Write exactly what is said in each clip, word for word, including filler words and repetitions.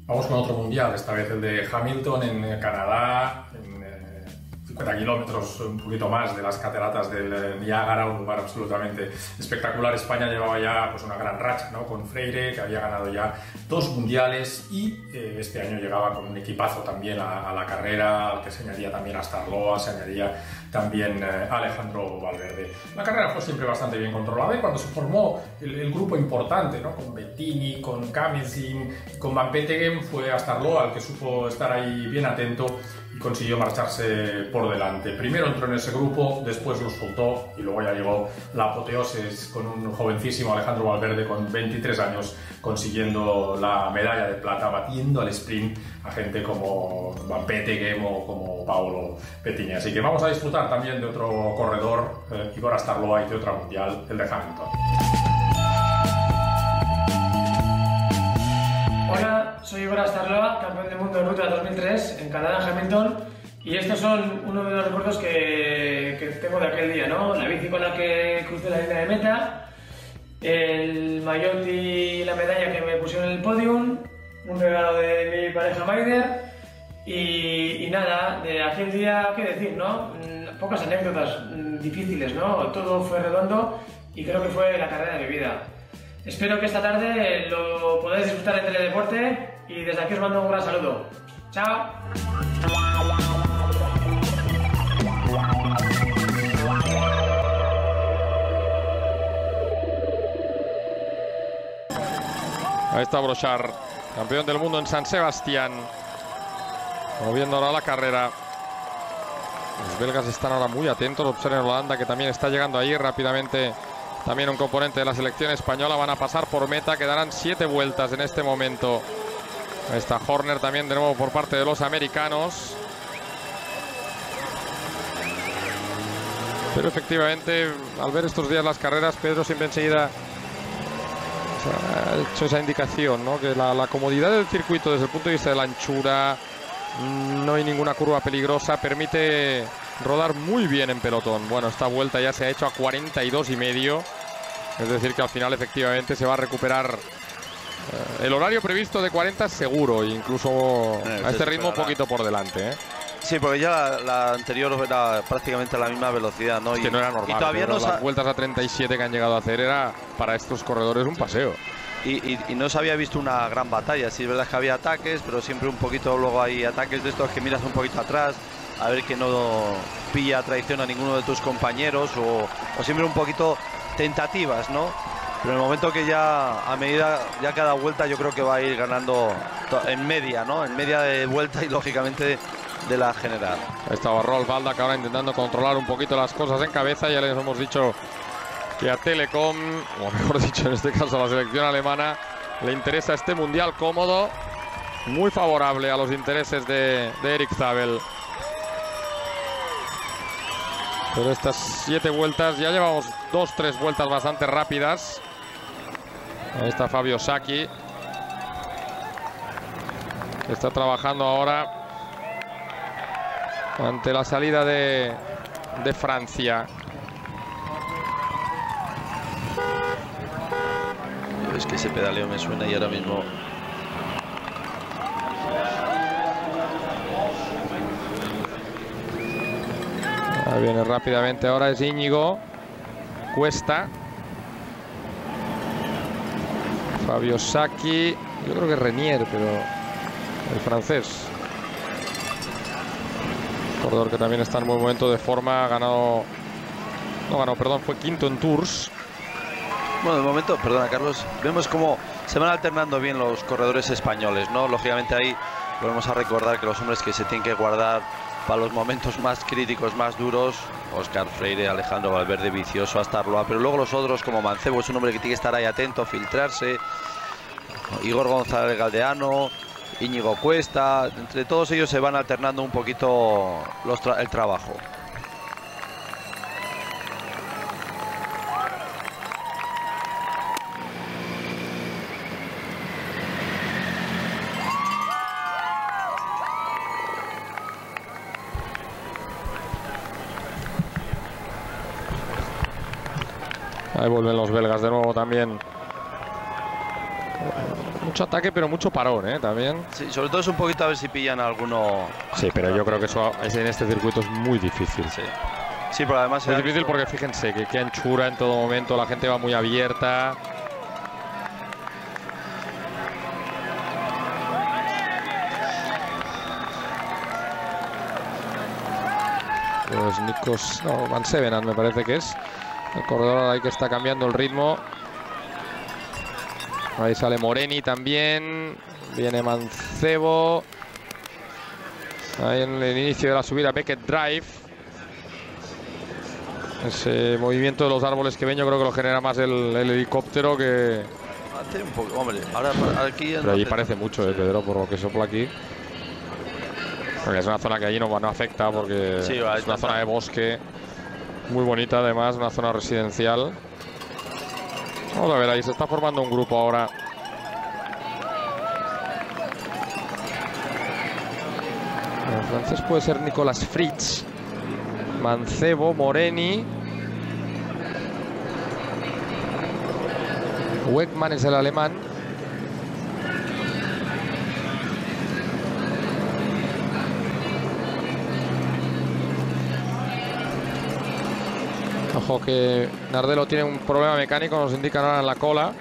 Vamos con otro mundial, esta vez el de Hamilton en Canadá, en eh, cincuenta kilómetros, un poquito más de las cataratas del Niágara, un lugar absolutamente espectacular. España llevaba ya pues, una gran racha, ¿no? Con Freire, que había ganado ya dos mundiales, y eh, este año llegaba con un equipazo también a, a la carrera, al que se añadía también a Starloa, se añadía también eh, Alejandro Valverde. La carrera fue siempre bastante bien controlada, y cuando se formó el, el grupo importante, ¿no? Con Bettini, con Kamenzin, con Van Petegem, fue a Starloa el que supo estar ahí bien atento y consiguió marcharse por delante. Primero entró en ese grupo, después lo soltó, y luego ya llegó la apoteosis con un jovencísimo Alejandro Valverde con veintitrés años consiguiendo la medalla de plata, batiendo al sprint a gente como Van Petegem o como Paolo Bettini. Así que vamos a disfrutar también de otro corredor, eh, Igor Starloa, y de otra mundial, el de Hamilton. Hola, soy Igor Starloa, campeón del mundo de ruta dos mil tres en Canadá, en Hamilton, y estos son uno de los recuerdos que, que tengo de aquel día, ¿no? La bici con la que crucé la línea de meta, el maillot y la medalla que me pusieron en el podium, un regalo de mi pareja Maider, y, y nada, de aquel día, ¿qué decir, no? Pocas anécdotas difíciles, ¿no? Todo fue redondo y creo que fue la carrera de mi vida. Espero que esta tarde lo podáis disfrutar en Teledeporte, y desde aquí os mando un gran saludo. ¡Chao! Ahí está Brochard, campeón del mundo en San Sebastián, moviendo ahora la carrera. Los belgas están ahora muy atentos. Observen Holanda, que también está llegando ahí rápidamente. También un componente de la selección española. Van a pasar por meta, quedarán siete vueltas en este momento. Ahí está Horner también de nuevo por parte de los americanos. Pero efectivamente, al ver estos días las carreras, Pedro siempre enseguida ha hecho esa indicación, ¿no? Que la, la comodidad del circuito desde el punto de vista de la anchura, no hay ninguna curva peligrosa, permite rodar muy bien en pelotón. Bueno, esta vuelta ya se ha hecho a cuarenta y dos y medio, es decir que al final efectivamente se va a recuperar eh, el horario previsto de cuarenta seguro, incluso eh, a este ritmo un poquito por delante, ¿eh? Sí, porque ya la, la anterior era prácticamente a la misma velocidad, ¿no? Es que y, no era normal, y todavía no las vueltas a treinta y siete que han llegado a hacer era para estos corredores un paseo. Y, y, y no se había visto una gran batalla. Sí, es verdad que había ataques, pero siempre un poquito luego hay ataques de estos que miras un poquito atrás a ver que no pilla traición a ninguno de tus compañeros, o, o siempre un poquito tentativas, ¿no? Pero en el momento que ya a medida, ya cada vuelta yo creo que va a ir ganando en media, ¿no? En media de vuelta y lógicamente de la general. Ahí estaba Rolf Baldak ahora intentando controlar un poquito las cosas en cabeza. Ya les hemos dicho que a Telecom, o mejor dicho en este caso a la selección alemana, le interesa este mundial cómodo, muy favorable a los intereses de, de Erik Zabel. Pero estas siete vueltas, ya llevamos dos, tres vueltas bastante rápidas. Ahí está Fabio Sacchi, que está trabajando ahora ante la salida de, de Francia. Es que ese pedaleo me suena y ahora mismo... Ahí viene rápidamente, ahora es Íñigo Cuesta, Fabio Sacchi, yo creo que es Renier, pero el francés. Corredor que también está en buen momento de forma, ha ganado, no ganó, perdón, fue quinto en Tours. Bueno, de momento, perdona Carlos, vemos cómo se van alternando bien los corredores españoles, ¿no? Lógicamente ahí volvemos a recordar que los hombres que se tienen que guardar para los momentos más críticos, más duros, Óscar Freire, Alejandro Valverde, Vicioso, Starloa, pero luego los otros como Mancebo, es un hombre que tiene que estar ahí atento, filtrarse, Igor González Galdeano, Íñigo Cuesta, entre todos ellos se van alternando un poquito los tra el trabajo. Ahí vuelven los belgas de nuevo también. Mucho ataque, pero mucho parón, ¿eh? También. Sí, sobre todo es un poquito a ver si pillan alguno. Sí, pero yo creo que eso en este circuito es muy difícil. Sí, sí, pero además es difícil porque fíjense que, que anchura en todo momento, la gente va muy abierta. Pues Nikos, no, Van Sevenant me parece que es el corredor ahí que está cambiando el ritmo. Ahí sale Moreni también. Viene Mancebo. Ahí en el inicio de la subida Beckett Drive. Ese movimiento de los árboles que ven yo creo que lo genera más el, el helicóptero que... Hace un poco, hombre, ahora aquí... Pero allí parece mucho, sí. eh, Pedro, por lo que sopla aquí. Porque es una zona que allí no, no afecta porque sí, es una zona de bosque muy bonita, además, una zona residencial. Vamos a ver, ahí se está formando un grupo ahora. El francés puede ser Nicolas Fritz, Mancebo, Moreni. Weckman es el alemán. Ojo que Nardelo tiene un problema mecánico, nos indican ahora en la cola.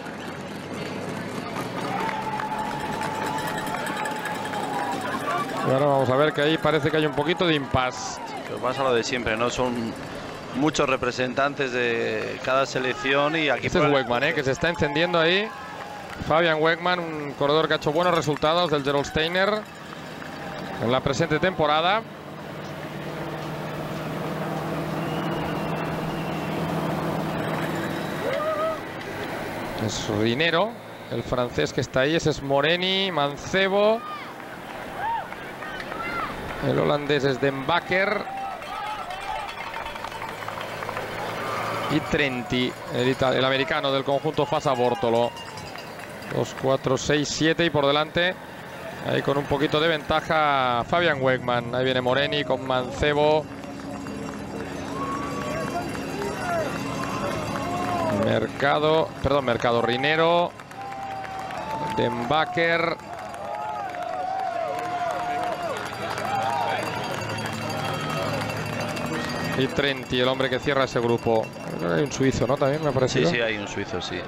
Y ahora vamos a ver que ahí parece que hay un poquito de impasse. Pero pasa lo de siempre, ¿no? Son muchos representantes de cada selección y aquí... Este es Weckman, ¿eh? Que se está encendiendo ahí. Fabian Weckman, un corredor que ha hecho buenos resultados del Gerolsteiner en la presente temporada. Es Rinero, el francés que está ahí. Ese es Moreni, Mancebo. El holandés es Den Bakker. Y Trenti, el, el americano del conjunto Fassa Bortolo. dos, cuatro, seis, siete y por delante, ahí con un poquito de ventaja, Fabian Weckman. Ahí viene Moreni con Mancebo. Mercado, perdón, Mercado Rinero. Den Bakker. Y Trenti, el hombre que cierra ese grupo. Hay un suizo, ¿no? También me ha parecido. Sí, sí, hay un suizo, sí.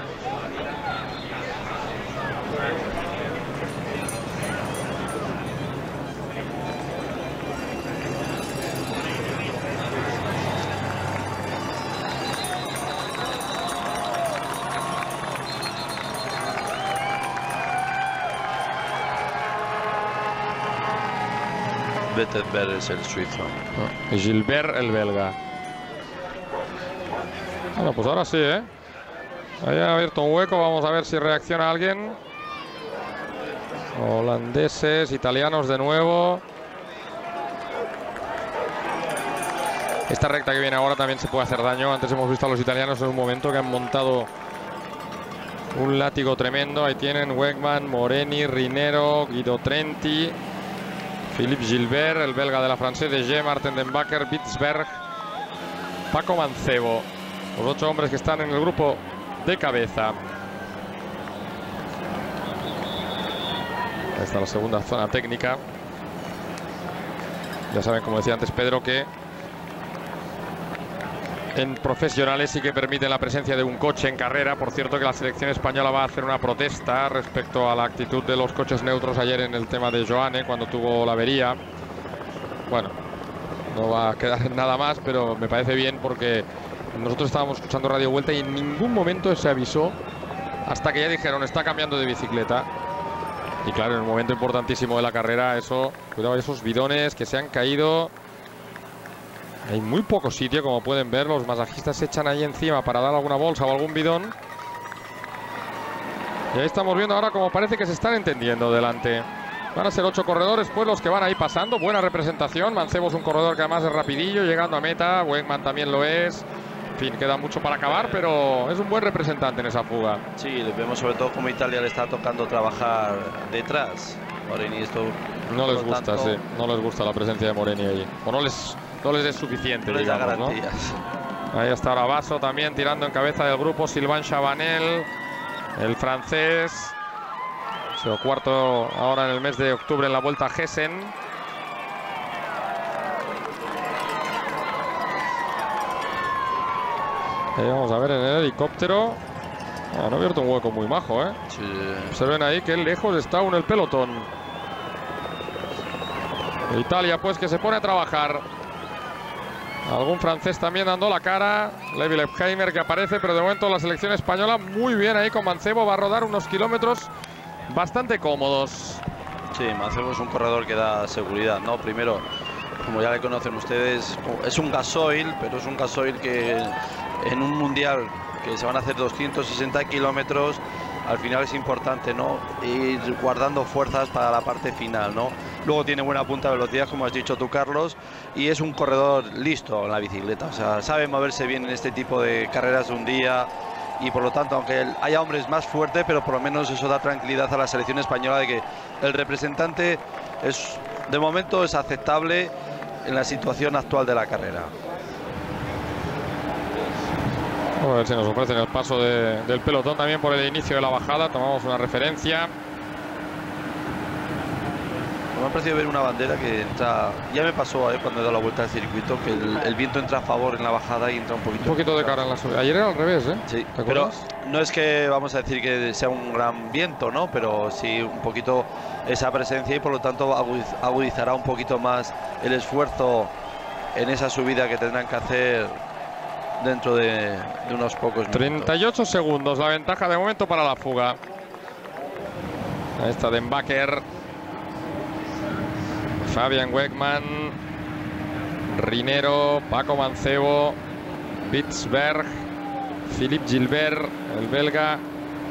Bettenberg es el suizo. Oh, y Gilbert el belga. Bueno, pues ahora sí, ¿eh? Ahí ha abierto un hueco. Vamos a ver si reacciona alguien. Holandeses, italianos de nuevo. Esta recta que viene ahora también se puede hacer daño. Antes hemos visto a los italianos en un momento que han montado un látigo tremendo. Ahí tienen Weckman, Moreni, Rinero, Guido Trenti, Philippe Gilbert, el belga de la Française de G, Martin Den Bakker, Bitzberg, Paco Mancebo. Los ocho hombres que están en el grupo de cabeza. Ahí está la segunda zona técnica. Ya saben, como decía antes Pedro, que en profesionales sí que permiten la presencia de un coche en carrera. Por cierto, que la selección española va a hacer una protesta respecto a la actitud de los coches neutros ayer en el tema de Joane, cuando tuvo la avería. Bueno, no va a quedar nada más, pero me parece bien porque nosotros estábamos escuchando Radio Vuelta y en ningún momento se avisó hasta que ya dijeron está cambiando de bicicleta. Y claro, en un momento importantísimo de la carrera, eso, cuidado, esos bidones que se han caído. Hay muy poco sitio, como pueden ver. Los masajistas se echan ahí encima para dar alguna bolsa o algún bidón. Y ahí estamos viendo ahora como parece que se están entendiendo delante. Van a ser ocho corredores, pues los que van ahí pasando. Buena representación. Mancebo es un corredor que además es rapidillo, llegando a meta. Weckman también lo es. En fin, queda mucho para acabar, pero es un buen representante en esa fuga. Sí, vemos sobre todo como Italia le está tocando trabajar detrás. Moreni esto... No les gusta, tanto, sí. No les gusta la presencia de Moreni ahí. O no les... No les es suficiente, no digamos, les da ¿no? Ahí está ahora Basso también tirando en cabeza del grupo. Sylvain Chabanel, el francés. Ha sido cuarto ahora en el mes de octubre en la Vuelta a Hessen. Ahí vamos a ver en el helicóptero. Ah, no ha abierto un hueco muy majo, ¿eh? Sí. Observen ahí que lejos está aún el pelotón. Italia, pues, que se pone a trabajar. Algún francés también dando la cara. Levi Leipheimer que aparece, pero de momento la selección española muy bien ahí con Mancebo. Va a rodar unos kilómetros bastante cómodos. Sí, Mancebo es un corredor que da seguridad, ¿no? Primero, como ya le conocen ustedes, es un gasoil, pero es un gasoil que en un mundial que se van a hacer doscientos sesenta kilómetros, al final es importante, ¿no? Ir guardando fuerzas para la parte final, ¿no? Luego tiene buena punta de velocidad, como has dicho tú, Carlos, y es un corredor listo en la bicicleta. O sea, sabe moverse bien en este tipo de carreras de un día, y por lo tanto, aunque haya hombres más fuertes, pero por lo menos eso da tranquilidad a la selección española de que el representante es, de momento, es aceptable en la situación actual de la carrera. Vamos a ver si nos ofrecen el paso de, del pelotón también por el inicio de la bajada. Tomamos una referencia. Me ha parecido ver una bandera que entra. Ya me pasó eh, cuando he dado la vuelta al circuito, que el, el viento entra a favor en la bajada y entra un poquito. Un poquito de cara en la subida. Ayer era al revés, ¿eh? Sí, ¿te pero acuerdas? no es que vamos a decir que sea un gran viento, ¿no? Pero sí un poquito esa presencia y por lo tanto agudiz, agudizará un poquito más el esfuerzo en esa subida que tendrán que hacer dentro de, de unos pocos minutos. treinta y ocho segundos la ventaja de momento para la fuga. Ahí está Den Bakker, Fabian Wegman, Rinero, Paco Mancebo, Bitzberg, Philippe Gilbert, el belga,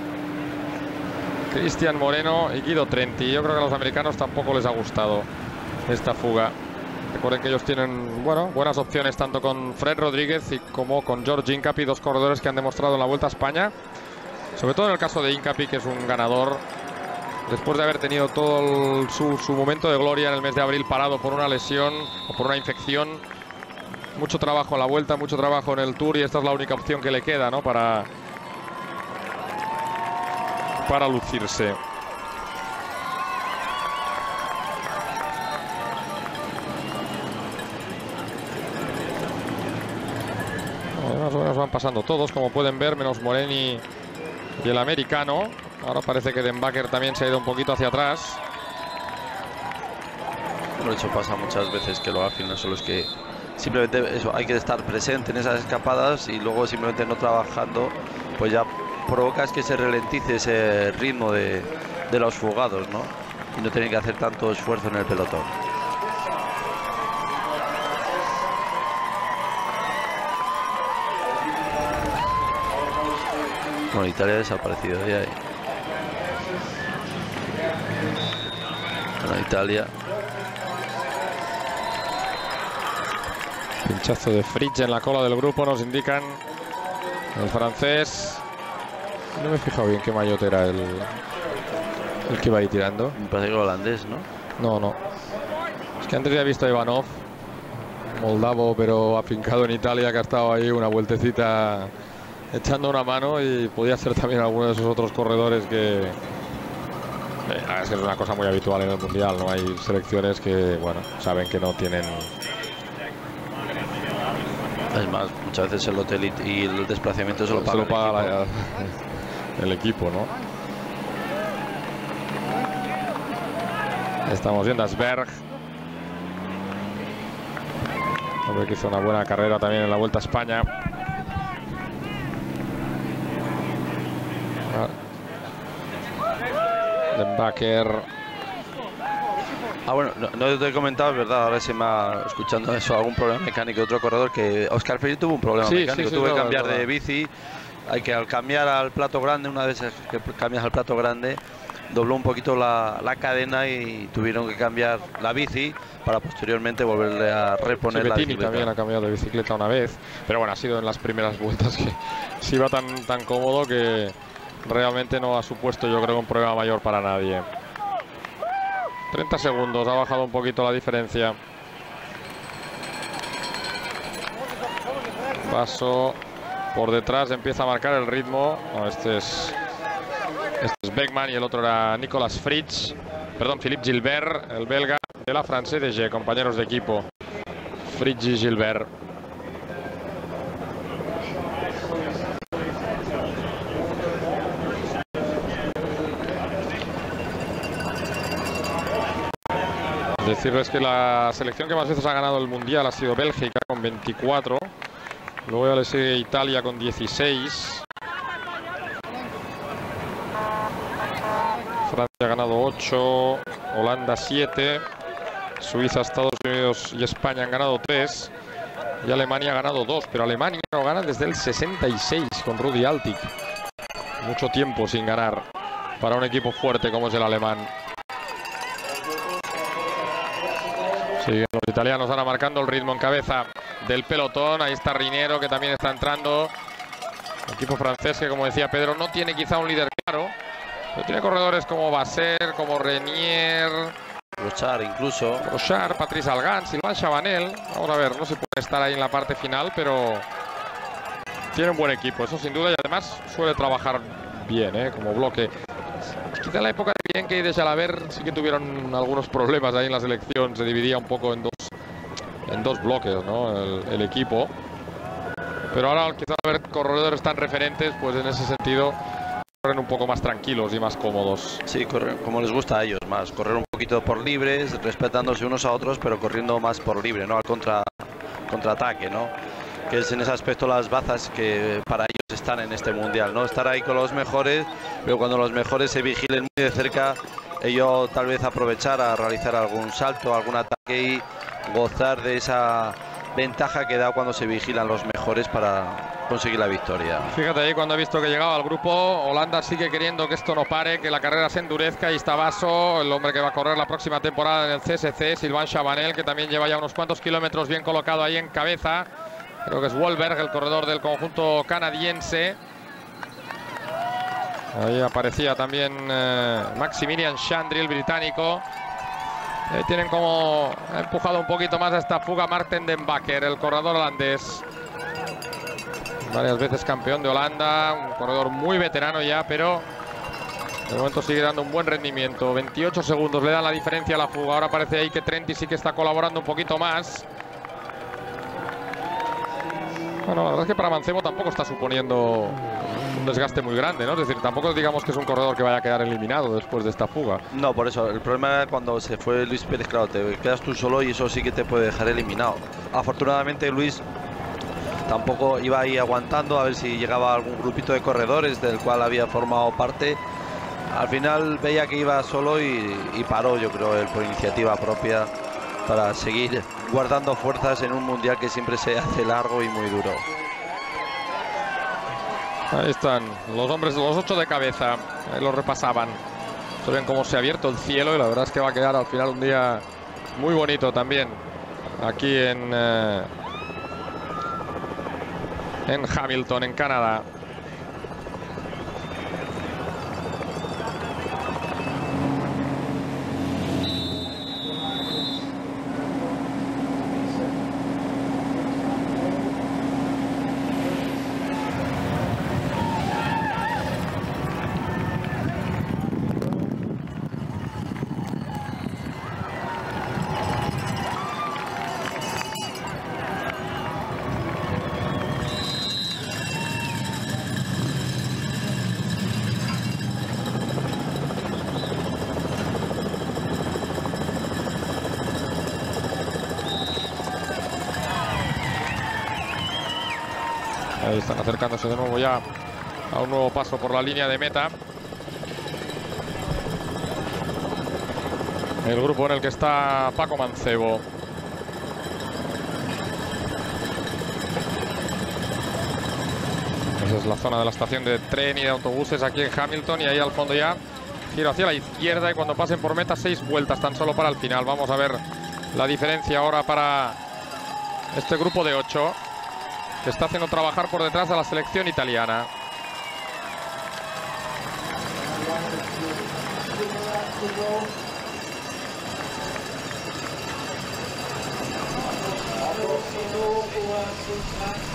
Cristian Moreno y Guido Trenti. Yo creo que a los americanos tampoco les ha gustado esta fuga. Recuerden que ellos tienen, bueno, buenas opciones tanto con Fred Rodríguez y como con George Hincapie, dos corredores que han demostrado en la Vuelta a España, sobre todo en el caso de Hincapie, que es un ganador después de haber tenido todo el, su, su momento de gloria en el mes de abril parado por una lesión o por una infección. Mucho trabajo en la Vuelta, mucho trabajo en el Tour y esta es la única opción que le queda, ¿no? Para, para lucirse. Más o menos van pasando todos, como pueden ver, menos Moreni y el americano. Ahora parece que Den Bakker también se ha ido un poquito hacia atrás. Bueno, eso pasa muchas veces, que lo al final solo es que simplemente eso, hay que estar presente en esas escapadas y luego simplemente no trabajando, pues ya provocas que se ralentice ese ritmo de, de los fugados, ¿no? Y no tienen que hacer tanto esfuerzo en el pelotón. Bueno, Italia ha desaparecido de ahí. Bueno, Italia. Pinchazo de Fritz en la cola del grupo, nos indican. El francés. No me he fijado bien qué maillot era el, el que iba ahí tirando. Me parece que el holandés, ¿no? No, no. Es que antes ya he visto a Ivanov, moldavo, pero afincado en Italia, que ha estado ahí una vueltecita echando una mano, y podía ser también alguno de esos otros corredores que eh, es que es una cosa muy habitual en el mundial, no hay selecciones que, bueno, saben que no tienen. Es más, muchas veces el hotel y, y el desplazamiento se lo paga, se lo paga el, equipo. La, el equipo, ¿no? Estamos viendo a Asberg, hombre que hizo una buena carrera también en la Vuelta a España. Den Bakker. Ah, bueno, no, no te he comentado, es verdad, ahora se me ha, escuchando eso, algún problema mecánico de otro corredor, que Oscar Freire tuvo un problema sí, mecánico, sí, sí, tuvo no, que cambiar no, no. de bici, hay que al cambiar al plato grande, una vez que cambias al plato grande, dobló un poquito la, la cadena y tuvieron que cambiar la bici para posteriormente volverle a reponer sí, la Bettini bicicleta. también ha cambiado de bicicleta una vez, pero bueno, ha sido en las primeras vueltas que se iba tan, tan cómodo que realmente no ha supuesto, yo creo, un problema mayor para nadie. treinta segundos, ha bajado un poquito la diferencia. Paso por detrás, empieza a marcar el ritmo. No, este es, este es Beckman y el otro era Nicolas Fritz, perdón, Philippe Gilbert, el belga de la France D G, compañeros de equipo, Fritz y Gilbert. Decirles que la selección que más veces ha ganado el Mundial ha sido Bélgica con veinticuatro. Luego ya le sigue Italia con dieciséis. Francia ha ganado ocho. Holanda siete. Suiza, Estados Unidos y España han ganado tres. Y Alemania ha ganado dos. Pero Alemania no gana desde el sesenta y seis con Rudi Altig. Mucho tiempo sin ganar para un equipo fuerte como es el alemán. Sí, los italianos ahora marcando el ritmo en cabeza del pelotón. Ahí está Riniero, que también está entrando. El equipo francés que, como decía Pedro, no tiene quizá un líder claro, pero tiene corredores como Basser, como Renier, Brochard incluso. Brochard, Patrice Algan, Sylvain Chabanel. Vamos a ver, no se puede estar ahí en la parte final, pero tiene un buen equipo, eso sin duda. Y además suele trabajar bien, ¿eh? Como bloque. Quizá en la época de Bienke y de Jalabert sí que tuvieron algunos problemas ahí en la selección. Se dividía un poco en dos, en dos bloques, ¿no? El, el equipo. Pero ahora quizá al ver corredores tan referentes, pues en ese sentido corren un poco más tranquilos y más cómodos. Sí, corren como les gusta a ellos más. Correr un poquito por libres, respetándose unos a otros, pero corriendo más por libre, ¿no? Al contra, contraataque, ¿no? Que es en ese aspecto las bazas que para ellos están en este mundial, ¿no? Estar ahí con los mejores, pero cuando los mejores se vigilen muy de cerca, ellos tal vez aprovechar a realizar algún salto, algún ataque y gozar de esa ventaja que da cuando se vigilan los mejores para conseguir la victoria. Fíjate ahí, cuando he visto que llegaba al grupo, Holanda sigue queriendo que esto no pare, que la carrera se endurezca. Ahí está Basso, el hombre que va a correr la próxima temporada en el C S C, Sylvain Chabanel, que también lleva ya unos cuantos kilómetros bien colocado ahí en cabeza. Creo que es Wahlberg, el corredor del conjunto canadiense. Ahí aparecía también eh, Maximilian Chandry, el británico. Ahí tienen como ha empujado un poquito más a esta fuga Marten den Bakker, el corredor holandés. Varias veces campeón de Holanda, un corredor muy veterano ya, pero de momento sigue dando un buen rendimiento. veintiocho segundos le dan la diferencia a la fuga. Ahora parece ahí que Trenti sí que está colaborando un poquito más. Bueno, la verdad es que para Mancebo tampoco está suponiendo un desgaste muy grande, ¿no? Es decir, tampoco digamos que es un corredor que vaya a quedar eliminado después de esta fuga. No, por eso, el problema era cuando se fue Luis Pérez, claro, te quedas tú solo y eso sí que te puede dejar eliminado. Afortunadamente Luis tampoco iba ahí aguantando a ver si llegaba algún grupito de corredores del cual había formado parte. Al final veía que iba solo y, y paró, yo creo, él por iniciativa propia, para seguir guardando fuerzas en un mundial que siempre se hace largo y muy duro. Ahí están los hombres, los ocho de cabeza. Ahí los repasaban. Se ven cómo se ha abierto el cielo y la verdad es que va a quedar al final un día muy bonito también aquí en, eh, en Hamilton, en Canadá. Ahí están acercándose de nuevo ya a un nuevo paso por la línea de meta. El grupo en el que está Paco Mancebo. Esa es la zona de la estación de tren y de autobuses aquí en Hamilton. Y ahí al fondo ya giro hacia la izquierda y cuando pasen por meta seis vueltas tan solo para el final. Vamos a ver la diferencia ahora para este grupo de ocho, que está haciendo trabajar por detrás a la selección italiana.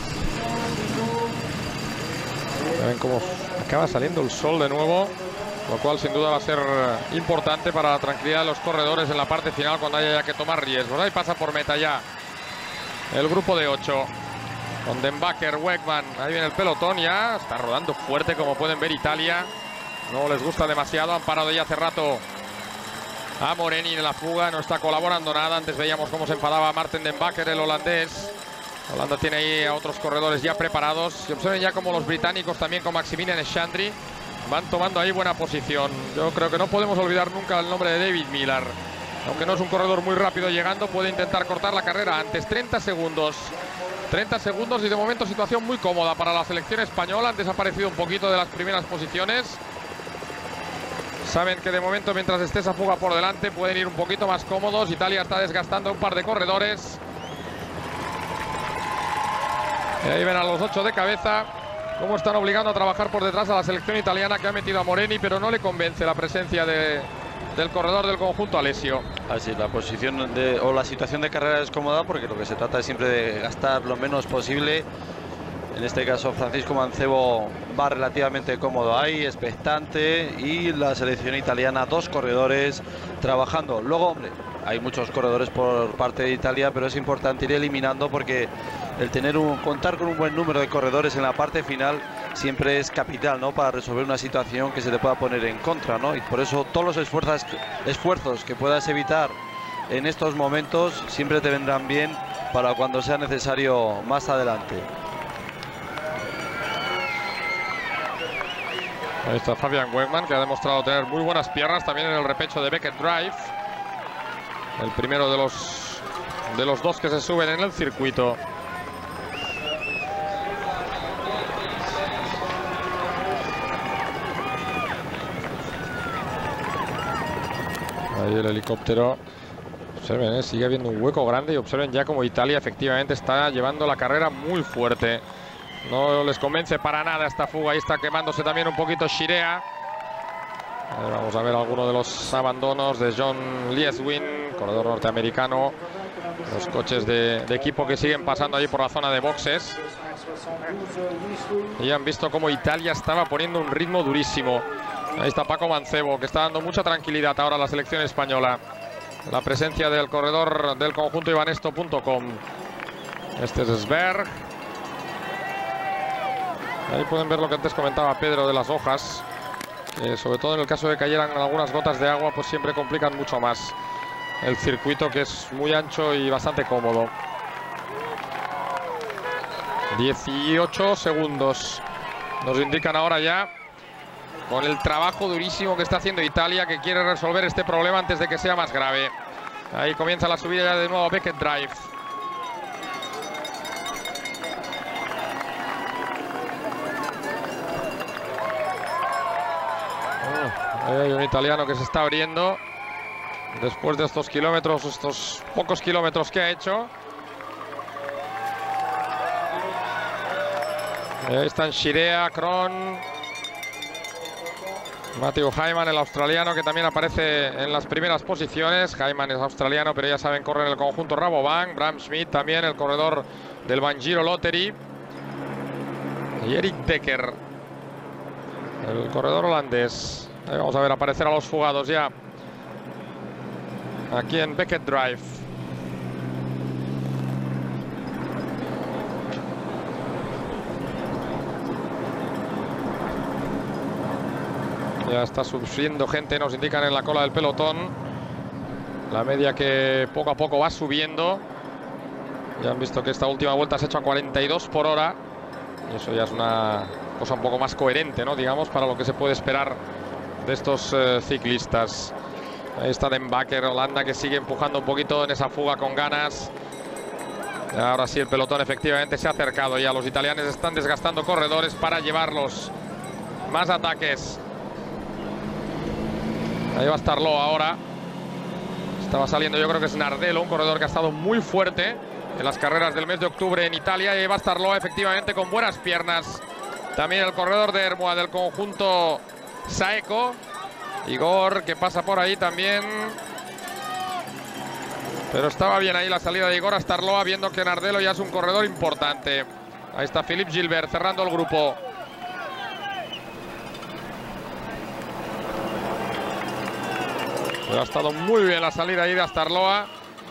Ya ven cómo acaba saliendo el sol de nuevo. lo cual sin duda va a ser importante para la tranquilidad de los corredores en la parte final cuando haya ya que tomar riesgos. Ahí pasa por meta ya el grupo de ocho, con Den Bakker, Wegman, ahí viene el pelotón ya, está rodando fuerte como pueden ver Italia, no les gusta demasiado, han parado ya hace rato a Morenni en la fuga, no está colaborando nada, antes veíamos cómo se enfadaba Maarten Den Bakker, el holandés. Holanda tiene ahí a otros corredores ya preparados, y observen ya como los británicos también con Maximilian Schandri van tomando ahí buena posición. Yo creo que no podemos olvidar nunca el nombre de David Millar. Aunque no es un corredor muy rápido llegando, puede intentar cortar la carrera antes. treinta segundos. treinta segundos y de momento situación muy cómoda para la selección española. Han desaparecido un poquito de las primeras posiciones. Saben que de momento mientras esté esa fuga por delante pueden ir un poquito más cómodos. Italia está desgastando un par de corredores. Y ahí ven a los ocho de cabeza cómo están obligando a trabajar por detrás a la selección italiana, que ha metido a Morenni, pero no le convence la presencia de, del corredor del conjunto Alessio. Así, la posición de, o la situación de carrera es cómoda porque lo que se trata es siempre de gastar lo menos posible. En este caso Francisco Mancebo va relativamente cómodo ahí, expectante, y la selección italiana, dos corredores trabajando. Luego, hombre, hay muchos corredores por parte de Italia, pero es importante ir eliminando porque el tener un, contar con un buen número de corredores en la parte final siempre es capital, ¿no? Para resolver una situación que se te pueda poner en contra, ¿no? Y por eso todos los esfuerzos, esfuerzos que puedas evitar en estos momentos siempre te vendrán bien para cuando sea necesario más adelante. Ahí está Fabian Wegman, que ha demostrado tener muy buenas piernas también en el repecho de Beckett Drive. El primero de los, de los dos que se suben en el circuito. Ahí el helicóptero. Observen, ¿eh? Sigue habiendo un hueco grande y observen ya como Italia efectivamente está llevando la carrera muy fuerte. No les convence para nada esta fuga. Ahí está quemándose también un poquito Shirea. A ver, vamos a ver algunos de los abandonos de John Lieswin, corredor norteamericano. Los coches de, de equipo que siguen pasando ahí por la zona de boxes. Y han visto cómo Italia estaba poniendo un ritmo durísimo. Ahí está Paco Mancebo, que está dando mucha tranquilidad ahora a la selección española. La presencia del corredor del conjunto ibanesto punto com. Este es Sberg. Ahí pueden ver lo que antes comentaba Pedro de las hojas. Eh, sobre todo en el caso de que cayeran algunas gotas de agua, pues siempre complican mucho más el circuito, que es muy ancho y bastante cómodo. dieciocho segundos nos indican ahora ya, con el trabajo durísimo que está haciendo Italia, que quiere resolver este problema antes de que sea más grave. Ahí comienza la subida ya de nuevo a Beckett Drive. Ahí hay un italiano que se está abriendo después de estos kilómetros, estos pocos kilómetros que ha hecho. Y ahí están Shirea, Kron, Matthew Hyman, el australiano, que también aparece en las primeras posiciones. Hyman es australiano, pero ya saben, corre en el conjunto Rabobank. Bram Schmidt también, el corredor del Banjiro Lottery. Y Eric Dekker, el corredor holandés. Ahí vamos a ver aparecer a los fugados ya aquí en Beckett Drive. Ya está subiendo gente, nos indican en la cola del pelotón. La media que poco a poco va subiendo. Ya han visto que esta última vuelta se ha hecho a cuarenta y dos por hora. Y eso ya es una cosa un poco más coherente, ¿no? Digamos, para lo que se puede esperar de estos eh, ciclistas. Ahí está Den Bakker, Holanda, que sigue empujando un poquito en esa fuga con ganas. Y ahora sí el pelotón efectivamente se ha acercado ya. Los italianos están desgastando corredores para llevarlos más ataques. Ahí va Starlo ahora. Estaba saliendo, yo creo que es Nardello, un corredor que ha estado muy fuerte en las carreras del mes de octubre en Italia. Y ahí va Starlo efectivamente con buenas piernas. También el corredor de Ermua del conjunto Saeco. Igor, que pasa por ahí también. Pero estaba bien ahí la salida de Igor a Starloa, viendo que Nardello ya es un corredor importante. Ahí está Philippe Gilbert cerrando el grupo. Pero ha estado muy bien la salida ahí de Astarloa.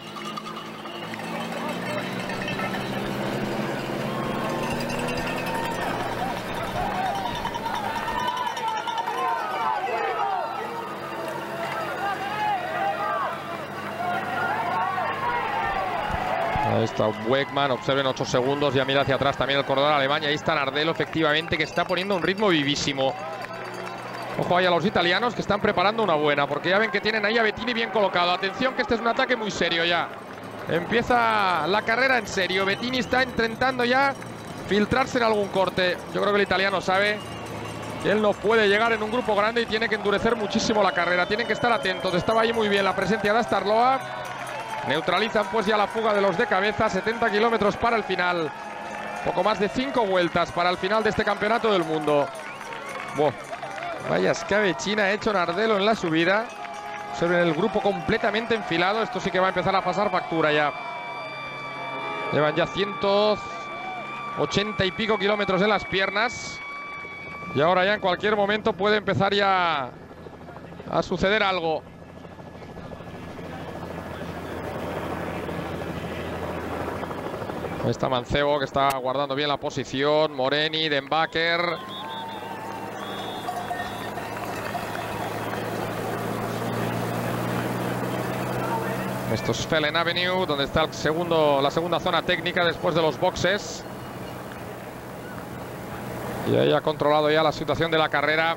Ahí está Wegman, observen ocho segundos, ya mira hacia atrás también el corredor alemán. Y ahí está Nardello, efectivamente, que está poniendo un ritmo vivísimo. Ojo ahí a los italianos que están preparando una buena, porque ya ven que tienen ahí a Bettini bien colocado. Atención que este es un ataque muy serio ya. Empieza la carrera en serio. Bettini está intentando ya filtrarse en algún corte. Yo creo que el italiano sabe que él no puede llegar en un grupo grande y tiene que endurecer muchísimo la carrera. Tienen que estar atentos. Estaba ahí muy bien la presencia de Astarloa. Neutralizan pues ya la fuga de los de cabeza. setenta kilómetros para el final. Poco más de cinco vueltas para el final de este campeonato del mundo. Buah. Vaya escabechina ha hecho Nardello en la subida. Sobre el grupo completamente enfilado. Esto sí que va a empezar a pasar factura ya. Llevan ya ciento ochenta y pico kilómetros en las piernas. Y ahora ya en cualquier momento puede empezar ya a suceder algo. Ahí está Mancebo, que está guardando bien la posición. Moreni, Denbacker. Esto es Fellen Avenue, donde está el segundo, la segunda zona técnica después de los boxes. Y ahí ha controlado ya la situación de la carrera.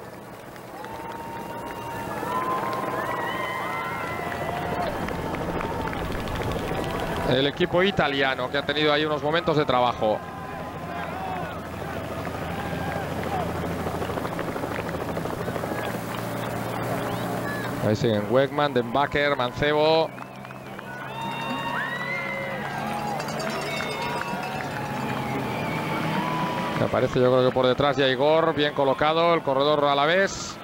El equipo italiano, que ha tenido ahí unos momentos de trabajo. Ahí siguen Wegman, Denbacker, Mancebo. Aparece yo creo que por detrás ya Igor, bien colocado, el corredor a la vez.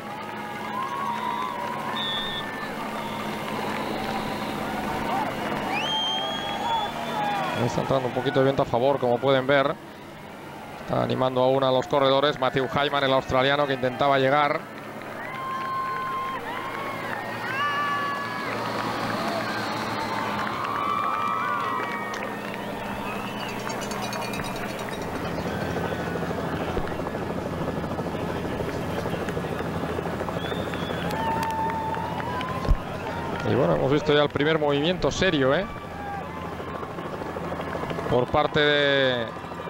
Está entrando un poquito de viento a favor, como pueden ver. Está animando aún a los corredores. Matthew Hyman, el australiano, que intentaba llegar. Y bueno, hemos visto ya el primer movimiento serio, ¿eh? Por parte de...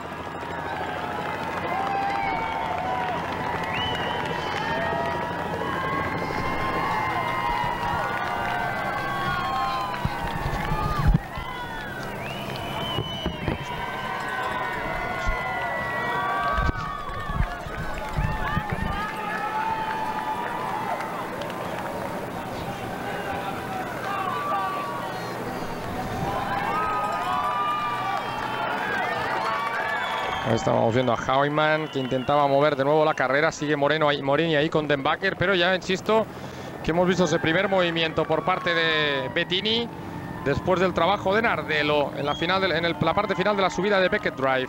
Estábamos viendo a Hyman, que intentaba mover de nuevo la carrera. Sigue Moreno ahí, Morini ahí con Denbacker, pero ya insisto que hemos visto ese primer movimiento por parte de Bettini después del trabajo de Nardello en la, final de, en el, la parte final de la subida de Beckett Drive.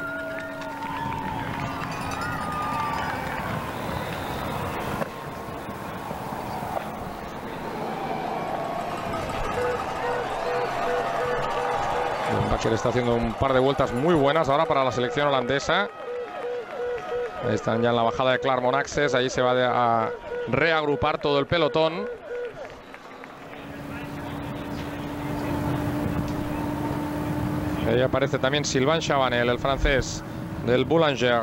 Denbacker está haciendo un par de vueltas muy buenas ahora para la selección holandesa. Ahí están ya en la bajada de Claremont Access. Ahí se va a reagrupar todo el pelotón. Ahí aparece también Sylvain Chavanel, el francés del Boulanger.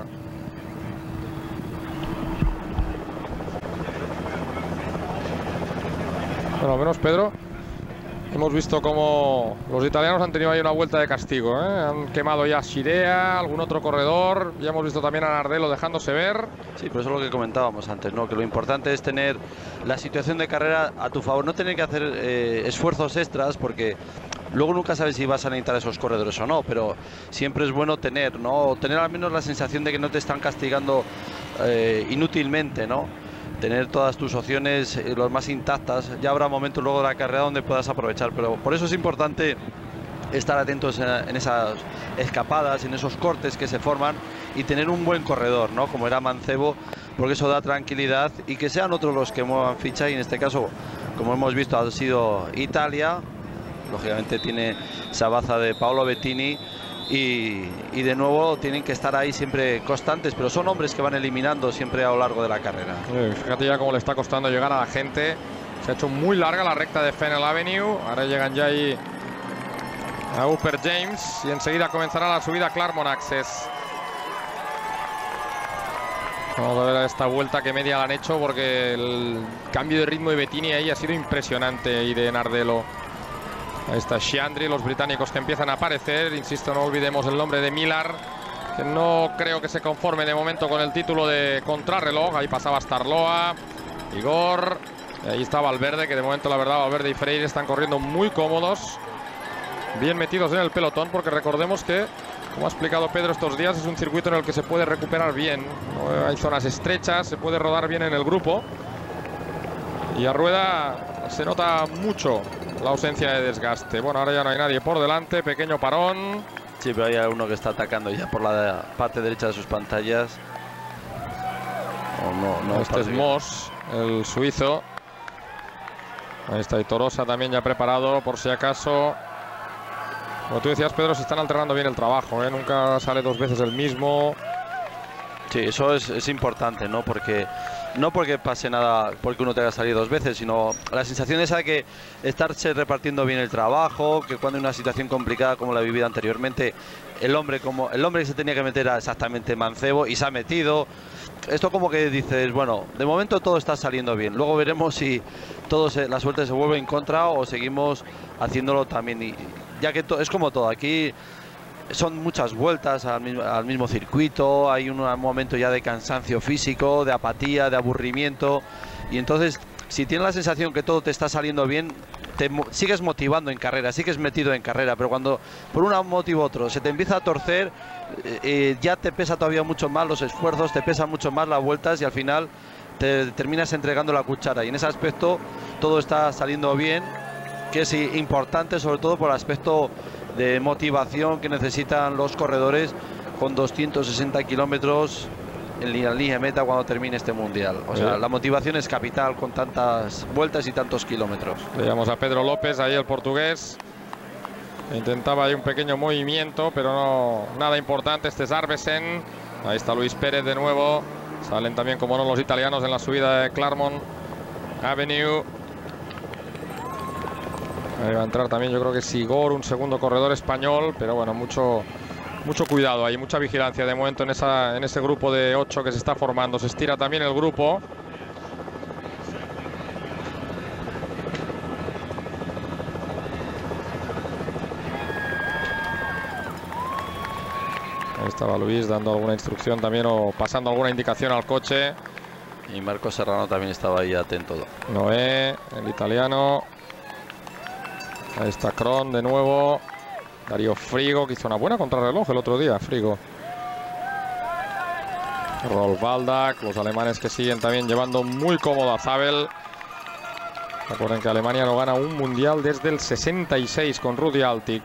Bueno, al menos Pedro, hemos visto cómo los italianos han tenido ahí una vuelta de castigo, ¿eh? Han quemado ya a Scirea, algún otro corredor. Ya hemos visto también a Nardello dejándose ver. Sí, pero eso es lo que comentábamos antes, ¿no? Que lo importante es tener la situación de carrera a tu favor. No tener que hacer eh, esfuerzos extras, porque luego nunca sabes si vas a necesitar esos corredores o no. Pero siempre es bueno tener, ¿no? Tener al menos la sensación de que no te están castigando eh, inútilmente, ¿no? Tener todas tus opciones eh, los más intactas. Ya habrá momentos luego de la carrera donde puedas aprovechar, pero por eso es importante estar atentos en, en esas escapadas, en esos cortes que se forman, y tener un buen corredor, ¿no? Como era Mancebo, porque eso da tranquilidad, y que sean otros los que muevan ficha, y en este caso como hemos visto, ha sido Italia. Lógicamente tiene esa baza de Paolo Bettini y, y de nuevo tienen que estar ahí siempre constantes, pero son hombres que van eliminando siempre a lo largo de la carrera. Eh, fíjate ya cómo le está costando llegar a la gente. Se ha hecho muy larga la recta de Fennell Avenue. Ahora llegan ya ahí a Upper James y enseguida comenzará la subida Claremont Access. Vamos a ver esta vuelta que media la han hecho, porque el cambio de ritmo de Bettini ahí ha sido impresionante, y de Nardello. Ahí está Sciandri, los británicos que empiezan a aparecer. Insisto, no olvidemos el nombre de Millar, que no creo que se conforme de momento con el título de contrarreloj. Ahí pasaba Starloa, Igor, y ahí está Valverde, que de momento la verdad Valverde y Freire están corriendo muy cómodos, bien metidos en el pelotón, porque recordemos que, como ha explicado Pedro estos días, es un circuito en el que se puede recuperar bien. No hay zonas estrechas, se puede rodar bien en el grupo, y a rueda se nota mucho la ausencia de desgaste. Bueno, ahora ya no hay nadie por delante, pequeño parón. Sí, pero hay uno que está atacando ya por la parte derecha de sus pantallas. Oh, no, no, este es Moss, el suizo. Ahí está, y Torosa también ya preparado por si acaso. Como tú decías, Pedro, se están alternando bien el trabajo, ¿eh? Nunca sale dos veces el mismo. Sí, eso es, es importante, ¿no? Porque no porque pase nada porque uno tenga que salir dos veces, sino la sensación esa de que estarse repartiendo bien el trabajo, que cuando hay una situación complicada como la vivida anteriormente, el hombre como el hombre que se tenía que meter era exactamente mancebo y se ha metido. Esto como que dices, bueno, de momento todo está saliendo bien. Luego veremos si todo se, la suerte se vuelve en contra o seguimos haciéndolo también. Y ya que es como todo, aquí son muchas vueltas al mismo, al mismo circuito, hay un momento ya de cansancio físico, de apatía, de aburrimiento, y entonces si tienes la sensación que todo te está saliendo bien, te mo sigues motivando en carrera, sigues metido en carrera, pero cuando por un motivo u otro se te empieza a torcer, eh, eh, ya te pesa todavía mucho más los esfuerzos, te pesan mucho más las vueltas y al final te terminas entregando la cuchara, y en ese aspecto todo está saliendo bien, que es importante sobre todo por el aspecto de motivación que necesitan los corredores con doscientos sesenta kilómetros en línea, en línea de meta cuando termine este mundial. O sea, la motivación es capital con tantas vueltas y tantos kilómetros. Veamos a Pedro López, ahí el portugués. Intentaba ahí un pequeño movimiento, pero no nada importante. Este es Arvesen. Ahí está Luis Pérez de nuevo. Salen también, como no, los italianos en la subida de Claremont Avenue. Ahí va a entrar también, yo creo que Sigor, un segundo corredor español, pero bueno, mucho, mucho cuidado ahí, mucha vigilancia de momento en, esa, en ese grupo de ocho que se está formando. Se estira también el grupo. Ahí estaba Luis dando alguna instrucción también o pasando alguna indicación al coche. Y Marco Serrano también estaba ahí atento. Noé, el italiano. Ahí está Kron de nuevo. Darío Frigo, que hizo una buena contrarreloj el otro día, Frigo. Rolf Baldak, los alemanes que siguen también llevando muy cómodo a Zabel. Recuerden que Alemania no gana un mundial desde el sesenta y seis con Rudi Altig.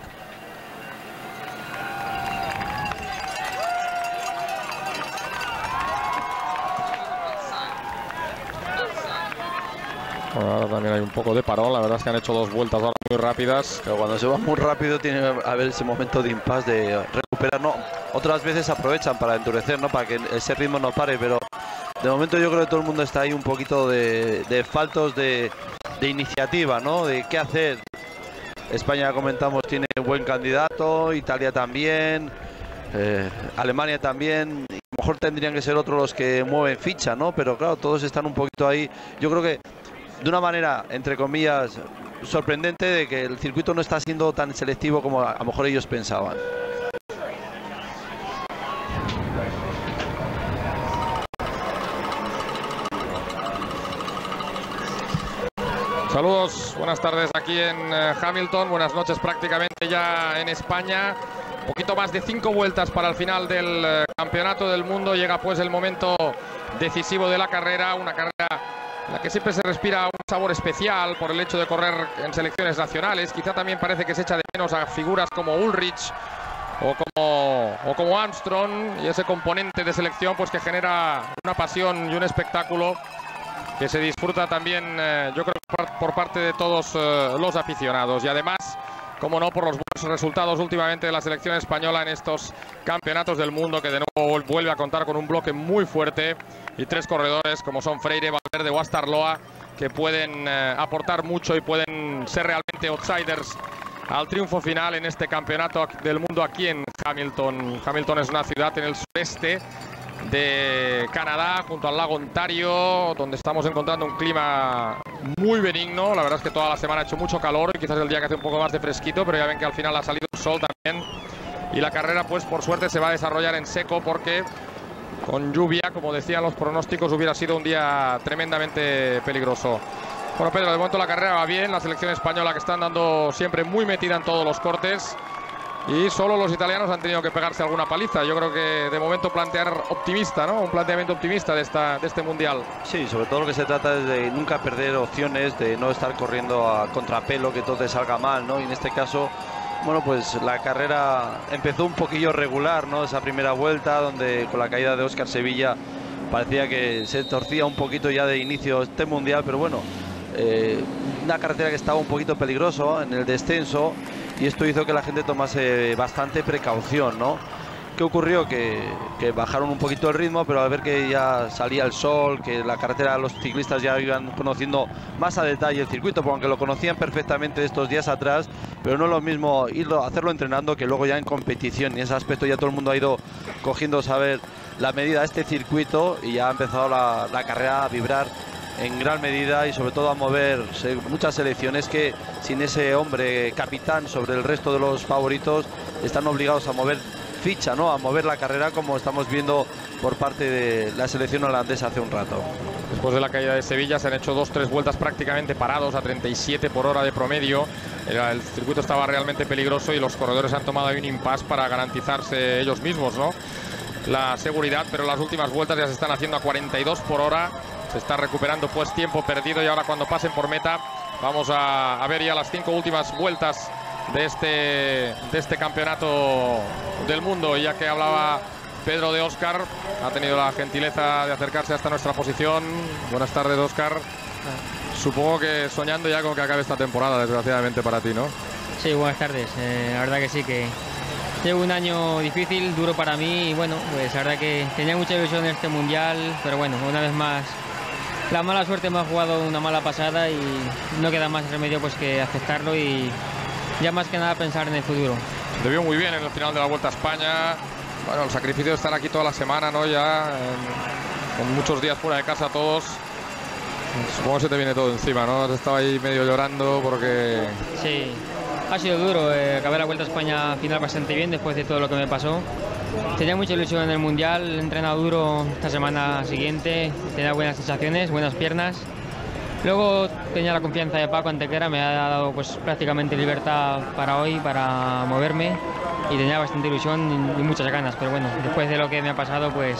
Bueno, ahora también hay un poco de parón. La verdad es que han hecho dos vueltas ahora muy rápidas. Pero cuando se va muy rápido tiene que haber ese momento de impasse, de recuperar. No, otras veces aprovechan para endurecer, ¿no? Para que ese ritmo no pare. Pero de momento yo creo que todo el mundo está ahí un poquito de, de faltos de, de iniciativa, ¿no? De qué hacer. España, comentamos, tiene buen candidato. Italia también. Eh, Alemania también. A lo mejor tendrían que ser otros los que mueven ficha, ¿no? Pero claro, todos están un poquito ahí. Yo creo que de una manera, entre comillas, sorprendente, de que el circuito no está siendo tan selectivo como a lo mejor ellos pensaban. Saludos, buenas tardes aquí en uh, Hamilton, buenas noches prácticamente ya en España. Un poquito más de cinco vueltas para el final del uh, Campeonato del Mundo. Llega pues el momento decisivo de la carrera, una carrera en la que siempre se respira un sabor especial por el hecho de correr en selecciones nacionales. Quizá también parece que se echa de menos a figuras como Ulrich o como, o como Armstrong, y ese componente de selección pues que genera una pasión y un espectáculo que se disfruta también, eh, yo creo, por, por parte de todos eh, los aficionados. Y además, como no, por los buenos resultados últimamente de la selección española en estos campeonatos del mundo, que de nuevo vuelve a contar con un bloque muy fuerte y tres corredores como son Freire, Valverde o Astarloa, que pueden eh, aportar mucho y pueden ser realmente outsiders al triunfo final en este campeonato del mundo aquí en Hamilton. Hamilton es una ciudad en el sureste de Canadá, junto al lago Ontario, donde estamos encontrando un clima muy benigno. La verdad es que toda la semana ha hecho mucho calor y quizás el día que hace un poco más de fresquito, pero ya ven que al final ha salido el sol también. Y la carrera, pues por suerte, se va a desarrollar en seco, porque con lluvia, como decían los pronósticos, hubiera sido un día tremendamente peligroso. Bueno, Pedro, de momento la carrera va bien, la selección española, que está andando siempre muy metida en todos los cortes, y solo los italianos han tenido que pegarse alguna paliza. Yo creo que de momento plantear optimista, ¿no? Un planteamiento optimista de, esta, de este Mundial. Sí, sobre todo lo que se trata es de nunca perder opciones, de no estar corriendo a contrapelo, que todo te salga mal, ¿no? Y en este caso, bueno, pues la carrera empezó un poquillo regular, ¿no? Esa primera vuelta, donde con la caída de Óscar Sevilla parecía que se torcía un poquito ya de inicio este Mundial, pero bueno, eh, una carretera que estaba un poquito peligroso en el descenso, y esto hizo que la gente tomase bastante precaución, ¿no? ¿Qué ocurrió? Que, que bajaron un poquito el ritmo, pero al ver que ya salía el sol, que la carretera, los ciclistas ya iban conociendo más a detalle el circuito, porque aunque lo conocían perfectamente estos días atrás, pero no es lo mismo irlo, hacerlo entrenando que luego ya en competición. Y en ese aspecto ya todo el mundo ha ido cogiendo saber la medida de este circuito, y ya ha empezado la, la carrera a vibrar en gran medida, y sobre todo a mover muchas selecciones que sin ese hombre capitán sobre el resto de los favoritos están obligados a mover ficha, ¿no? A mover la carrera, como estamos viendo por parte de la selección holandesa hace un rato. Después de la caída de Sevilla se han hecho dos, tres vueltas prácticamente parados a treinta y siete por hora de promedio. El, el circuito estaba realmente peligroso y los corredores han tomado ahí un impasse para garantizarse ellos mismos, ¿no?, la seguridad, pero las últimas vueltas ya se están haciendo a cuarenta y dos por hora. Se está recuperando pues tiempo perdido, y ahora cuando pasen por meta vamos a, a ver ya las cinco últimas vueltas de este, de este campeonato del mundo. Y ya que hablaba Pedro de Óscar, ha tenido la gentileza de acercarse hasta nuestra posición. Buenas tardes, Óscar. Supongo que soñando ya con que acabe esta temporada, desgraciadamente para ti, ¿no? Sí, buenas tardes. Eh, la verdad que sí, que llevo un año difícil, duro para mí, y bueno, pues la verdad que tenía mucha ilusión en este Mundial, pero bueno, una vez más la mala suerte me ha jugado una mala pasada, y no queda más remedio pues que aceptarlo y ya más que nada pensar en el futuro. Debió muy bien en el final de la Vuelta a España. Bueno, el sacrificio de estar aquí toda la semana, ¿no? Ya en, con muchos días fuera de casa todos. Supongo que se te viene todo encima, ¿no? Has estado ahí medio llorando porque... Sí, ha sido duro. Eh, acabé la Vuelta a España final bastante bien después de todo lo que me pasó. Tenía mucha ilusión en el Mundial, he entrenado duro esta semana siguiente, tenía buenas sensaciones, buenas piernas. Luego tenía la confianza de Paco Antequera, me ha dado pues prácticamente libertad para hoy, para moverme, y tenía bastante ilusión y muchas ganas, pero bueno, después de lo que me ha pasado, pues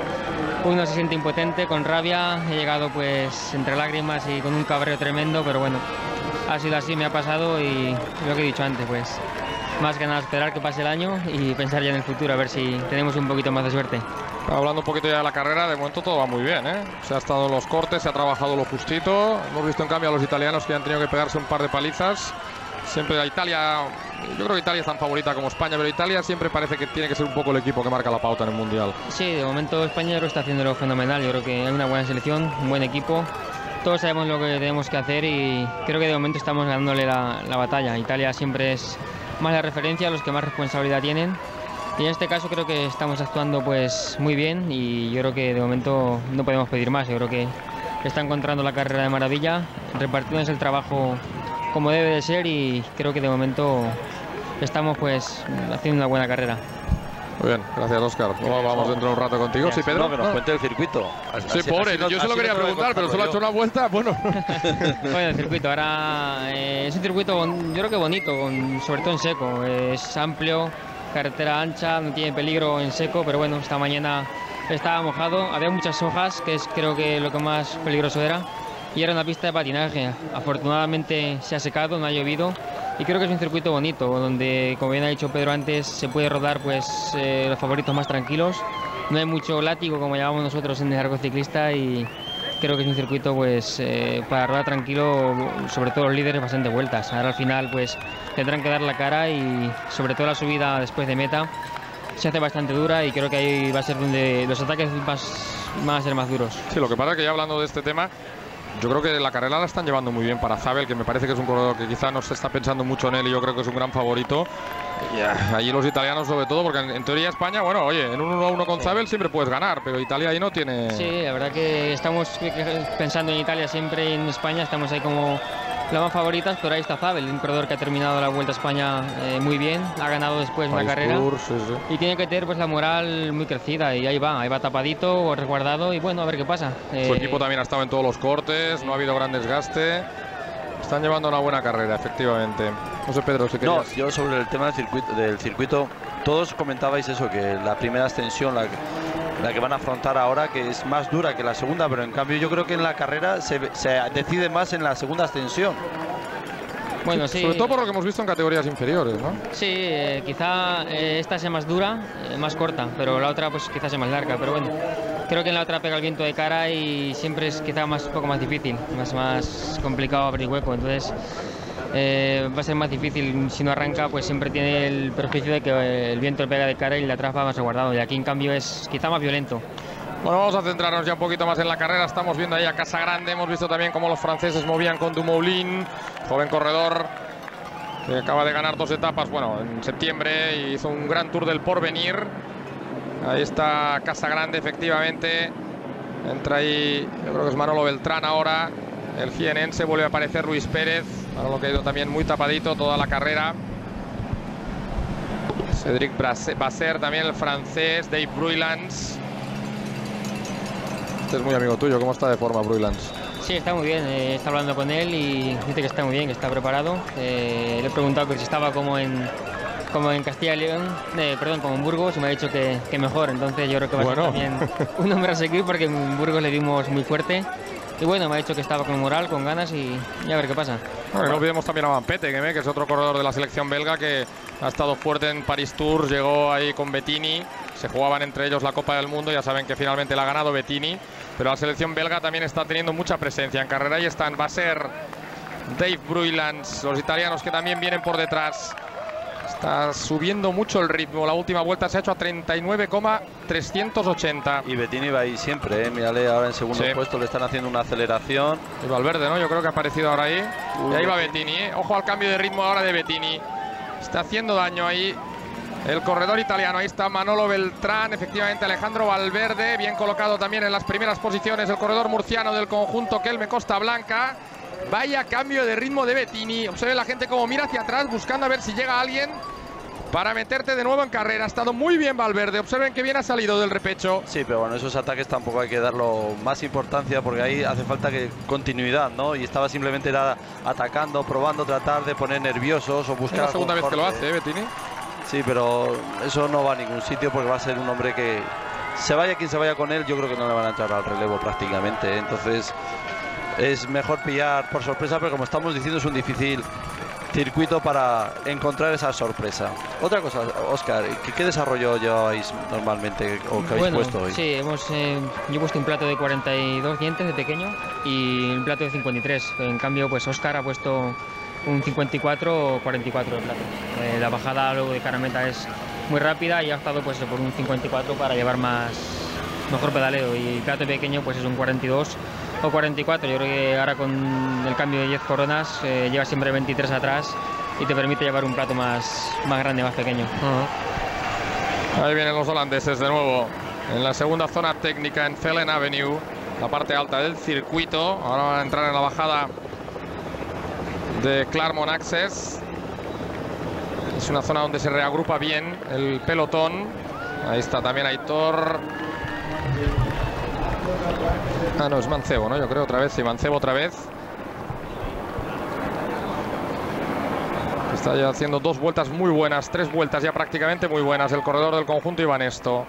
uno se siente impotente, con rabia. He llegado pues entre lágrimas y con un cabreo tremendo, pero bueno, ha sido así, me ha pasado, y lo que he dicho antes, pues más que nada esperar que pase el año y pensar ya en el futuro, a ver si tenemos un poquito más de suerte. Hablando un poquito ya de la carrera, de momento todo va muy bien, ¿eh? Se ha estado en los cortes, se ha trabajado lo justito. Hemos visto en cambio a los italianos que han tenido que pegarse un par de palizas. Siempre a Italia, yo creo que Italia es tan favorita como España, pero Italia siempre parece que tiene que ser un poco el equipo que marca la pauta en el Mundial. Sí, de momento España lo está haciéndolo fenomenal. Yo creo que hay una buena selección, un buen equipo. Todos sabemos lo que tenemos que hacer, y creo que de momento estamos ganándole la, la batalla. Italia siempre es más la referencia, los que más responsabilidad tienen, y en este caso creo que estamos actuando pues muy bien, y yo creo que de momento no podemos pedir más. Yo creo que está encontrando la carrera de maravilla, repartiéndose el trabajo como debe de ser, y creo que de momento estamos pues haciendo una buena carrera. Muy bien, gracias, Óscar. Luego vamos dentro de un rato contigo. Gracias. Sí, Pedro. No, que nos No. cuente el circuito. Sí, Así- pobre, así no- yo se lo así quería no tengo que preguntar, pero solo ha hecho contarlo una vuelta. Bueno, Bueno, el circuito ahora eh, es un circuito bon- yo creo que bonito, con, sobre todo en seco. Es amplio, carretera ancha, no tiene peligro en seco, pero bueno, esta mañana estaba mojado, había muchas hojas, que es creo que lo que más peligroso era, y era una pista de patinaje. Afortunadamente se ha secado, no ha llovido, y creo que es un circuito bonito, donde, como bien ha dicho Pedro antes, se puede rodar pues eh, los favoritos más tranquilos. No hay mucho látigo, como llamamos nosotros en el argot ciclista, y creo que es un circuito pues eh, para rodar tranquilo, sobre todo los líderes, bastante vueltas. Ahora al final pues tendrán que dar la cara y sobre todo la subida después de meta se hace bastante dura y creo que ahí va a ser donde los ataques más, van a ser más duros. Sí, lo que pasa es que ya hablando de este tema, yo creo que la carrera la están llevando muy bien para Zabel, que me parece que es un corredor que quizá no se está pensando mucho en él y yo creo que es un gran favorito. Yeah. Allí los italianos sobre todo, porque en, en teoría España, bueno, oye, en un uno a uno con sí. Zabel siempre puedes ganar, pero Italia ahí no tiene... Sí, la verdad que estamos pensando en Italia siempre y en España, estamos ahí como las más favoritas, pero ahí está Zabel, un corredor que ha terminado la Vuelta a España eh, muy bien, ha ganado después una carrera Tour, sí, sí. y tiene que tener pues la moral muy crecida y ahí va, ahí va tapadito o resguardado y bueno, a ver qué pasa. Eh... Su equipo también ha estado en todos los cortes, no ha habido gran desgaste. Están llevando una buena carrera, efectivamente. No sé, Pedro, si querías... No, yo sobre el tema del circuito, del circuito, todos comentabais eso, que la primera extensión, la, la que van a afrontar ahora, que es más dura que la segunda, pero en cambio yo creo que en la carrera se, se decide más en la segunda extensión. Bueno, sí. Sobre todo por lo que hemos visto en categorías inferiores, ¿no? Sí, eh, quizá eh, esta sea más dura, eh, más corta, pero la otra pues quizás sea más larga, pero bueno. Creo que en la otra pega el viento de cara y siempre es quizá más, un poco más difícil, más, más complicado abrir hueco, entonces eh, va a ser más difícil. Si no arranca, pues siempre tiene el perjuicio de que el viento le pega de cara y la atrás va más resguardado, y aquí en cambio es quizá más violento. Bueno, vamos a centrarnos ya un poquito más en la carrera. Estamos viendo ahí a Casagrande, hemos visto también cómo los franceses movían con Dumoulin, joven corredor que acaba de ganar dos etapas, bueno, en septiembre, y hizo un gran Tour del Porvenir. Ahí está Casagrande, efectivamente. Entra ahí, yo creo que es Manolo Beltrán ahora. El jienense, vuelve a aparecer Luis Pérez. Ahora lo que ha ido también muy tapadito toda la carrera. Cédric Basser, también el francés. Dave Bruylands. Este es muy amigo tuyo. ¿Cómo está de forma Bruylands? Sí, está muy bien. Eh, está hablando con él y dice que está muy bien, que está preparado. Eh, le he preguntado que si estaba como en... como en Castilla y León, eh, perdón, como en Burgos, y me ha dicho que, que mejor, entonces yo creo que va bueno. a ser también un hombre a seguir porque en Burgos le dimos muy fuerte y bueno, me ha dicho que estaba con moral, con ganas y, y a ver qué pasa. Bueno, no olvidemos también a Van Petegem, que es otro corredor de la selección belga que ha estado fuerte en Paris Tours, llegó ahí con Bettini, se jugaban entre ellos la Copa del Mundo, ya saben que finalmente la ha ganado Bettini, pero la selección belga también está teniendo mucha presencia en carrera y están, va a ser Dave Bruylands, los italianos que también vienen por detrás. Está subiendo mucho el ritmo. La última vuelta se ha hecho a treinta y nueve coma trescientos ochenta. Y Bettini va ahí siempre, ¿eh? Mírale ahora en segundo sí. puesto, le están haciendo una aceleración. Y Valverde, ¿no? Yo creo que ha aparecido ahora ahí. Uh, y ahí va Bettini, ¿eh? Ojo al cambio de ritmo ahora de Bettini. Está haciendo daño ahí el corredor italiano. Ahí está Manolo Beltrán, efectivamente Alejandro Valverde. Bien colocado también en las primeras posiciones el corredor murciano del conjunto Kelme Costa Blanca. Vaya cambio de ritmo de Bettini. Observe la gente como mira hacia atrás buscando a ver si llega alguien para meterte de nuevo en carrera. Ha estado muy bien Valverde. Observen que bien ha salido del repecho. Sí, pero bueno, esos ataques tampoco hay que darlo más importancia porque ahí hace falta que continuidad, ¿no? Y estaba simplemente era atacando, probando, tratar de poner nerviosos o buscar... Es la segunda vez que lo hace, ¿eh, Bettini? Sí, pero eso no va a ningún sitio porque va a ser un hombre que... Se vaya quien se vaya con él, yo creo que no le van a entrar al relevo prácticamente. Entonces... es mejor pillar por sorpresa, pero como estamos diciendo es un difícil circuito para encontrar esa sorpresa. Otra cosa, Óscar, ¿qué, qué desarrollo lleváis normalmente o que habéis bueno, puesto hoy? Sí, hemos, eh, yo he puesto un plato de cuarenta y dos dientes de pequeño y un plato de cincuenta y tres. En cambio, pues Óscar ha puesto un cincuenta y cuatro o cuarenta y cuatro de plato. Eh, la bajada luego de Carameta es muy rápida y ha optado pues por un cincuenta y cuatro para llevar más mejor pedaleo, y el plato pequeño pues es un cuarenta y dos o cuarenta y cuatro. Yo creo que ahora con el cambio de diez coronas eh, lleva siempre veintitrés atrás y te permite llevar un plato más, más grande, más pequeño. Uh-huh. Ahí vienen los holandeses de nuevo en la segunda zona técnica en Velen Avenue, la parte alta del circuito. Ahora van a entrar en la bajada de Claremont Access. Es una zona donde se reagrupa bien el pelotón. Ahí está también Aitor. Ah, no, es Mancebo, ¿no? Yo creo otra vez, sí, Mancebo otra vez. Está ya haciendo dos vueltas muy buenas, tres vueltas ya prácticamente muy buenas. El corredor del conjunto Ibanesto.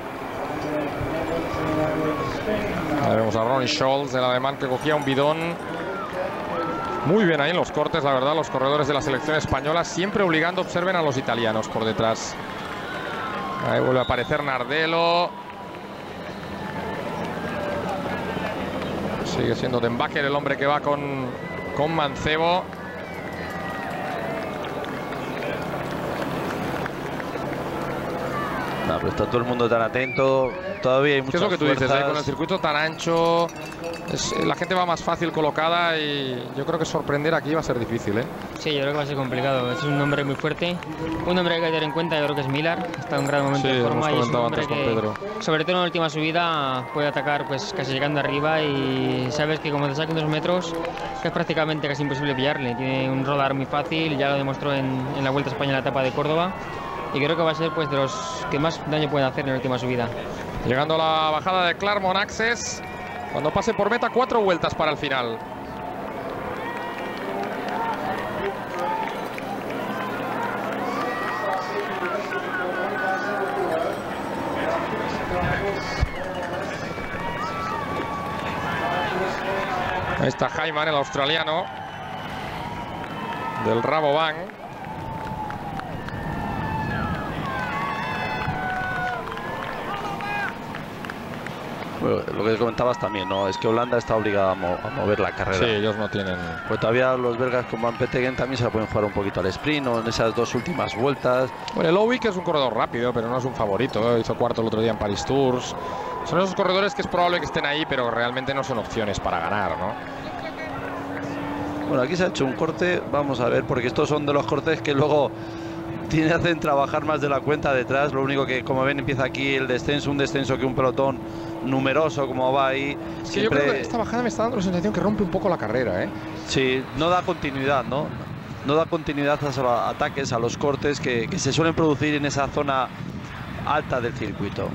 Ahí vemos a Ronnie Scholz, el alemán que cogía un bidón. Muy bien ahí en los cortes, la verdad, los corredores de la selección española, siempre obligando, observen a los italianos por detrás. Ahí vuelve a aparecer Nardello. Sigue siendo Dembacher el hombre que va con, con Mancebo. No, pero está todo el mundo tan atento. Todavía hay muchas ¿Qué es lo que tú fuerzas. dices? ¿eh? Con el circuito tan ancho, es, la gente va más fácil colocada y yo creo que sorprender aquí va a ser difícil, ¿eh? Sí, yo creo que va a ser complicado. Es un hombre muy fuerte. Un hombre que hay que tener en cuenta, yo creo que es Millar. Está en un gran momento Sí, de forma y hemos es un comentado hombre antes que, con Pedro. sobre todo en la última subida, puede atacar pues casi llegando arriba y sabes que como te saquen dos metros, que es prácticamente casi imposible pillarle. Tiene un rodar muy fácil, ya lo demostró en, en la Vuelta a España en la etapa de Córdoba. Y creo que va a ser pues de los que más daño pueden hacer en la última subida. Llegando a la bajada de Claremont Access, cuando pase por meta, cuatro vueltas para el final. Ahí está Hyman, el australiano del Rabobank. Bueno, lo que comentabas también, ¿no? Es que Holanda está obligada a, mo a mover la carrera. Sí, ellos no tienen. Pues todavía los belgas con Van Petegem también se la pueden jugar un poquito al sprint o en esas dos últimas vueltas. Bueno, el Lowick es un corredor rápido, pero no es un favorito. Hizo cuarto el otro día en Paris Tours. Son esos corredores que es probable que estén ahí, pero realmente no son opciones para ganar, ¿no? Bueno, aquí se ha hecho un corte, vamos a ver, porque estos son de los cortes que luego tiene, hacen trabajar más de la cuenta detrás. Lo único que, como ven, empieza aquí el descenso, un descenso que un pelotón numeroso como va ahí. Es que siempre... yo creo que esta bajada me está dando la sensación que rompe un poco la carrera, ¿eh? Sí, no da continuidad, ¿no? No da continuidad a los ataques, a los cortes que, que se suelen producir en esa zona alta del circuito.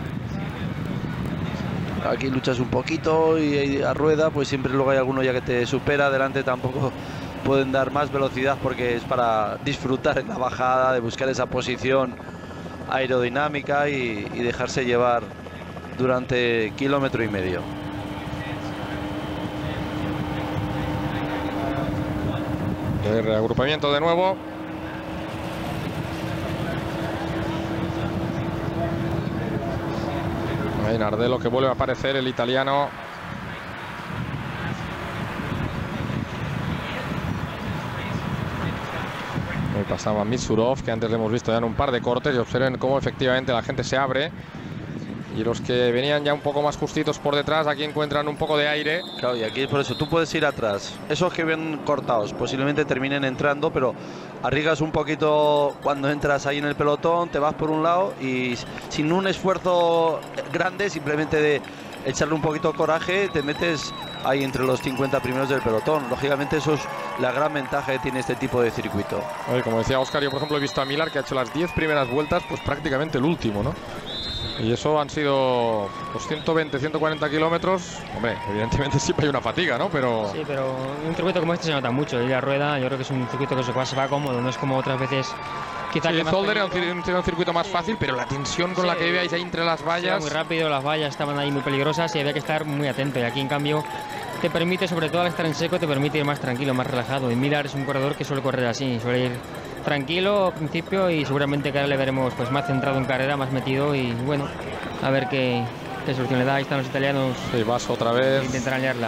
Aquí luchas un poquito y a rueda, pues siempre luego hay alguno ya que te supera. Adelante tampoco pueden dar más velocidad porque es para disfrutar en la bajada, de buscar esa posición aerodinámica y, y dejarse llevar durante kilómetro y medio. El reagrupamiento de nuevo. Ahí Nardello, que vuelve a aparecer, el italiano. Ahí pasaba Misurov, que antes le hemos visto ya en un par de cortes, y observen cómo efectivamente la gente se abre. Y los que venían ya un poco más justitos por detrás, aquí encuentran un poco de aire. Claro, y aquí por eso tú puedes ir atrás. Esos que ven cortados posiblemente terminen entrando, pero arriesgas un poquito cuando entras ahí en el pelotón, te vas por un lado y sin un esfuerzo grande, simplemente de echarle un poquito de coraje, te metes ahí entre los cincuenta primeros del pelotón. Lógicamente eso es la gran ventaja que tiene este tipo de circuito. Oye, como decía Óscar, yo por ejemplo he visto a Millar que ha hecho las diez primeras vueltas, pues prácticamente el último, ¿no? Y eso han sido pues ciento veinte, ciento cuarenta kilómetros. Hombre, evidentemente siempre hay una fatiga, ¿no? Pero... Sí, pero un circuito como este se nota mucho. Y la rueda, yo creo que es un circuito que se va, se va cómodo, no es como otras veces. Quizá sí, que más Zolder era un, un, un circuito más fácil, pero la tensión con sí, la que veáis ahí entre las vallas... Muy rápido, las vallas estaban ahí muy peligrosas y había que estar muy atento. Y aquí, en cambio, te permite, sobre todo al estar en seco, te permite ir más tranquilo, más relajado. Y Millar es un corredor que suele correr así, suele ir tranquilo al principio y seguramente que ahora le veremos pues más centrado en carrera, más metido y bueno, a ver qué, qué solución le da. Ahí están los italianos. Sí, vas otra vez. Intentarán liarla.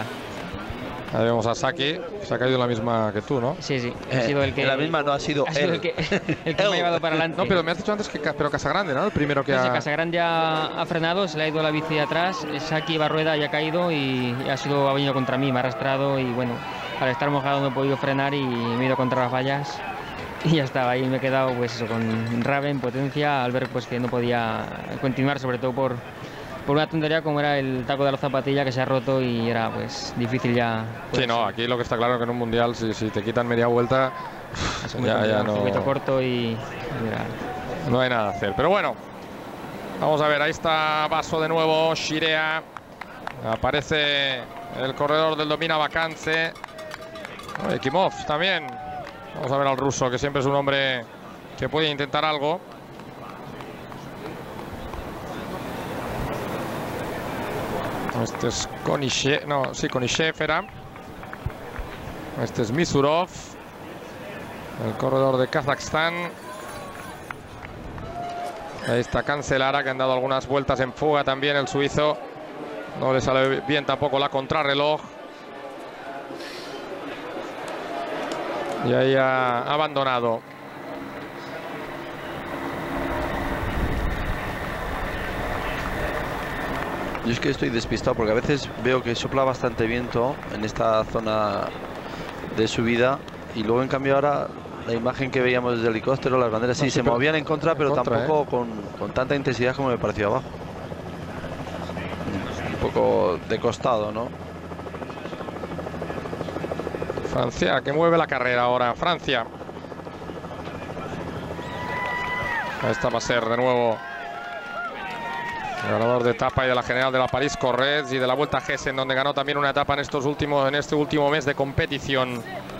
Ahí vemos a Saki, se ha caído la misma que tú, ¿no? Sí, sí, ha Eh, sido el que... La misma no ha sido, ha sido él. el que, el que me ha llevado para adelante. No, pero me has dicho antes que pero Casagrande, ¿no? El primero que Sí, ha... Casagrande ha, ha frenado, se le ha ido la bici atrás, Saki va a rueda y ha caído y ha sido ha venido contra mí, me ha arrastrado y bueno, al estar mojado no he podido frenar y me he ido contra las vallas y ya estaba ahí, me he quedado pues eso, con rabia, en potencia, al ver pues que no podía continuar, sobre todo por, por una tontería como era el taco de la zapatilla que se ha roto y era pues difícil ya. Pues, sí, no, aquí lo que está claro es que en un mundial si, si te quitan media vuelta es muy ya, ya un no, circuito corto y mira, no hay nada a hacer, pero bueno, vamos a ver, ahí está Basso de nuevo, Shirea, aparece el corredor del Domina Vacance, Ekimov también. Vamos a ver al ruso, que siempre es un hombre que puede intentar algo. Este es Konishev, no, sí, Konishev era. Este es Misurov, el corredor de Kazajstán. Ahí está Cancelara, que han dado algunas vueltas en fuga también, el suizo. No le sale bien tampoco la contrarreloj. Y ahí ha abandonado. Yo es que estoy despistado porque a veces veo que sopla bastante viento en esta zona de subida y luego en cambio ahora la imagen que veíamos desde el helicóptero, las banderas sí, no, sí se movían en contra, pero contra, tampoco ¿eh? con, con tanta intensidad como me pareció abajo. Un poco de costado, ¿no? Francia, que mueve la carrera ahora. Francia. Esta va a ser de nuevo el ganador de etapa y de la general de la París-Corrèze y de la Vuelta a Hessen, donde ganó también una etapa en estos últimos en este último mes de competición.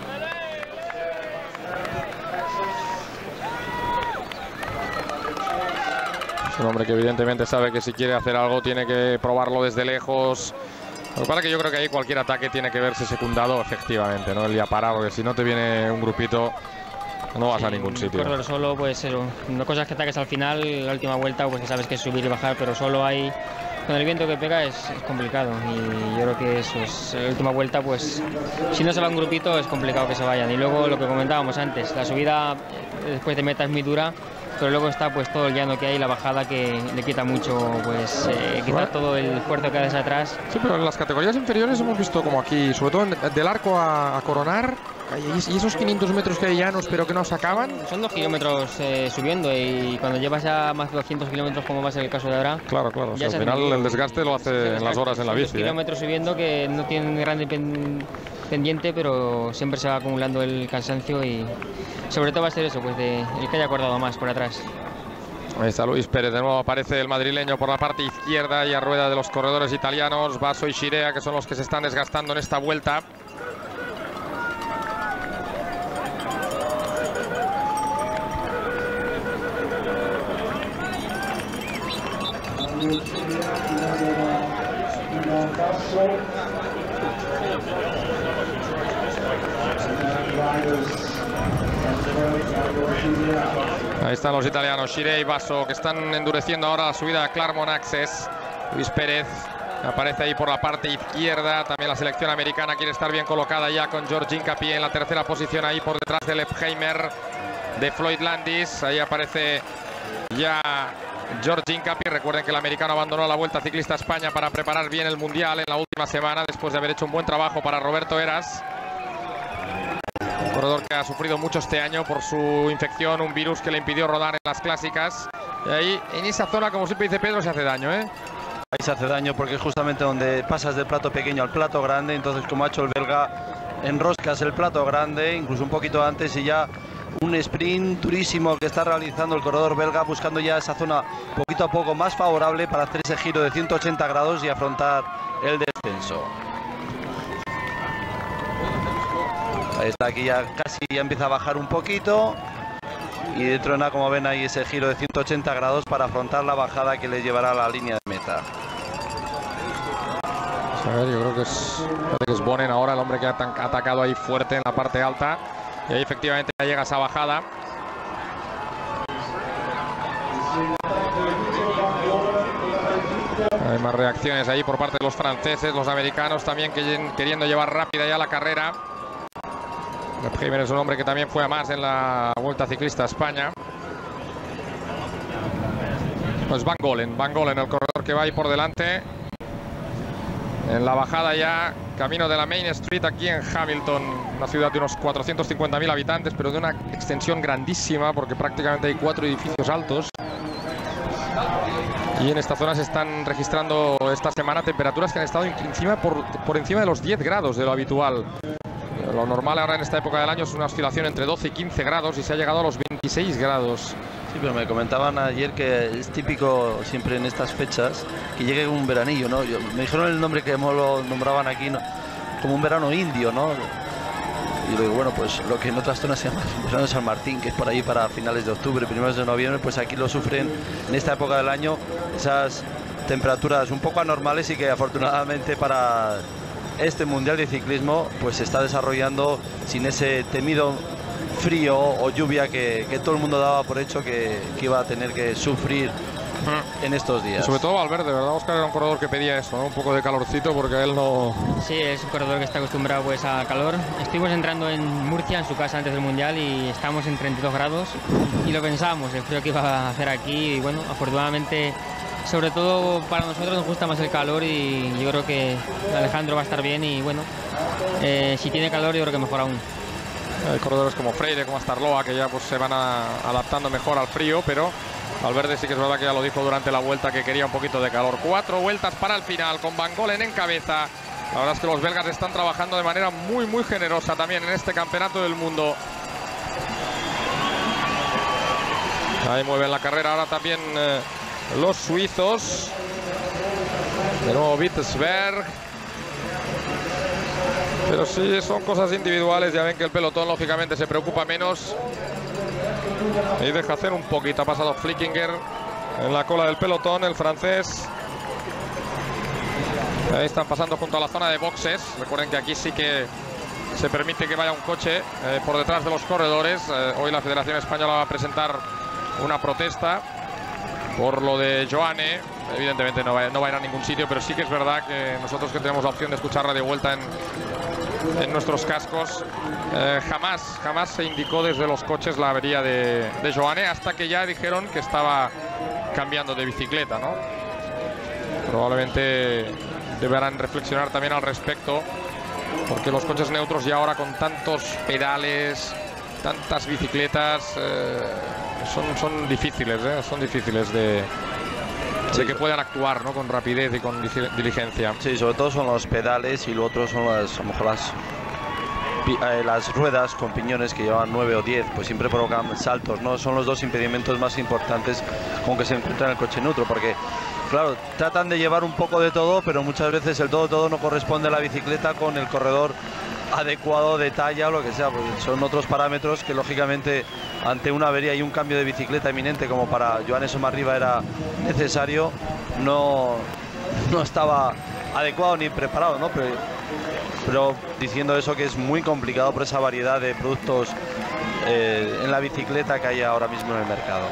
Es un hombre que evidentemente sabe que si quiere hacer algo tiene que probarlo desde lejos. Lo que pasa es que yo creo que ahí cualquier ataque tiene que verse secundado efectivamente, ¿no? El día parado, porque si no te viene un grupito no vas sí, a ningún sitio. Corredor solo, pues eso, no cosas que ataques al final, la última vuelta, pues que sabes que es subir y bajar, pero solo hay, con el viento que pega es, es complicado. Y yo creo que eso es, la última vuelta, pues si no se va un grupito es complicado que se vayan. Y luego lo que comentábamos antes, la subida después de meta es muy dura, pero luego está pues todo el llano que hay, la bajada que le quita mucho, pues eh, quita todo el esfuerzo que haces atrás. Sí, pero en las categorías inferiores hemos visto como aquí, sobre todo en, del arco a, a Coronar, y esos quinientos metros que hay llanos pero que no se acaban. Son dos kilómetros eh, subiendo, y cuando llevas ya más de doscientos kilómetros, como va a ser el caso de ahora. Claro, claro, o sea, al final el desgaste lo hace en las horas en la bici. Kilómetros ¿eh? Subiendo que no tienen grande pendiente, pero siempre se va acumulando el cansancio, y sobre todo va a ser eso, pues de el que haya acordado más por atrás. Ahí está Luis Pérez, de nuevo aparece el madrileño por la parte izquierda y a rueda de los corredores italianos, Basso y Scirea, que son los que se están desgastando en esta vuelta. Ahí están los italianos, Scirea y Basso, que están endureciendo ahora la subida a Claremont Access. Luis Pérez aparece ahí por la parte izquierda. También la selección americana quiere estar bien colocada ya, con George Hincapie en la tercera posición, ahí por detrás del Leipheimer de Floyd Landis. Ahí aparece ya George Hincapie. Recuerden que el americano abandonó la Vuelta Ciclista a España para preparar bien el Mundial en la última semana, después de haber hecho un buen trabajo para Roberto Heras. Un corredor que ha sufrido mucho este año por su infección, un virus que le impidió rodar en las clásicas. Y ahí, en esa zona, como siempre dice Pedro, se hace daño, ¿eh? Ahí se hace daño porque es justamente donde pasas del plato pequeño al plato grande. Entonces, como ha hecho el belga, enroscas el plato grande, incluso un poquito antes, y ya un sprint durísimo que está realizando el corredor belga, buscando ya esa zona poquito a poco más favorable para hacer ese giro de ciento ochenta grados y afrontar el descenso. Ahí está, aquí ya casi ya empieza a bajar un poquito, y dentro de nada, como ven, ahí ese giro de ciento ochenta grados para afrontar la bajada que le llevará a la línea de meta. A ver, yo creo que es, que es Bonen ahora el hombre que ha atacado ahí fuerte en la parte alta, y ahí efectivamente ya llega esa bajada. Hay más reacciones ahí por parte de los franceses, los americanos también que, queriendo llevar rápida ya la carrera. Leipheimer es un hombre que también fue a más en la Vuelta Ciclista a España. Pues Van Golen, Van Golen, el corredor que va ahí por delante. En la bajada ya, camino de la Main Street aquí en Hamilton, una ciudad de unos cuatrocientos cincuenta mil habitantes, pero de una extensión grandísima, porque prácticamente hay cuatro edificios altos. Y en esta zona se están registrando esta semana temperaturas que han estado encima por, por encima de los diez grados de lo habitual. Lo normal ahora en esta época del año es una oscilación entre doce y quince grados, y se ha llegado a los veintiséis grados. Sí, pero me comentaban ayer que es típico siempre en estas fechas que llegue un veranillo, ¿no? Yo, me dijeron el nombre que lo nombraban aquí, ¿no? Como un verano indio, ¿no? Y digo, bueno, pues lo que en otras zonas se llama el verano de San Martín, que es por ahí para finales de octubre, primeros de noviembre, pues aquí lo sufren en esta época del año, esas temperaturas un poco anormales, y que afortunadamente para este Mundial de Ciclismo pues se está desarrollando sin ese temido frío o lluvia que, que todo el mundo daba por hecho que, que iba a tener que sufrir en estos días. Y sobre todo Valverde, ¿verdad, Óscar? Era un corredor que pedía eso, ¿no? Un poco de calorcito, porque él no... Sí, es un corredor que está acostumbrado pues, a calor. Estuvimos entrando en Murcia, en su casa antes del Mundial, y estábamos en treinta y dos grados y lo pensábamos, el frío que iba a hacer aquí, y bueno, afortunadamente, sobre todo para nosotros nos gusta más el calor, y yo creo que Alejandro va a estar bien, y bueno, eh, si tiene calor yo creo que mejor aún. Hay corredores como Freire, como Astarloa, que ya pues se van a, adaptando mejor al frío, pero Valverde sí que es verdad que ya lo dijo durante la vuelta, que quería un poquito de calor. Cuatro vueltas para el final, con Van Golen en cabeza. La verdad es que los belgas están trabajando de manera muy, muy generosa también en este campeonato del mundo. Ahí mueven la carrera ahora también eh, los suizos. De nuevo Wittesberg. Pero sí, son cosas individuales. Ya ven que el pelotón lógicamente se preocupa menos y deja hacer un poquito. Ha pasado Flickinger en la cola del pelotón, el francés. Ahí están pasando junto a la zona de boxes. Recuerden que aquí sí que se permite que vaya un coche eh, por detrás de los corredores. Eh, hoy la Federación Española va a presentar una protesta por lo de Joane. Evidentemente no va, no va a ir a ningún sitio, pero sí que es verdad que nosotros, que tenemos la opción de escucharla de vuelta en, en nuestros cascos, eh, jamás, jamás se indicó desde los coches la avería de, de Joane, hasta que ya dijeron que estaba cambiando de bicicleta, ¿no? Probablemente deberán reflexionar también al respecto, porque los coches neutros ya ahora, con tantos pedales, tantas bicicletas, eh, son, son difíciles, ¿eh? Son difíciles de... de que puedan actuar, ¿no? Con rapidez y con diligencia. Sí, sobre todo son los pedales, y lo otro son las, a lo mejor las, eh, las ruedas con piñones que llevan nueve o diez, pues siempre provocan saltos, ¿no? Son los dos impedimentos más importantes con que se encuentra en el coche neutro, porque claro, tratan de llevar un poco de todo, pero muchas veces el todo todo no corresponde a la bicicleta con el corredor adecuado de talla o lo que sea, porque son otros parámetros que lógicamente ante una avería y un cambio de bicicleta eminente como para Joan Somarriba era necesario, no, no estaba adecuado ni preparado, ¿no? Pero, pero diciendo eso, que es muy complicado por esa variedad de productos eh, en la bicicleta que hay ahora mismo en el mercado.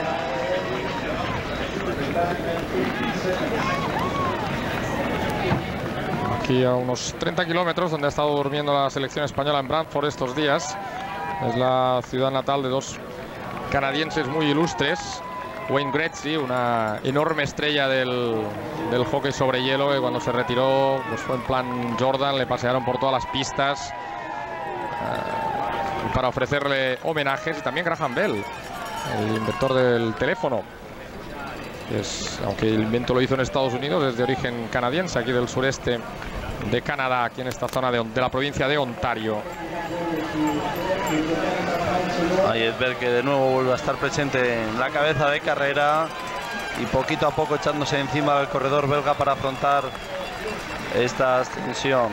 Aquí a unos treinta kilómetros, donde ha estado durmiendo la selección española en Brantford estos días. Es la ciudad natal de dos canadienses muy ilustres. Wayne Gretzky, una enorme estrella del, del hockey sobre hielo, que cuando se retiró pues fue en plan Jordan, le pasearon por todas las pistas uh, para ofrecerle homenajes. Y también Graham Bell, el inventor del teléfono. Es, aunque el invento lo hizo en Estados Unidos, es de origen canadiense, aquí del sureste de Canadá, aquí en esta zona de, de la provincia de Ontario. Ahí Edberg, que de nuevo vuelve a estar presente en la cabeza de carrera y poquito a poco echándose encima del corredor belga para afrontar esta ascensión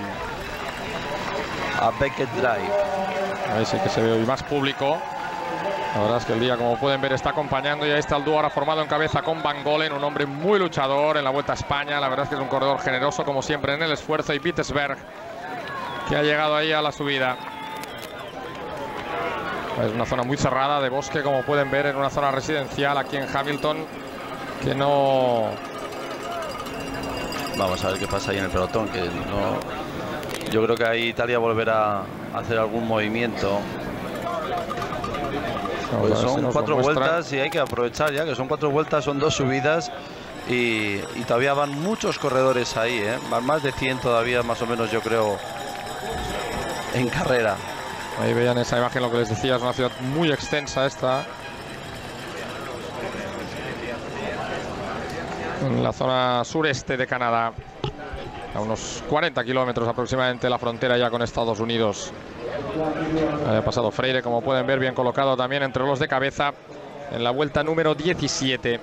a Beckett Drive. Ahí sí que se ve hoy más público. La verdad es que el día, como pueden ver, está acompañando, y ahí está el dúo ahora formado en cabeza con Van Golen, un hombre muy luchador en la Vuelta a España. La verdad es que es un corredor generoso, como siempre, en el esfuerzo. Y Wittesberg, que ha llegado ahí a la subida. Es una zona muy cerrada de bosque, como pueden ver, en una zona residencial aquí en Hamilton, que no... Vamos a ver qué pasa ahí en el pelotón, que no... Yo creo que ahí Italia volverá a hacer algún movimiento. Pues son cuatro vueltas y hay que aprovechar ya que son cuatro vueltas, son dos subidas y, y todavía van muchos corredores ahí, ¿eh? Van más de cien todavía, más o menos, yo creo, en carrera. Ahí veían esa imagen, lo que les decía, es una ciudad muy extensa esta. En la zona sureste de Canadá, a unos cuarenta kilómetros aproximadamente de la frontera ya con Estados Unidos. Ha pasado Freire, como pueden ver, bien colocado también entre los de cabeza en la vuelta número diecisiete.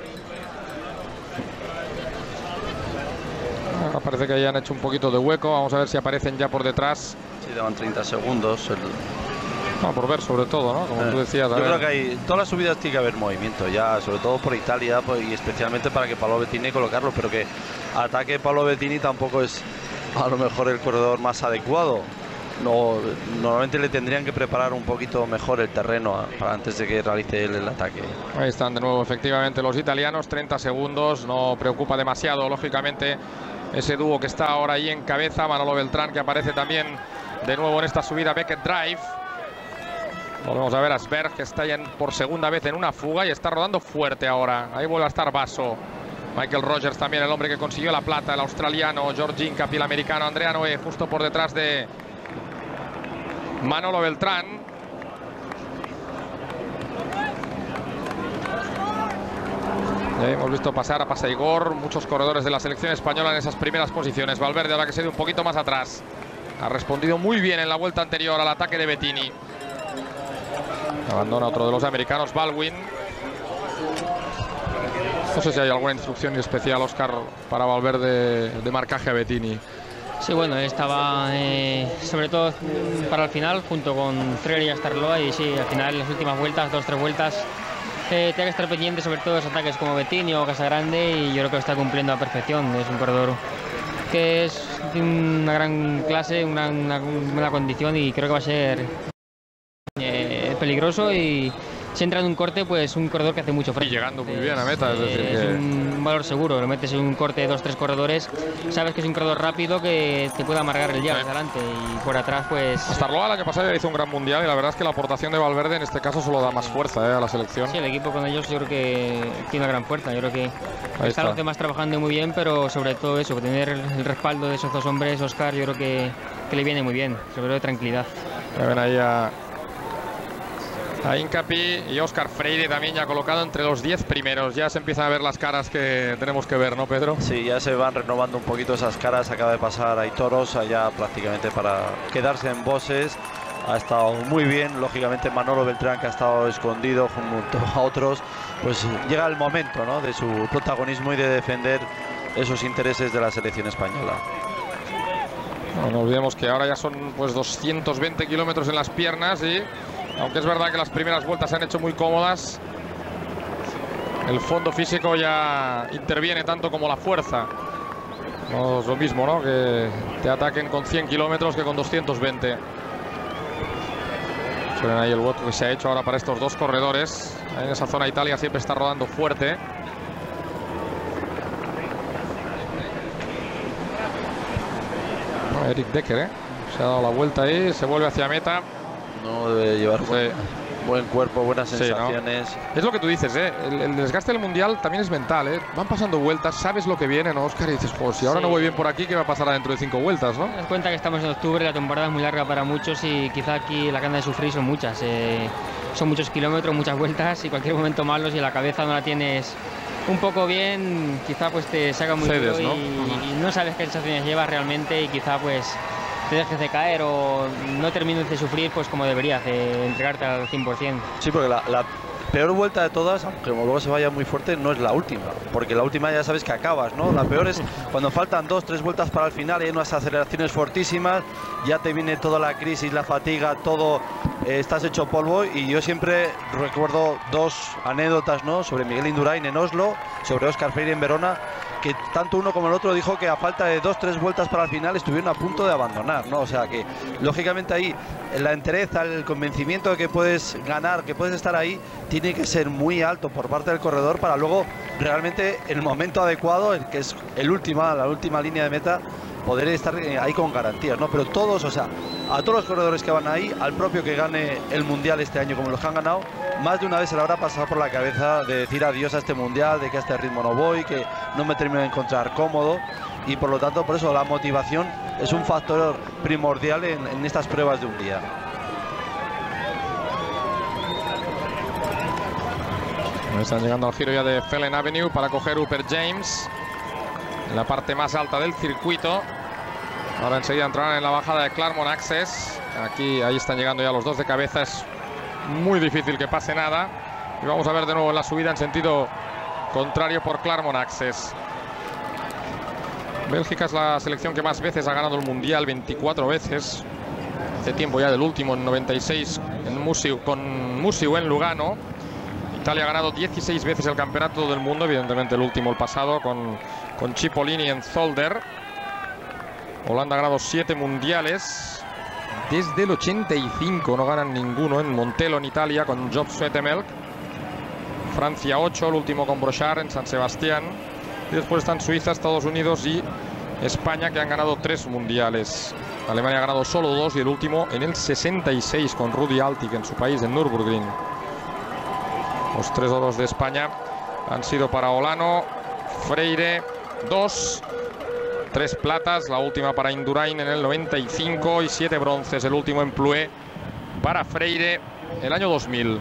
Ahora parece que ya han hecho un poquito de hueco. Vamos a ver si aparecen ya por detrás. Sí, daban treinta segundos. El... No, por ver sobre todo, ¿no? Como eh, tú decías. Yo creo que hay, todas las subidas tiene que haber movimiento ya, sobre todo por Italia, pues, y especialmente para que Paolo Bettini colocarlo, pero que ataque Paolo Bettini tampoco es a lo mejor el corredor más adecuado. no, normalmente le tendrían que preparar un poquito mejor el terreno a, para antes de que realice él el ataque. Ahí están de nuevo efectivamente los italianos, treinta segundos, no preocupa demasiado lógicamente ese dúo que está ahora ahí en cabeza. Manolo Beltrán, que aparece también de nuevo en esta subida Beckett Drive. Volvemos a ver a Sberg, que está ya por segunda vez en una fuga y está rodando fuerte ahora. Ahí vuelve a estar Basso. Michael Rogers también, el hombre que consiguió la plata, el australiano. George Incapi, el americano. Andrea Noé justo por detrás de Manolo Beltrán. Ya hemos visto pasar a Pasaigor, muchos corredores de la selección española en esas primeras posiciones. Valverde, ahora que se dio un poquito más atrás, ha respondido muy bien en la vuelta anterior al ataque de Bettini. Abandona otro de los americanos, Baldwin. No sé si hay alguna instrucción especial, Óscar, para Valverde de marcaje a Bettini. Sí, bueno, estaba eh, sobre todo para el final junto con Freire y Astarloa, y sí, al final las últimas vueltas, dos tres vueltas, eh, tiene que estar pendiente sobre todo de los ataques como Bettini o Casagrande, y yo creo que lo está cumpliendo a perfección. Es un corredor que es de una gran clase, una, una buena condición, y creo que va a ser eh, peligroso, y si entra en un corte, pues un corredor que hace mucho frente. Y llegando muy bien a meta, es decir es que... un valor seguro. Lo metes en un corte de dos tres corredores, sabes que es un corredor rápido que te puede amargar el día sí. adelante, y por atrás pues... Astarloa el año pasado ya hizo un gran mundial, y la verdad es que la aportación de Valverde en este caso solo da más fuerza eh, a la selección. Sí, el equipo con ellos yo creo que tiene una gran fuerza. Yo creo que Ahí están está. los demás trabajando muy bien, pero sobre todo eso, tener el respaldo de esos dos hombres, Óscar, yo creo que, que le viene muy bien, sobre todo de tranquilidad. Ya ven ahí a... a Incapi y Óscar Freire también ya colocado entre los diez primeros. Ya se empiezan a ver las caras que tenemos que ver, ¿no, Pedro? Sí, ya se van renovando un poquito esas caras. Acaba de pasar a Toros allá prácticamente para quedarse en bosses. Ha estado muy bien, lógicamente Manolo Beltrán, que ha estado escondido junto a otros, pues llega el momento, ¿no?, de su protagonismo y de defender esos intereses de la selección española. No, no olvidemos que ahora ya son pues doscientos veinte kilómetros en las piernas, y aunque es verdad que las primeras vueltas se han hecho muy cómodas, el fondo físico ya interviene tanto como la fuerza. No es lo mismo, ¿no?, que te ataquen con cien kilómetros que con doscientos veinte. Suelen ahí el hueco que se ha hecho ahora para estos dos corredores. En esa zona Italia siempre está rodando fuerte. No, Eric Decker, ¿eh? Se ha dado la vuelta ahí, se vuelve hacia meta. No debe llevar Sí. buen, buen cuerpo, buenas Sí, sensaciones. ¿no? Es lo que tú dices, ¿eh? El, el desgaste del mundial también es mental, ¿eh? Van pasando vueltas, sabes lo que viene, ¿no, Óscar? Y dices, pues si ahora Sí. no voy bien por aquí, ¿qué va a pasar dentro de cinco vueltas, no? Te das cuenta que estamos en octubre, la temporada es muy larga para muchos, y quizá aquí la gana de sufrir son muchas. Eh, son muchos kilómetros, muchas vueltas, y cualquier momento malo, si la cabeza no la tienes un poco bien, quizá pues te saca muy Cedes, duro, ¿no? y, y no sabes qué sensaciones llevas realmente, y quizá pues te dejes de caer o no termines de sufrir pues como deberías, de entregarte al cien por cien. Sí, porque la, la peor vuelta de todas, aunque luego se vaya muy fuerte, no es la última, porque la última ya sabes que acabas, ¿no? La peor es cuando faltan dos, tres vueltas para el final y hay unas aceleraciones fortísimas, ya te viene toda la crisis, la fatiga, todo, eh, estás hecho polvo. Y yo siempre recuerdo dos anécdotas, ¿no?, sobre Miguel Indurain en Oslo, sobre Óscar Freire en Verona, que tanto uno como el otro dijo que a falta de dos, tres vueltas para el final estuvieron a punto de abandonar, ¿no? O sea que, lógicamente ahí, la entereza, el convencimiento de que puedes ganar, que puedes estar ahí, tiene que ser muy alto por parte del corredor para luego, realmente, en el momento adecuado, el que es el última, la última línea de meta, poder estar ahí con garantías, ¿no? Pero todos, o sea, a todos los corredores que van ahí, al propio que gane el Mundial este año como los que han ganado, más de una vez se le habrá pasado por la cabeza de decir adiós a este Mundial, de que a este ritmo no voy, que no me termino de encontrar cómodo, y por lo tanto, por eso la motivación es un factor primordial en, en estas pruebas de un día. Están llegando al giro ya de Fellen Avenue para coger Upper James en la parte más alta del circuito. Ahora enseguida entrarán en la bajada de Claremont Access. Aquí, ahí están llegando ya los dos de cabeza. Es muy difícil que pase nada. Y vamos a ver de nuevo en la subida en sentido contrario por Claremont Access. Bélgica es la selección que más veces ha ganado el Mundial, veinticuatro veces. Hace tiempo ya del último, en noventa y seis, en Musiu, con Musiu en Lugano. Italia ha ganado dieciséis veces el campeonato del mundo, evidentemente el último, el pasado, con, con Cipollini en Zolder. Holanda ha ganado siete mundiales, desde el ochenta y cinco. No ganan ninguno en Montelo, en Italia, con Job Swetemelk. Francia ocho, el último con Brochard en San Sebastián. Y después están Suiza, Estados Unidos y España, que han ganado tres mundiales. Alemania ha ganado solo dos y el último en el sesenta y seis con Rudi Altig en su país, en Nürburgring. Los tres oros de España han sido para Olano, Freire, dos, tres platas, la última para Indurain en el noventa y cinco y siete bronces, el último en Ploué para Freire el año dos mil.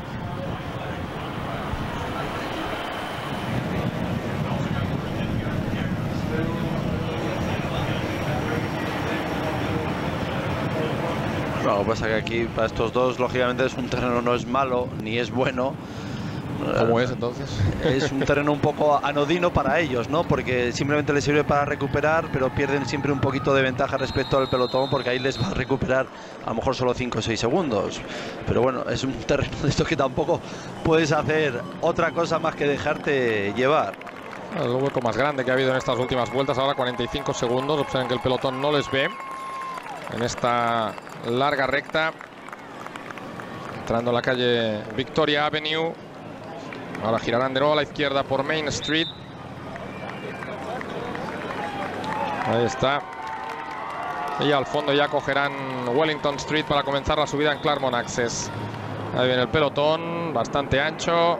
Lo que pasa que aquí para estos dos lógicamente es un terreno, no es malo ni es bueno. ¿Cómo es entonces? Es un terreno un poco anodino para ellos, ¿no? Porque simplemente les sirve para recuperar, pero pierden siempre un poquito de ventaja respecto al pelotón, porque ahí les va a recuperar a lo mejor solo cinco o seis segundos. Pero bueno, es un terreno de estos que tampoco puedes hacer otra cosa más que dejarte llevar. El hueco más grande que ha habido en estas últimas vueltas, ahora cuarenta y cinco segundos. Observen que el pelotón no les ve en esta larga recta, entrando en la calle Victoria Avenue. Ahora girarán de nuevo a la izquierda por Main Street. Ahí está. Y al fondo ya cogerán Wellington Street para comenzar la subida en Claremont Access. Ahí viene el pelotón, bastante ancho.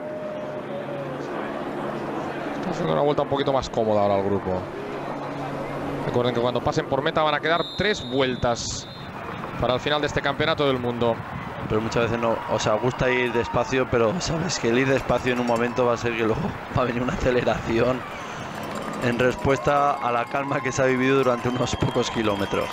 Está haciendo una vuelta un poquito más cómoda ahora el grupo. Recuerden que cuando pasen por meta van a quedar tres vueltas para el final de este campeonato del mundo. Pero muchas veces no, o sea, gusta ir despacio, pero sabes que el ir despacio en un momento va a ser que luego va a venir una aceleración en respuesta a la calma que se ha vivido durante unos pocos kilómetros.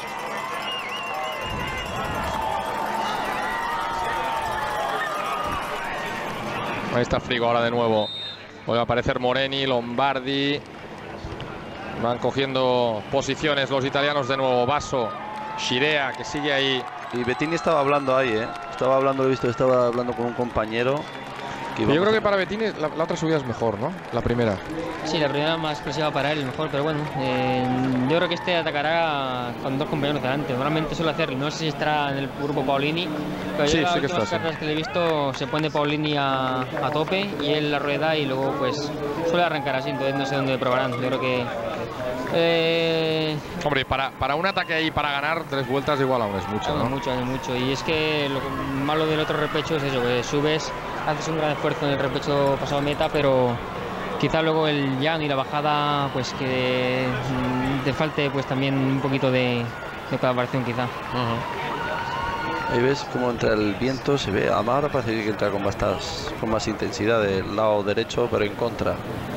Ahí está Frigo ahora de nuevo. Vuelve a aparecer Moreni, Lombardi. Van cogiendo posiciones los italianos de nuevo. Basso, Scirea, que sigue ahí. Y Bettini estaba hablando ahí, ¿eh? Estaba hablando, lo he visto, estaba hablando con un compañero. Que yo creo a... que para Bettini la, la otra subida es mejor, ¿no? La primera. Sí, la primera más expresiva para él, mejor, pero bueno. Eh, yo creo que este atacará con dos compañeros delante. Normalmente suele hacerlo, no sé si estará en el grupo Paulini. Pero sí, yo sí las que últimas está, carreras sí. que le he visto se pone Paulini a, a tope y él la rueda y luego pues suele arrancar así, entonces no sé dónde probarán. Yo creo que... Eh... Hombre, para, para un ataque ahí para ganar tres vueltas igual aún es mucho, ¿no? Mucho, mucho. Y es que lo malo del otro repecho es eso, que subes, haces un gran esfuerzo en el repecho pasado meta, pero quizá luego el llano y la bajada, pues que mm, te falte pues también un poquito de, de colaboración quizá. Uh-huh. Ahí ves cómo entra el viento, se ve, ahora parece que entra con, bastas, con más intensidad del lado derecho, pero en contra.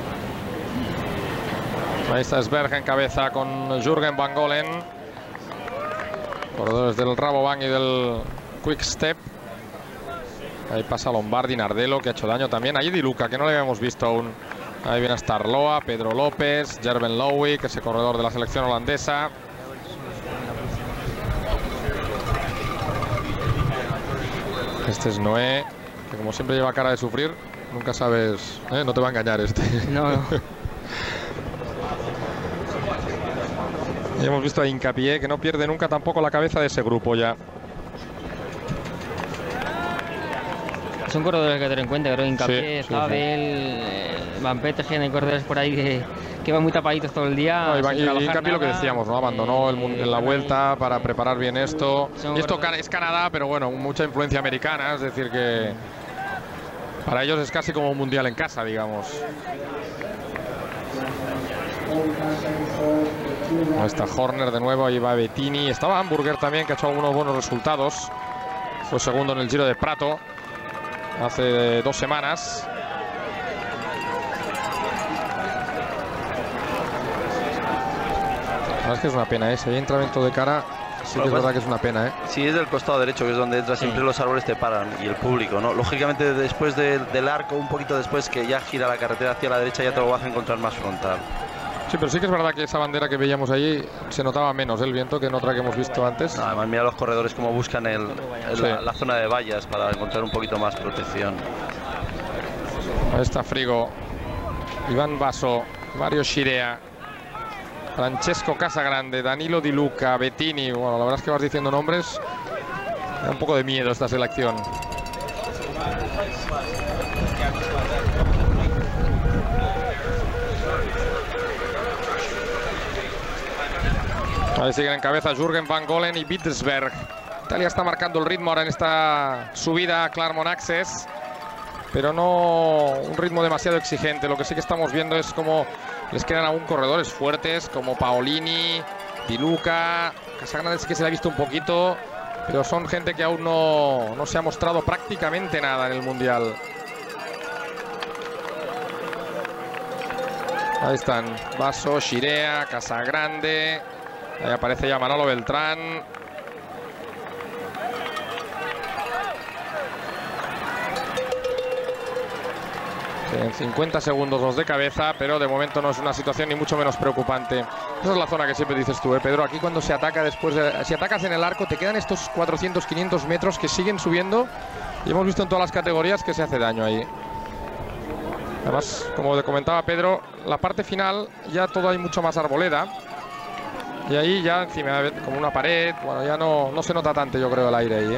Ahí está Sberg en cabeza con Jürgen Van Golen. Corredores del Rabobank y del Quick Step. Ahí pasa Lombardi, Nardello, que ha hecho daño también. Ahí Di Luca, que no le habíamos visto aún. Ahí viene hasta Arloa, Pedro López, Gerben Lowy, que es el corredor de la selección holandesa. Este es Noé, que como siempre lleva cara de sufrir. Nunca sabes, ¿eh? No te va a engañar este. No, no. Y hemos visto a Hincapié, que no pierde nunca tampoco la cabeza de ese grupo ya. Son corredores que tener en cuenta, creo que Hincapié, sí, sí, Zabel, sí. eh, Van Petegem, hay corredores por ahí que, que van muy tapaditos todo el día. No, y y Hincapié lo que decíamos, ¿no? Abandonó el, en la vuelta para preparar bien esto. Y esto es Canadá, pero bueno, mucha influencia americana, es decir que para ellos es casi como un mundial en casa, digamos. Ahí está Horner de nuevo, ahí va Bettini. Estaba Hamburger también, que ha hecho unos buenos resultados. Fue segundo en el Giro de Prato hace dos semanas. La verdad es que es una pena, ¿eh? Si hay entrenamiento de cara, sí que es verdad que es una pena, ¿eh? Si es del costado derecho, que es donde entra, siempre sí. Los árboles te paran y el público, ¿no? Lógicamente después de, del arco, un poquito después que ya gira la carretera hacia la derecha, ya te lo vas a encontrar más frontal. Sí, pero sí que es verdad que esa bandera que veíamos allí se notaba menos el viento que en otra que hemos visto antes. No, además mira los corredores como buscan el, el, sí. la, la zona de vallas para encontrar un poquito más protección. Ahí está Frigo, Iván Basso, Mario Scirea, Francesco Casagrande, Danilo Di Luca, Bettini. Bueno, la verdad es que vas diciendo nombres Da un poco de miedo esta selección. Ahí siguen en cabeza Jürgen Van Golen y Wittelsberg. Italia está marcando el ritmo ahora en esta subida a Claremont Access, pero no un ritmo demasiado exigente. Lo que sí que estamos viendo es como les quedan aún corredores fuertes como Paolini, Di Luca. Casagrande sí que se le ha visto un poquito, pero son gente que aún no, no se ha mostrado prácticamente nada en el Mundial. Ahí están Basso, Scirea, Casagrande. Ahí aparece ya Manolo Beltrán. En cincuenta segundos los de cabeza, pero de momento no es una situación ni mucho menos preocupante. Esa es la zona que siempre dices tú, ¿eh, Pedro? Aquí cuando se ataca después, de, si atacas en el arco, te quedan estos cuatrocientos, quinientos metros que siguen subiendo. Y hemos visto en todas las categorías que se hace daño ahí. Además, como comentaba Pedro, la parte final ya todo hay mucho más arboleda. Y ahí ya encima, como una pared, bueno, ya no, no se nota tanto, yo creo, el aire ahí, ¿eh?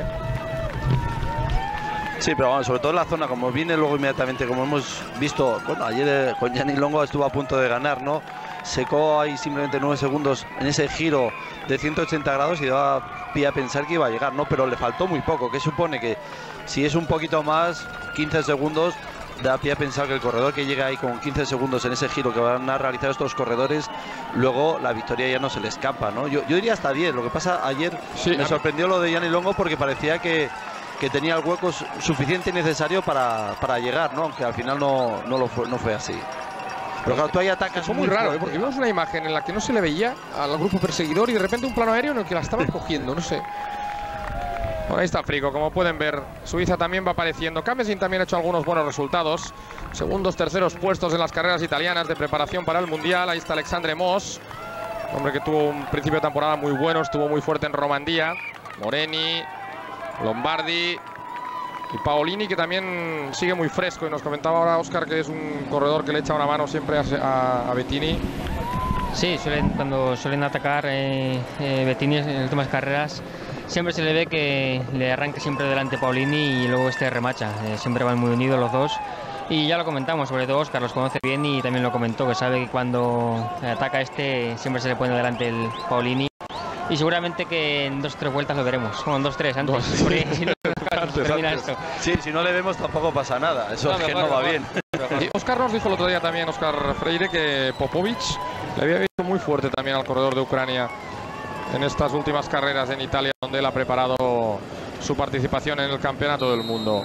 Sí, pero bueno, sobre todo en la zona, como viene luego inmediatamente, como hemos visto, bueno, ayer eh, con Gianni Longo estuvo a punto de ganar, ¿no? Secó ahí simplemente nueve segundos en ese giro de ciento ochenta grados y daba pie a pensar que iba a llegar, ¿no? Pero le faltó muy poco, que supone que si es un poquito más, quince segundos, da pie a pensar que el corredor que llega ahí con quince segundos en ese giro que van a realizar estos corredores, luego la victoria ya no se le escapa, ¿no? Yo, yo diría hasta diez. Lo que pasa ayer, sí, me sorprendió lo de Gianni Longo porque parecía que, que tenía el hueco suficiente y necesario para, para llegar, ¿no? Aunque al final no, no, lo fue, no fue así. Pero claro, tú ahí atacas. Fue muy, muy raro, ¿eh? Porque vimos una imagen en la que no se le veía al grupo perseguidor y de repente un plano aéreo en el que la estaban cogiendo, no sé. Bueno, ahí está Frigo, como pueden ver, Suiza también va apareciendo. Kamesin también ha hecho algunos buenos resultados. Segundos, terceros puestos en las carreras italianas de preparación para el Mundial. Ahí está Alexandre Moss, hombre que tuvo un principio de temporada muy bueno, estuvo muy fuerte en Romandía. Moreni, Lombardi y Paolini, que también sigue muy fresco. Y nos comentaba ahora Óscar que es un corredor que le echa una mano siempre a, a, a Bettini. Sí, suelen, cuando suelen atacar eh, eh, Bettini en las últimas carreras, siempre se le ve que le arranca siempre delante Paolini y luego este remacha. Eh, siempre van muy unidos los dos. Y ya lo comentamos, sobre todo Óscar los conoce bien y también lo comentó, que sabe que cuando ataca este siempre se le pone delante el Paolini. Y seguramente que en dos o tres vueltas lo veremos. Bueno, en dos o tres antes. Dos, porque si no, antes, termina antes. esto. Sí, si no le vemos tampoco pasa nada. Eso no, es que mejor, no va mejor. bien. Y Óscar nos dijo el otro día también, Óscar Freire, que Popovic le había visto muy fuerte también al corredor de Ucrania en estas últimas carreras en Italia, donde él ha preparado su participación en el Campeonato del Mundo.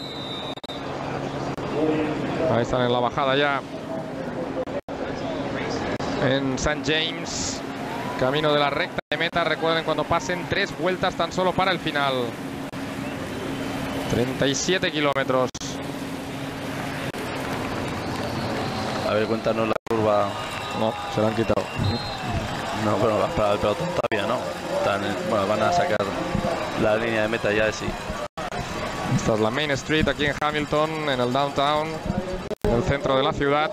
Ahí están en la bajada ya en Saint James, camino de la recta de meta. Recuerden, cuando pasen tres vueltas tan solo para el final. treinta y siete kilómetros. A ver, cuéntanos la curva. No, se la han quitado. No, bueno, para el pelotón todavía no. Están, bueno, van a sacar la línea de meta ya, sí. Esta es la Main Street aquí en Hamilton, en el downtown, en el centro de la ciudad.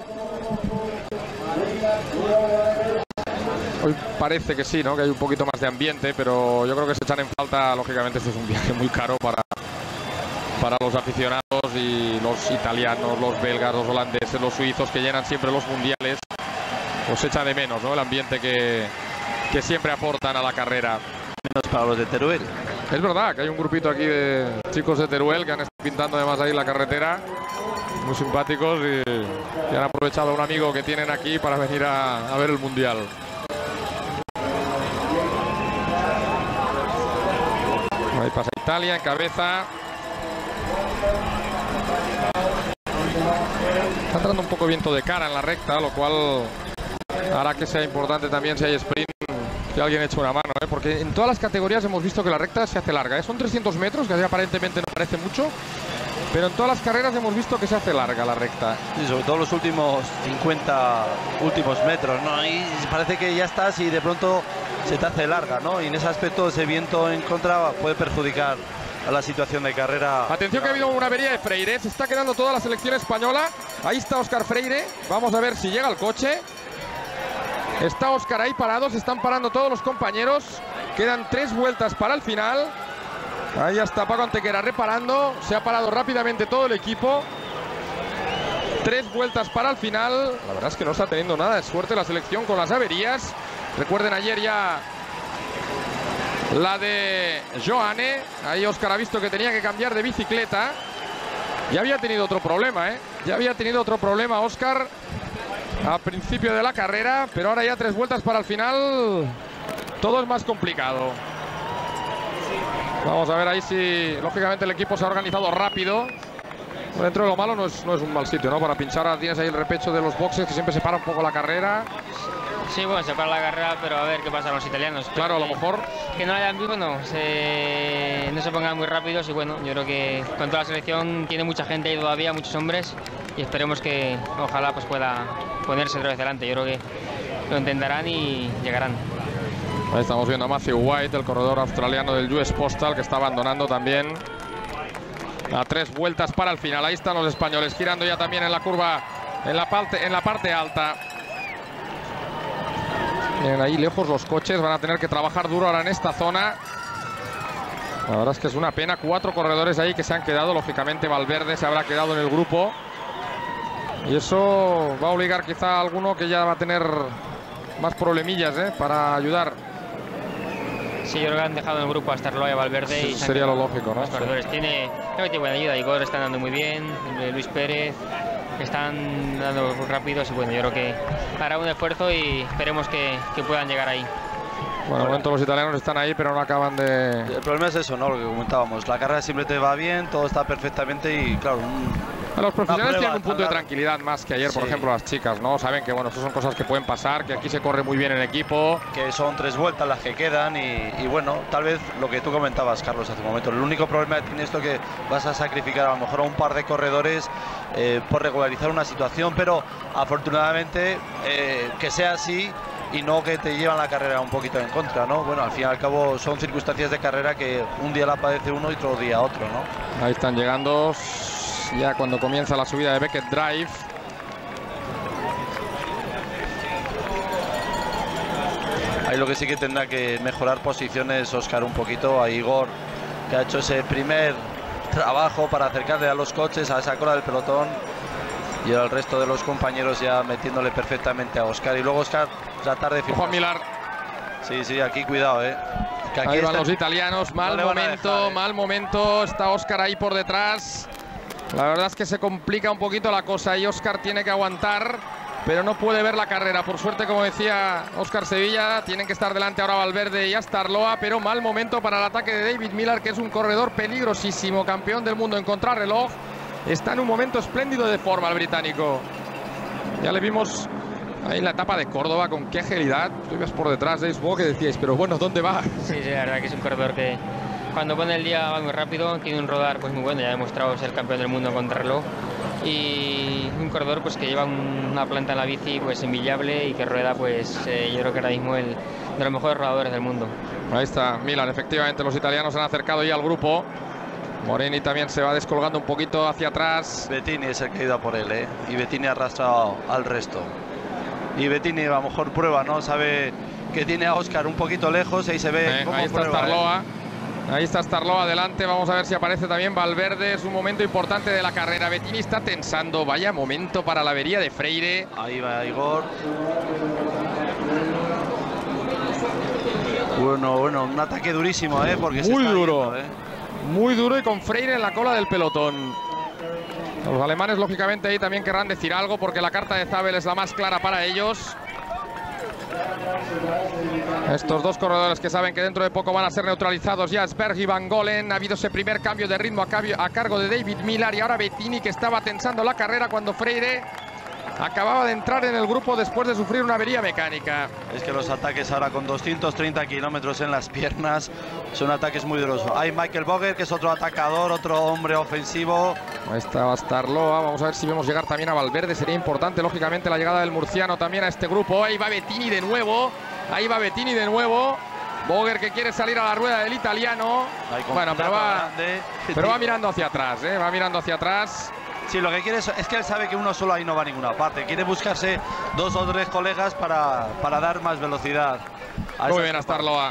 Hoy parece que sí, ¿no? Que hay un poquito más de ambiente, pero yo creo que se echan en falta. Lógicamente este es un viaje muy caro para, para los aficionados y los italianos, los belgas, los holandeses, los suizos, que llenan siempre los mundiales. Pues echa de menos, ¿no? El ambiente que, que siempre aportan a la carrera. Menos para los de Teruel. Es verdad que hay un grupito aquí de chicos de Teruel que han estado pintando además ahí la carretera. Muy simpáticos y, y han aprovechado a un amigo que tienen aquí para venir a, a ver el mundial. Ahí pasa Italia en cabeza. Está entrando un poco viento de cara en la recta, lo cual hará que sea importante también, si hay sprint, que alguien eche una mano, ¿eh? Porque en todas las categorías hemos visto que la recta se hace larga, ¿eh? Son trescientos metros, que aparentemente no parece mucho, pero en todas las carreras hemos visto que se hace larga la recta. Y sobre todo los últimos cincuenta últimos metros, ¿no? Y parece que ya estás y de pronto se te hace larga, ¿no? Y en ese aspecto ese viento en contra puede perjudicar a la situación de carrera. Atención, que ha habido una avería de Freire, se está quedando toda la selección española. Ahí está Óscar Freire, vamos a ver si llega el coche. Está Óscar ahí parado, se están parando todos los compañeros. Quedan tres vueltas para el final. Ahí está Paco Antequera reparando. Se ha parado rápidamente todo el equipo. Tres vueltas para el final. La verdad es que no está teniendo nada de suerte la selección con las averías. Recuerden ayer ya la de Joane. Ahí Óscar ha visto que tenía que cambiar de bicicleta. Ya había tenido otro problema, ¿eh? Ya había tenido otro problema Óscar a principio de la carrera, pero ahora ya tres vueltas para el final. Todo es más complicado. Vamos a ver ahí si, lógicamente, el equipo se ha organizado rápido. Dentro de lo malo no es, no es un mal sitio, ¿no? Para pinchar. Ahora tienes ahí el repecho de los boxes, que siempre se para un poco la carrera. Sí, bueno, se para la carrera, pero a ver qué pasa con los italianos. Claro, a lo mejor. Que no hayan visto, no, se, no se pongan muy rápidos y bueno, yo creo que con toda la selección tiene mucha gente ahí todavía, muchos hombres, y esperemos que ojalá pues pueda ponerse otra vez delante. Yo creo que lo intentarán y llegarán. Ahí estamos viendo a Matthew White, el corredor australiano del U S Postal, que está abandonando también. A tres vueltas para el final. Ahí están los españoles girando ya también en la curva, en la parte, en la parte alta. Miren ahí lejos los coches, van a tener que trabajar duro ahora en esta zona. La verdad es que es una pena, cuatro corredores ahí que se han quedado. Lógicamente Valverde se habrá quedado en el grupo. Y eso va a obligar quizá a alguno que ya va a tener más problemillas, ¿eh? Para ayudar. Sí, yo creo que han dejado en el grupo a Starloa y a Valverde. Sí, y sería lo lógico, ¿no? Los corredores. Sí. Tiene, creo que tiene buena ayuda. Igor está dando muy bien, Luis Pérez. Están dando rápidos y bueno, yo creo que hará un esfuerzo y esperemos que, que puedan llegar ahí. Bueno, de momento los italianos están ahí, pero no acaban de... El problema es eso, ¿no? Lo que comentábamos. La carrera siempre te va bien, todo está perfectamente y, claro... Un... Los profesionales tienen un punto de tranquilidad más que ayer, sí. Por ejemplo, las chicas, ¿no? Saben que, bueno, estas son cosas que pueden pasar, que aquí se corre muy bien en equipo. Que son tres vueltas las que quedan y, y bueno, tal vez lo que tú comentabas, Carlos, hace un momento. El único problema que tiene esto es que vas a sacrificar a lo mejor a un par de corredores eh, por regularizar una situación, pero afortunadamente eh, que sea así y no que te llevan la carrera un poquito en contra, ¿no? Bueno, al fin y al cabo son circunstancias de carrera que un día la padece uno y otro día otro, ¿no? Ahí están llegando ya cuando comienza la subida de Beckett Drive. Ahí lo que sí que tendrá que mejorar posiciones Óscar un poquito, a Igor, que ha hecho ese primer trabajo para acercarle a los coches, a esa cola del pelotón, y al resto de los compañeros ya metiéndole perfectamente a Óscar. Y luego Óscar tratar de... Juan Milar. Sí, sí, aquí cuidado, eh. Que aquí ahí van los italianos, mal no momento, dejar, eh. mal momento, está Óscar ahí por detrás. La verdad es que se complica un poquito la cosa y Óscar tiene que aguantar, pero no puede ver la carrera. Por suerte, como decía Óscar Sevilla, tienen que estar delante ahora Valverde y Astarloa, pero mal momento para el ataque de David Millar, que es un corredor peligrosísimo, campeón del mundo en contrarreloj. Está en un momento espléndido de forma el británico. Ya le vimos ahí en la etapa de Córdoba con qué agilidad. Tú ves por detrás de Isbo que decíais, pero bueno, ¿dónde va? Sí, sí, la verdad que es un corredor que cuando pone el día va muy rápido, tiene un rodar pues muy bueno, ya ha demostrado ser campeón del mundo en contrarreloj. Y un corredor pues que lleva un, una planta en la bici pues envidiable y que rueda pues eh, yo creo que ahora mismo el de los mejores rodadores del mundo. Ahí está Milan, efectivamente los italianos han acercado ya al grupo. Morini también se va descolgando un poquito hacia atrás. Bettini es el que ha ido a por él, ¿eh? Y Bettini ha arrastrado al resto. Y Bettini a lo mejor prueba, ¿no? Sabe que tiene a Óscar un poquito lejos y ahí se ve eh, cómo ahí está prueba, Starloa. ¿eh? Ahí está Starloa adelante, vamos a ver si aparece también Valverde. Es un momento importante de la carrera. Bettini está tensando, vaya momento para la avería de Freire. Ahí va Igor. Bueno, bueno, un ataque durísimo, ¿eh? Porque muy se duro, yendo, ¿eh? Muy duro y con Freire en la cola del pelotón. Los alemanes lógicamente ahí también querrán decir algo porque la carta de Zabel es la más clara para ellos. Estos dos corredores que saben que dentro de poco van a ser neutralizados ya, Sberg y Van Golen. Ha habido ese primer cambio de ritmo a, cambio, a cargo de David Millar y ahora Bettini, que estaba tensando la carrera cuando Freire acababa de entrar en el grupo después de sufrir una avería mecánica. Es que los ataques ahora con doscientos treinta kilómetros en las piernas son ataques muy duros. Hay Michael Boger, que es otro atacador, otro hombre ofensivo. Ahí está Starloa. Vamos a ver si vemos llegar también a Valverde. Sería importante, lógicamente, la llegada del murciano también a este grupo. Ahí va Bettini de nuevo. Ahí va Bettini de nuevo. Boger que quiere salir a la rueda del italiano. Bueno, pero va, pero va mirando hacia atrás, ¿eh? Va mirando hacia atrás. Sí, lo que quiere es, es que él sabe que uno solo ahí no va a ninguna parte. Quiere buscarse dos o tres colegas para, para dar más velocidad. Muy bien, Starloa.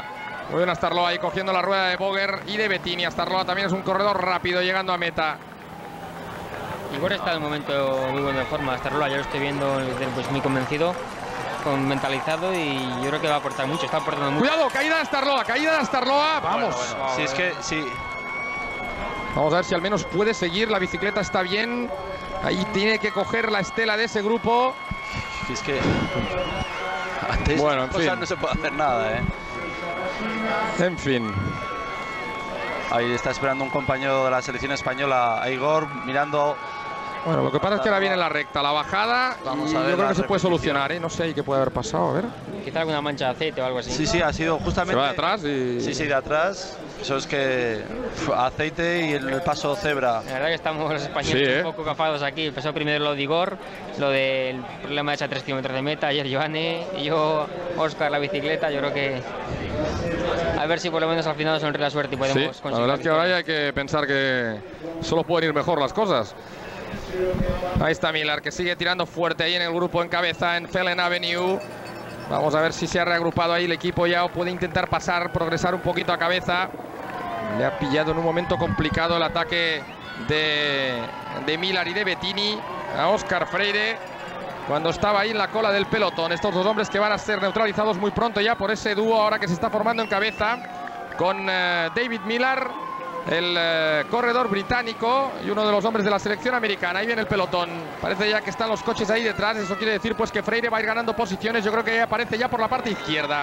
Muy bien Astarloa ahí cogiendo la rueda de Boger y de Bettini. Astarloa también es un corredor rápido llegando a meta. Igor está en un momento muy bueno de forma. Astarloa yo lo estoy viendo pues, muy convencido, con mentalizado, y yo creo que va a aportar mucho. Está aportando mucho. Cuidado, caída de Astarloa, caída de Astarloa. Vamos. Bueno, bueno. Si es que sí. Vamos a ver si al menos puede seguir. La bicicleta está bien. Ahí tiene que coger la estela de ese grupo. Si es que antes bueno, en fin. no se puede hacer nada, ¿eh? En fin. Ahí está esperando un compañero de la selección española, a Igor, mirando. Bueno, lo que pasa es que ahora viene la recta, la bajada. Vamos y a ver yo creo la que se puede repetición. solucionar, ¿eh? No sé ahí qué puede haber pasado, a ver. Quizá alguna mancha de aceite o algo así. Sí, sí, ha sido justamente. Se va de atrás y. Sí, sí, de atrás. Eso es que uf, aceite y el, el paso cebra. La verdad que estamos los españoles Sí, ¿eh? un poco cafados aquí. Empezó primero lo de Igor, lo del problema de esa tres kilómetros de meta. Ayer Joane y yo, Óscar, la bicicleta. Yo creo que a ver si por lo menos al final nos sonríe la suerte y podemos Sí, conseguir. la verdad es que ahora ya hay que pensar que solo pueden ir mejor las cosas. Ahí está Millar, que sigue tirando fuerte ahí en el grupo en cabeza en Fellen Avenue. Vamos a ver si se ha reagrupado ahí el equipo ya o puede intentar pasar, progresar un poquito a cabeza. Le ha pillado en un momento complicado el ataque de, de Millar y de Bettini a Óscar Freire cuando estaba ahí en la cola del pelotón. Estos dos hombres que van a ser neutralizados muy pronto ya por ese dúo ahora que se está formando en cabeza con eh, David Millar, el eh, corredor británico, y uno de los hombres de la selección americana. Ahí viene el pelotón. Parece ya que están los coches ahí detrás. Eso quiere decir pues que Freire va a ir ganando posiciones. Yo creo que aparece ya por la parte izquierda.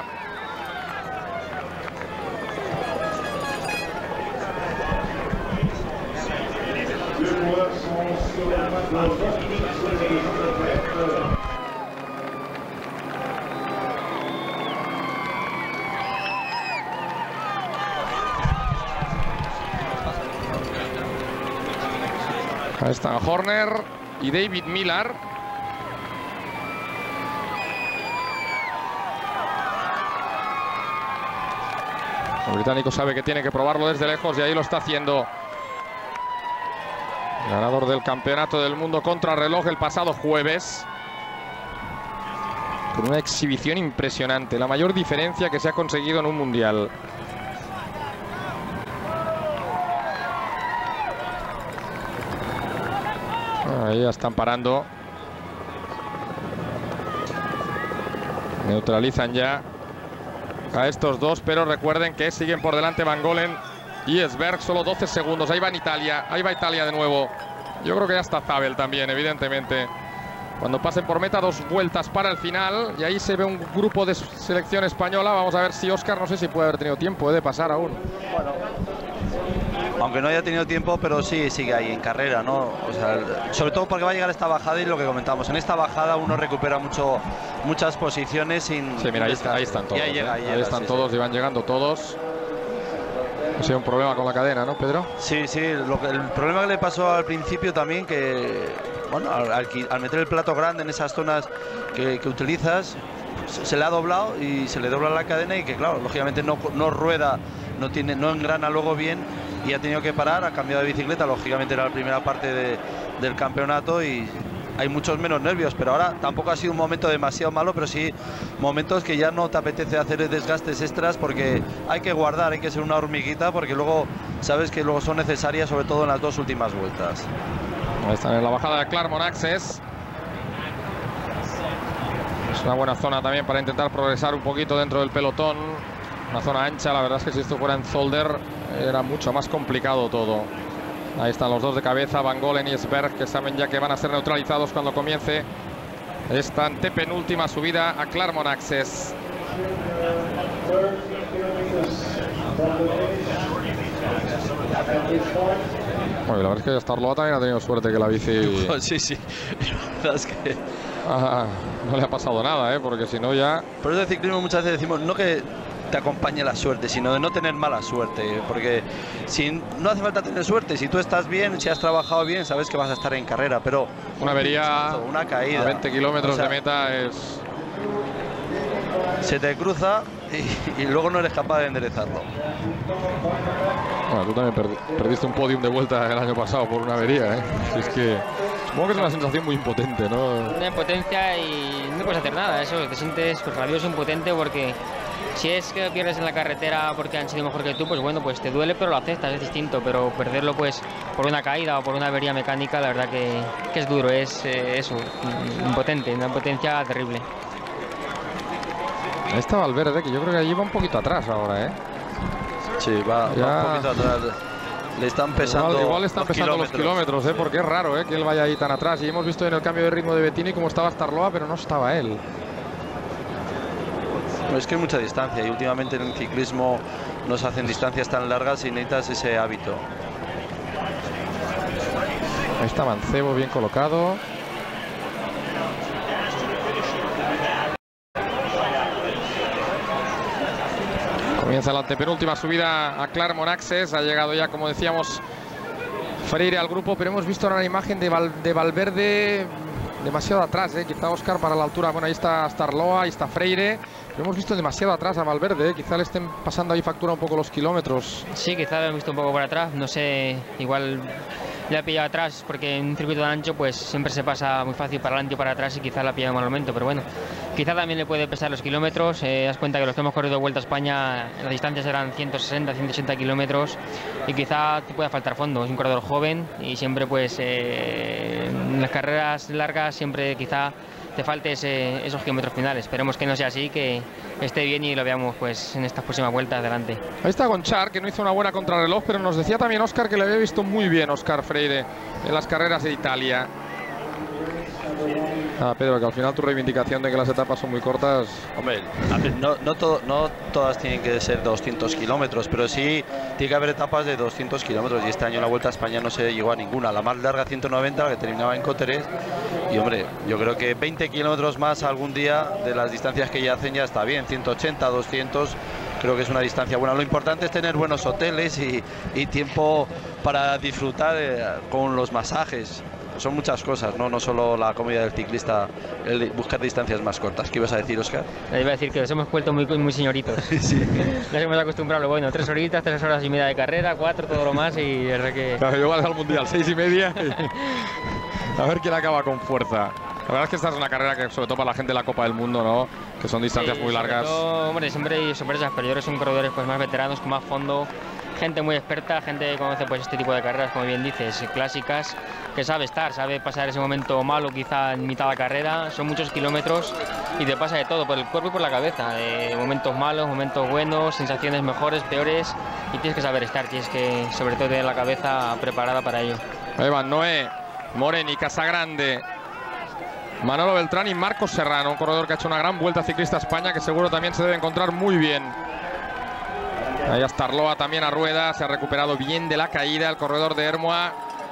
Ahí están Horner y David Millar. El británico sabe que tiene que probarlo desde lejos y ahí lo está haciendo. Ganador del campeonato del mundo contrarreloj el pasado jueves. Con una exhibición impresionante. La mayor diferencia que se ha conseguido en un mundial. Ahí ya están parando. Neutralizan ya a estos dos, pero recuerden que siguen por delante Van Golen y Esberg, solo doce segundos. Ahí va en Italia, ahí va Italia de nuevo. Yo creo que ya está Zabel también, evidentemente. Cuando pasen por meta, dos vueltas para el final. Y ahí se ve un grupo de selección española. Vamos a ver si Óscar, no sé si puede haber tenido tiempo de pasar aún. Bueno, aunque no haya tenido tiempo, pero sí sigue ahí en carrera, ¿no? O sea, sobre todo porque va a llegar esta bajada y lo que comentamos. En esta bajada uno recupera mucho, muchas posiciones sin. Sí, mira, ahí, ahí están todos. Ahí, llega, ahí, ¿eh? llega, ahí están sí, todos sí. y van llegando todos. Ha sido un problema con la cadena, ¿no, Pedro? Sí, sí, lo que, el problema que le pasó al principio también, que bueno, al, al, al meter el plato grande en esas zonas que, que utilizas, se, se le ha doblado y se le dobla la cadena y que claro, lógicamente no, no rueda, no, tiene, no engrana luego bien y ha tenido que parar, ha cambiado de bicicleta, lógicamente era la primera parte de, del campeonato y hay muchos menos nervios, pero ahora tampoco ha sido un momento demasiado malo, pero sí momentos que ya no te apetece hacer desgastes extras porque hay que guardar, hay que ser una hormiguita porque luego sabes que luego son necesarias, sobre todo en las dos últimas vueltas. Ahí están en la bajada de Claremont Access. Es una buena zona también para intentar progresar un poquito dentro del pelotón. Una zona ancha, la verdad es que si esto fuera en Zolder era mucho más complicado todo. Ahí están los dos de cabeza, Van Golen y Esberg, que saben ya que van a ser neutralizados cuando comience esta antepenúltima subida a Claremont Access. Bueno, la verdad es que Astarloa también ha tenido suerte que la bici... Sí, sí, la verdad es que... Ah, no le ha pasado nada, ¿eh? Porque si no ya... Por eso de ciclismo muchas veces decimos, no que te acompañe la suerte, sino de no tener mala suerte, porque si no hace falta tener suerte, si tú estás bien, si has trabajado bien, sabes que vas a estar en carrera, pero una avería, una caída a veinte kilómetros o sea, de meta es... se te cruza y, y luego no eres capaz de enderezarlo. Bueno, tú también perdi perdiste un podium de vuelta el año pasado por una avería, ¿eh? Si es que... Supongo que es una sensación muy impotente, ¿no? Una impotencia y no puedes hacer nada, eso, te sientes pues, rabioso, impotente porque Si es que pierdes en la carretera porque han sido mejor que tú, pues bueno, pues te duele, pero lo aceptas, es distinto. Pero perderlo pues por una caída o por una avería mecánica, la verdad que, que es duro, es eh, eso, impotente, una impotencia terrible. Ahí está Valverde, que yo creo que allí va un poquito atrás ahora, ¿eh? Sí, va, ya... va un poquito atrás. Le están pesando Igual, igual le están los pesando kilómetros. los kilómetros, ¿eh? Porque es raro, ¿eh? Que él vaya ahí tan atrás. Y hemos visto en el cambio de ritmo de Bettini cómo estaba Starloa, pero no estaba él. No, es que hay mucha distancia y últimamente en el ciclismo no se hacen distancias tan largas y necesitas ese hábito. Ahí está Mancebo bien colocado. Comienza la antepenúltima subida a Clermont Access. Ha llegado ya, como decíamos, Freire al grupo, pero hemos visto ahora una imagen de, Val de Valverde demasiado atrás, ¿eh? Quizá Óscar para la altura. Bueno, ahí está Starloa, ahí está Freire. Pero hemos visto demasiado atrás a Valverde, ¿eh? Quizá le estén pasando ahí factura un poco los kilómetros. Sí, quizá lo he visto un poco por atrás. No sé, igual le ha pillado atrás porque en un circuito tan ancho pues siempre se pasa muy fácil para adelante y para atrás y quizá la ha pillado en mal momento. Pero bueno, quizá también le puede pesar los kilómetros. Eh, das cuenta que los que hemos corrido Vuelta a España, las distancias eran ciento sesenta, ciento ochenta kilómetros y quizá te pueda faltar fondo. Es un corredor joven y siempre pues eh, en las carreras largas siempre quizá te falte ese, esos kilómetros finales. Esperemos que no sea así, que esté bien y lo veamos pues en estas próximas vueltas adelante. Ahí está Gonchar, que no hizo una buena contrarreloj, pero nos decía también Óscar que le había visto muy bien Óscar Freire en las carreras de Italia. Ah, Pedro, que al final tu reivindicación de que las etapas son muy cortas. Hombre, a ver, no, no, todo, no todas tienen que ser doscientos kilómetros, pero sí tiene que haber etapas de doscientos kilómetros. Y este año en la Vuelta a España no se llegó a ninguna. La más larga, ciento noventa, la que terminaba en Coteres. Y hombre, yo creo que veinte kilómetros más algún día de las distancias que ya hacen ya está bien. ciento ochenta, doscientos, creo que es una distancia buena. Lo importante es tener buenos hoteles y, y tiempo para disfrutar eh, con los masajes. Son muchas cosas, ¿no? No solo la comida del ciclista, el buscar distancias más cortas. ¿Qué ibas a decir, Óscar? Iba a decir que nos hemos vuelto muy, muy señoritos. Sí. Nos hemos acostumbrado a lo bueno, tres horitas, tres horas y media de carrera, cuatro, todo lo más y es verdad que... Claro, igual al Mundial, seis y media. Y... a ver quién acaba con fuerza. La verdad es que esta es una carrera que, sobre todo para la gente de la Copa del Mundo, ¿no? Que son distancias sí, muy largas. Todo, hombre, siempre hay sorpresas, pero yo creo que son corredores pues, más veteranos, con más fondo. Gente muy experta, gente que conoce pues, este tipo de carreras, como bien dices, clásicas, que sabe estar, sabe pasar ese momento malo quizá en mitad de la carrera. Son muchos kilómetros y te pasa de todo, por el cuerpo y por la cabeza. Eh, momentos malos, momentos buenos, sensaciones mejores, peores, y tienes que saber estar, tienes que sobre todo tener la cabeza preparada para ello. Ahí van Noé, Moreni, Casagrande, Manolo Beltrán y Marcos Serrano, un corredor que ha hecho una gran Vuelta Ciclista a España, que seguro también se debe encontrar muy bien. Ahí está Starloa también a rueda, se ha recuperado bien de la caída el corredor de Hermoa.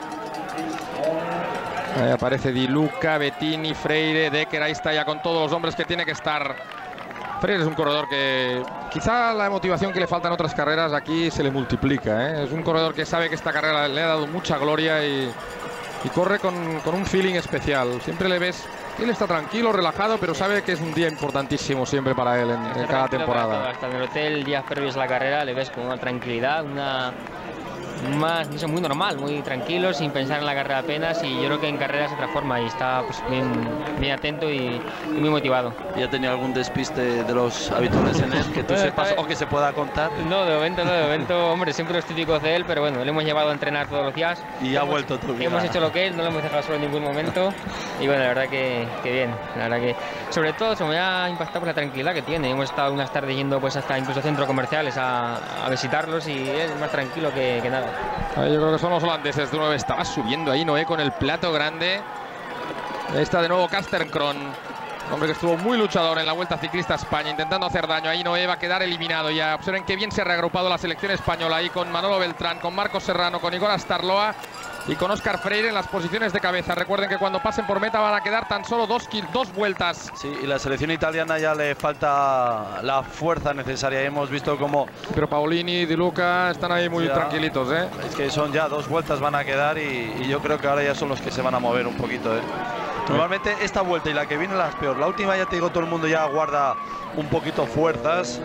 Ahí aparece Di Luca, Bettini, Freire, Decker, ahí está ya con todos los hombres que tiene que estar. Freire es un corredor que quizá la motivación que le falta en otras carreras aquí se le multiplica, ¿eh? Es un corredor que sabe que esta carrera le ha dado mucha gloria y, y corre con, con un feeling especial. Siempre le ves, él está tranquilo, relajado, pero sabe que es un día importantísimo siempre para él en, en cada temporada. Hasta en el hotel, días previos a la carrera, le ves con una tranquilidad, una... más, no sé, muy normal, muy tranquilo, sin pensar en la carrera apenas, y yo creo que en carrera se transforma y está pues, bien, bien atento y, y muy motivado. ¿Ya tenía algún despiste de los habituales en él que tú Bueno, sepas vez, o que se pueda contar? No, de momento no, de momento, hombre, siempre los típicos de él, pero bueno, le hemos llevado a entrenar todos los días. Y ha hemos, vuelto tú. Hemos hecho lo que él, no lo hemos dejado solo en ningún momento, y bueno, la verdad que, que bien, la verdad que sobre todo se me ha impactado por la tranquilidad que tiene. Hemos estado unas tardes yendo pues hasta incluso centros comerciales a, a visitarlos y es más tranquilo que, que nada. Ahí yo creo que son los holandeses de nuevo. Estaba subiendo ahí Noé con el plato grande. Ahí está de nuevo Casternkron, hombre que estuvo muy luchador en la Vuelta Ciclista a España, intentando hacer daño. Ahí Noé va a quedar eliminado ya. Observen qué bien se ha reagrupado la selección española ahí con Manolo Beltrán, con Marcos Serrano, con Igor Starloa y con Óscar Freire en las posiciones de cabeza. Recuerden que cuando pasen por meta van a quedar tan solo dos, dos vueltas. Sí, y la selección italiana ya le falta la fuerza necesaria. Hemos visto cómo... Pero Paolini, Di Luca están ahí muy ya, tranquilitos, ¿eh? Es que son ya dos vueltas van a quedar y, y yo creo que ahora ya son los que se van a mover un poquito, ¿eh? Normalmente esta vuelta y la que viene las peor. La última ya te digo, todo el mundo ya guarda un poquito fuerzas.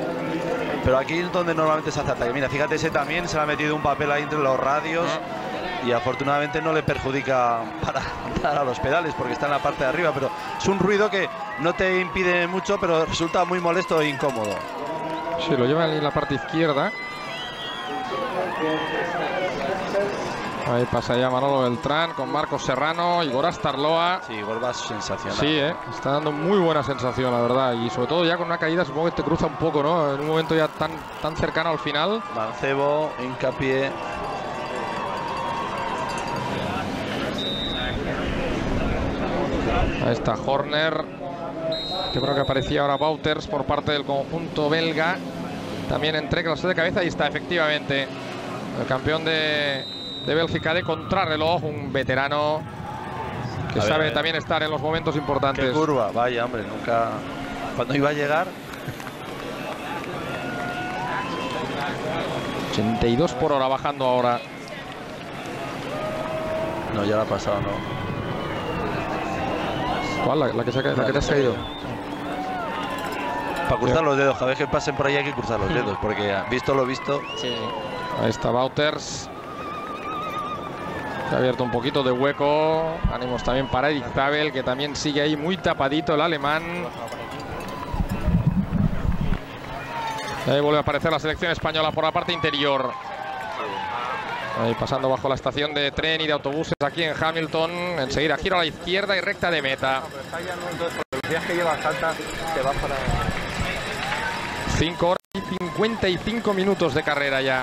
Pero aquí es donde normalmente se hace ataque. Mira, fíjate, ese también se le ha metido un papel ahí entre los radios. y afortunadamente no le perjudica para dar a los pedales porque está en la parte de arriba, pero es un ruido que no te impide mucho, pero resulta muy molesto e incómodo. Sí, lo lleva en la parte izquierda. Ahí pasa ya Manolo Beltrán con Marcos Serrano y Gorazd Arloa. Sí, Igor va sensacional. Sí, ¿eh? Está dando muy buena sensación, la verdad. Y sobre todo ya con una caída, supongo que te cruza un poco, ¿no? En un momento ya tan, tan cercano al final. Mancebo, hincapié. Ahí está Horner. Yo creo que aparecía ahora Wouters por parte del conjunto belga. También entre clases de cabeza. Ahí está, efectivamente. El campeón de, de Bélgica de contrarreloj. Un veterano que a sabe ver, también estar en los momentos importantes. Qué curva, vaya, hombre, nunca. Cuando iba a llegar. ochenta y dos por hora bajando ahora. No, ya la ha pasado, ¿no? ¿Cuál? La, la, que, se ha, la que te has caído. Para cruzar los dedos, cada vez que pasen por ahí hay que cruzar los dedos, porque visto lo visto. Sí. Ahí está Wouters. Se ha abierto un poquito de hueco. Ánimos también para Erik Zabel, que también sigue ahí muy tapadito el alemán. Ahí vuelve a aparecer la selección española por la parte interior. Ahí pasando bajo la estación de tren y de autobuses aquí en Hamilton. Enseguida giro a la izquierda y recta de meta. cinco horas y cincuenta y cinco minutos de carrera ya.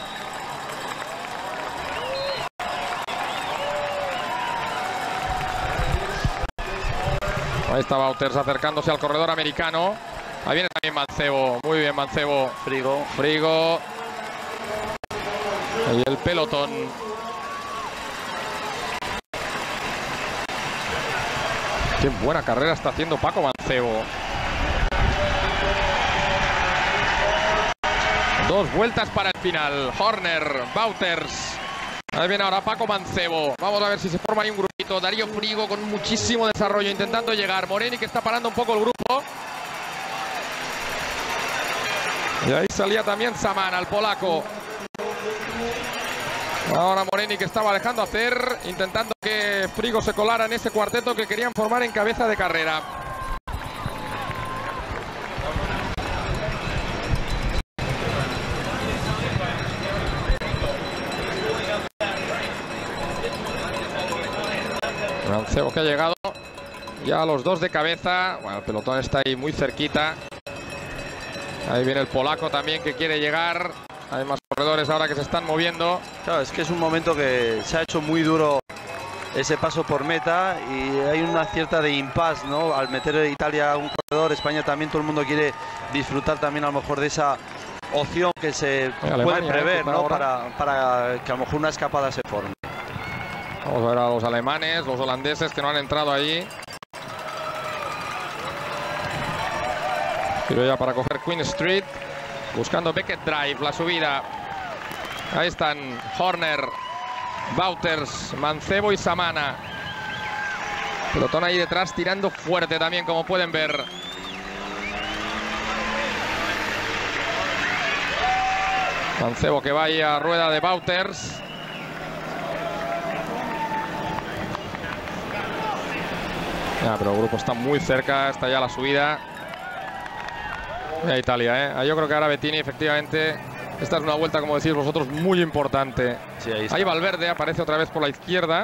Ahí está Wouters acercándose al corredor americano. Ahí viene también Mancebo. Muy bien, Mancebo. Frigo. Frigo. Y el pelotón. Qué buena carrera está haciendo Paco Mancebo. Dos vueltas para el final. Horner, Wouters. Ahí viene ahora Paco Mancebo. Vamos a ver si se forma ahí un grupito. Darío Frigo con muchísimo desarrollo intentando llegar. Moreni que está parando un poco el grupo. Y ahí salía también Samana, el polaco. Ahora Moreni que estaba dejando hacer, intentando que Frigo se colara en ese cuarteto que querían formar en cabeza de carrera. Mancebo que ha llegado ya a los dos de cabeza. Bueno, el pelotón está ahí muy cerquita. Ahí viene el polaco también que quiere llegar. Hay más corredores ahora que se están moviendo. Claro, es que es un momento que se ha hecho muy duro ese paso por meta y hay una cierta de impasse, ¿no? Al meter Italia a un corredor, España también, todo el mundo quiere disfrutar también a lo mejor de esa opción que se Alemania, puede prever, ¿eh? ¿no? Para, para que a lo mejor una escapada se forme. Vamos a ver a los alemanes, los holandeses que no han entrado ahí. Tiro ya para coger Queen Street. Buscando Beckett Drive, la subida. Ahí están Horner, Wouters, Mancebo y Samana. Pelotón ahí detrás tirando fuerte también, como pueden ver. Mancebo que va ahí a rueda de Wouters. Ya, pero el grupo está muy cerca, está ya la subida. Mira Italia, ¿eh? Yo creo que ahora Bettini, efectivamente, esta es una vuelta, como decís vosotros, muy importante. Sí, ahí, ahí Valverde aparece otra vez por la izquierda.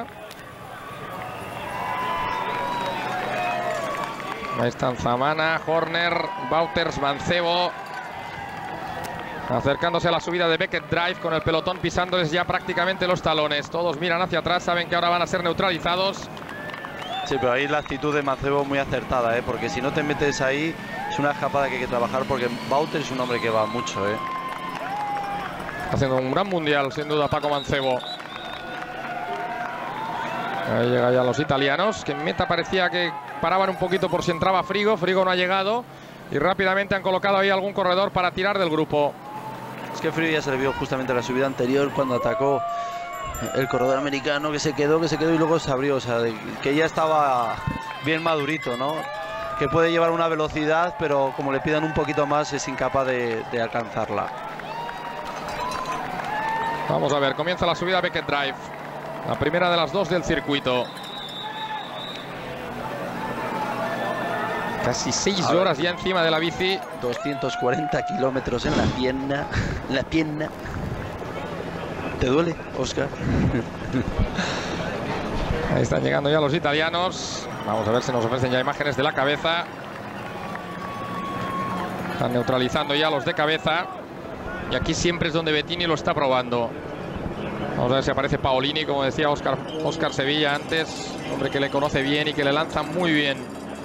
Ahí están Samana, Horner, Wouters, Mancebo. Acercándose a la subida de Beckett Drive con el pelotón pisándoles ya prácticamente los talones. Todos miran hacia atrás, saben que ahora van a ser neutralizados. Sí, pero ahí la actitud de Mancebo muy acertada, ¿eh? Porque si no te metes ahí, es una escapada que hay que trabajar, porque Wouters es un hombre que va mucho, ¿eh? Haciendo un gran mundial, sin duda, Paco Mancebo. Ahí llega ya los italianos, que en meta parecía que paraban un poquito por si entraba Frigo. Frigo no ha llegado y rápidamente han colocado ahí algún corredor para tirar del grupo. Es que Frigo ya se le vio justamente en la subida anterior cuando atacó el corredor americano, que se quedó, que se quedó y luego se abrió, o sea, que ya estaba bien madurito, ¿no? Que puede llevar una velocidad, pero como le pidan un poquito más es incapaz de, de alcanzarla. Vamos a ver, comienza la subida Beckett Drive. La primera de las dos del circuito. Casi seis horas ya encima de la bici. doscientos cuarenta kilómetros en la pierna. En la pierna. ¿Te duele, Óscar? Ahí están llegando ya los italianos. Vamos a ver si nos ofrecen ya imágenes de la cabeza. Están neutralizando ya los de cabeza. Y aquí siempre es donde Bettini lo está probando. Vamos a ver si aparece Paolini, como decía Óscar, Óscar Sevilla antes. Hombre que le conoce bien y que le lanza muy bien.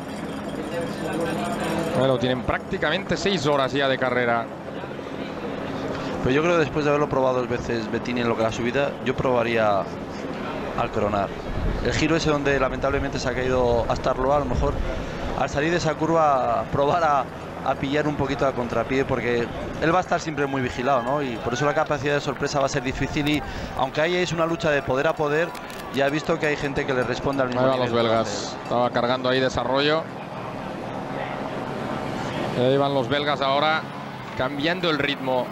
Bueno, tienen prácticamente seis horas ya de carrera. Pues yo creo que después de haberlo probado dos veces Bettini en lo que la subida, yo probaría al Coronar. El giro ese donde lamentablemente se ha caído hasta Arloa, a lo mejor al salir de esa curva probar a, a pillar un poquito a contrapié, porque él va a estar siempre muy vigilado, ¿no? Y por eso la capacidad de sorpresa va a ser difícil, y aunque ahí es una lucha de poder a poder, ya he visto que hay gente que le responde al mismo nivel. Ahí van los belgas. De... Estaba cargando ahí desarrollo. Y ahí van los belgas ahora, cambiando el ritmo.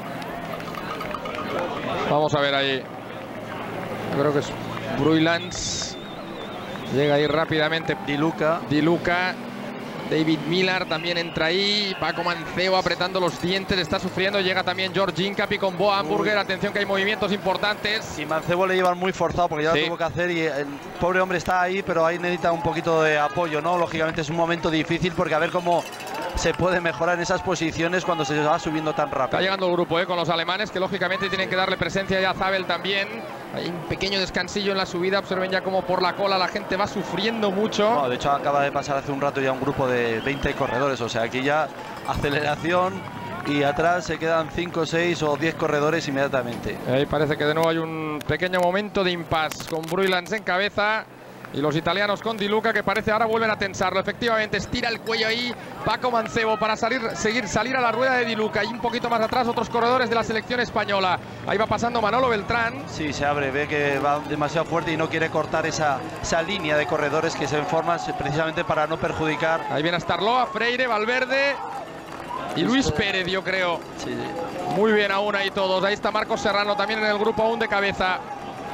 Vamos a ver ahí. Creo que es Bruylands. Llega ahí rápidamente Di Luca. Di Luca. David Millar también entra ahí. Paco Mancebo apretando los dientes. Está sufriendo. Llega también George Hincapie con Bo Hamburger. Uy. Atención que hay movimientos importantes. Y Mancebo le llevan muy forzado porque ya sí. lo tuvo que hacer. Y el pobre hombre está ahí, pero ahí necesita un poquito de apoyo, ¿no? Lógicamente es un momento difícil porque a ver cómo se puede mejorar en esas posiciones cuando se va subiendo tan rápido. Está llegando el grupo ¿eh? con los alemanes, que lógicamente tienen que darle presencia ya a Zabel también. Hay un pequeño descansillo en la subida. Observen ya cómo por la cola la gente va sufriendo mucho. No, de hecho acaba de pasar hace un rato ya un grupo de veinte corredores. O sea, aquí ya aceleración y atrás se quedan cinco, seis o diez corredores inmediatamente. Ahí parece que de nuevo hay un pequeño momento de impasse con Bruylands en cabeza. Y los italianos con Di Luca, que parece ahora vuelven a tensarlo. Efectivamente, estira el cuello ahí Paco Mancebo para salir, seguir, salir a la rueda de Di Luca. Y un poquito más atrás otros corredores de la selección española. Ahí va pasando Manolo Beltrán. Sí, se abre, ve que va demasiado fuerte y no quiere cortar esa, esa línea de corredores que se forman precisamente para no perjudicar. Ahí viene hasta Arloa, Freire, Valverde y Luis Pérez, yo creo. Sí, sí. Muy bien aún ahí todos. Ahí está Marcos Serrano también en el grupo aún de cabeza.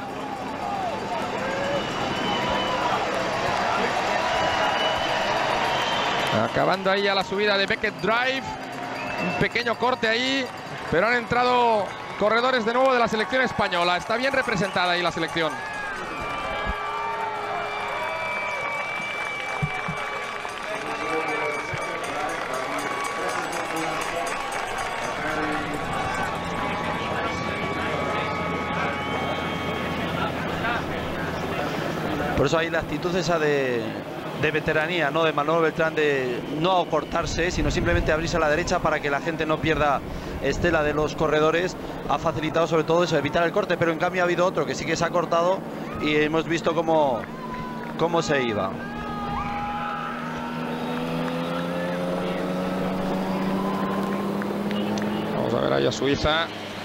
Acabando ahí a la subida de Beckett Drive. Un pequeño corte ahí. Pero han entrado corredores de nuevo de la selección española. Está bien representada ahí la selección. Por eso hay la actitud esa de... de veteranía, ¿no? De Manolo Beltrán, de no cortarse, sino simplemente abrirse a la derecha para que la gente no pierda estela de los corredores. Ha facilitado sobre todo eso, evitar el corte, pero en cambio ha habido otro que sí que se ha cortado y hemos visto cómo, cómo se iba. Vamos a ver ahí a Suiza.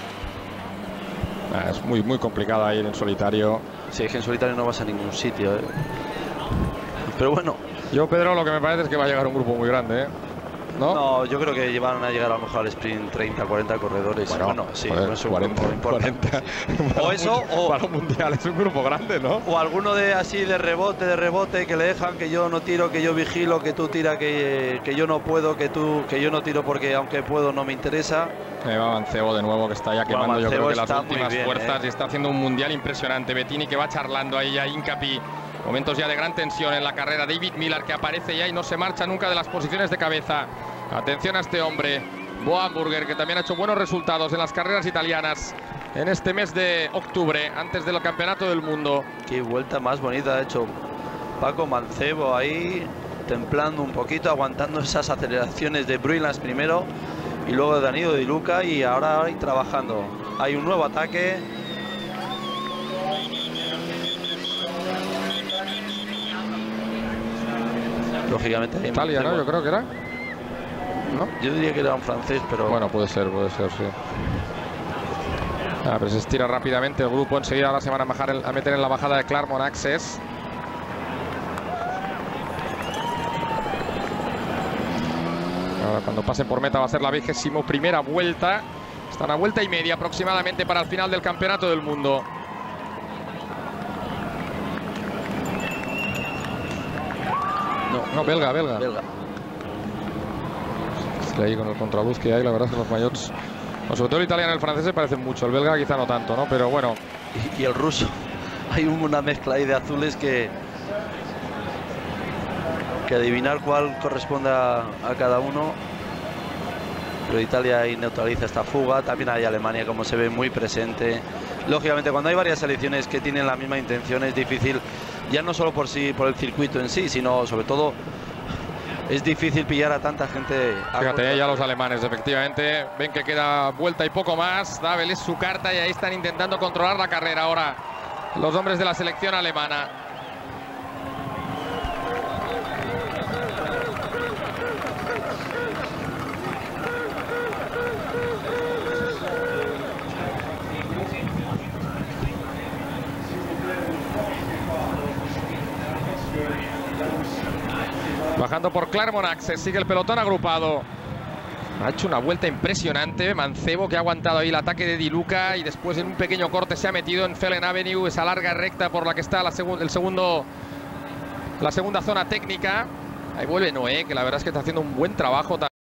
Ah, es muy, muy complicado ir en solitario. Sí, es que en solitario no vas a ningún sitio, ¿eh? Pero bueno. Yo, Pedro, lo que me parece es que va a llegar un grupo muy grande, ¿eh? ¿No? No, yo creo que van a llegar a lo mejor al sprint treinta, cuarenta corredores. Bueno, bueno sí, joder, no es un cuarenta, grupo cuarenta. O eso, o... Para un mundial es un grupo grande, ¿no? O alguno de así de rebote, de rebote, que le dejan que yo no tiro, que yo vigilo, que tú tira, que, que yo no puedo, que tú, que yo no tiro porque aunque puedo no me interesa. Me va Mancebo de nuevo, que está ya quemando, bueno, yo creo que las últimas bien, fuerzas ¿eh? Y está haciendo un mundial impresionante. Bettini que va charlando ahí a Hincapie. Momentos ya de gran tensión en la carrera. David Millar que aparece ya y no se marcha nunca de las posiciones de cabeza. Atención a este hombre, Bo Hamburger, que también ha hecho buenos resultados en las carreras italianas en este mes de octubre, antes del Campeonato del Mundo. Qué vuelta más bonita ha hecho Paco Mancebo ahí, templando un poquito, aguantando esas aceleraciones de Bruylands primero y luego de Danilo Di Luca, y ahora ahí trabajando. Hay un nuevo ataque. Lógicamente Italia, ¿no? Yo creo que era. ¿No? Yo diría que era un francés, pero... Bueno, puede ser, puede ser, sí. Ah, pero se estira rápidamente el grupo. Enseguida ahora se van a, bajar el, a meter en la bajada de Claremont Access. Ahora cuando pasen por meta va a ser la vigésimo primera vuelta. Está una vuelta y media aproximadamente para el final del Campeonato del Mundo. No, no, belga, belga. belga. Ahí con el contrabús que hay, la verdad es que los maillots, bueno, sobre todo el italiano y el francés se parecen mucho, el belga quizá no tanto, ¿no? Pero bueno. Y, y el ruso. Hay una mezcla ahí de azules que... que adivinar cuál corresponde a, a cada uno. Pero Italia ahí neutraliza esta fuga. También hay Alemania, como se ve, muy presente. Lógicamente, cuando hay varias selecciones que tienen la misma intención, es difícil, ya no solo por sí, por el circuito en sí, sino sobre todo es difícil pillar a tanta gente. Fíjate, ya los alemanes efectivamente ven que queda vuelta y poco más. Dabel es su carta y ahí están intentando controlar la carrera ahora los hombres de la selección alemana. Bajando por Claremont, se sigue el pelotón agrupado. Ha hecho una vuelta impresionante Mancebo, que ha aguantado ahí el ataque de Di Luca y después en un pequeño corte se ha metido en Fellen Avenue, esa larga recta por la que está la, segu el segundo, la segunda zona técnica. Ahí vuelve Noé, que la verdad es que está haciendo un buen trabajo.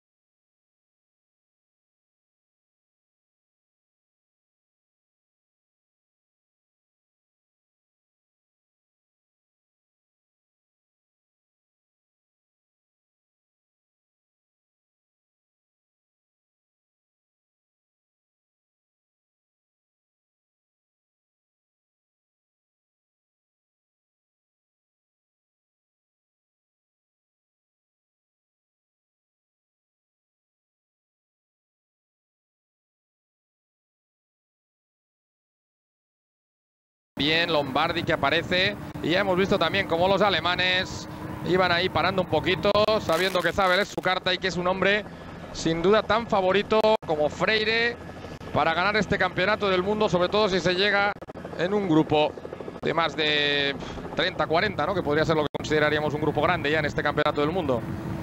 Bien, Lombardi que aparece, y ya hemos visto también cómo los alemanes iban ahí parando un poquito, sabiendo que Zabel es su carta y que es un hombre sin duda tan favorito como Freire para ganar este campeonato del mundo, sobre todo si se llega en un grupo de más de treinta cuarenta, ¿no? Que podría ser lo que consideraríamos un grupo grande ya en este campeonato del mundo.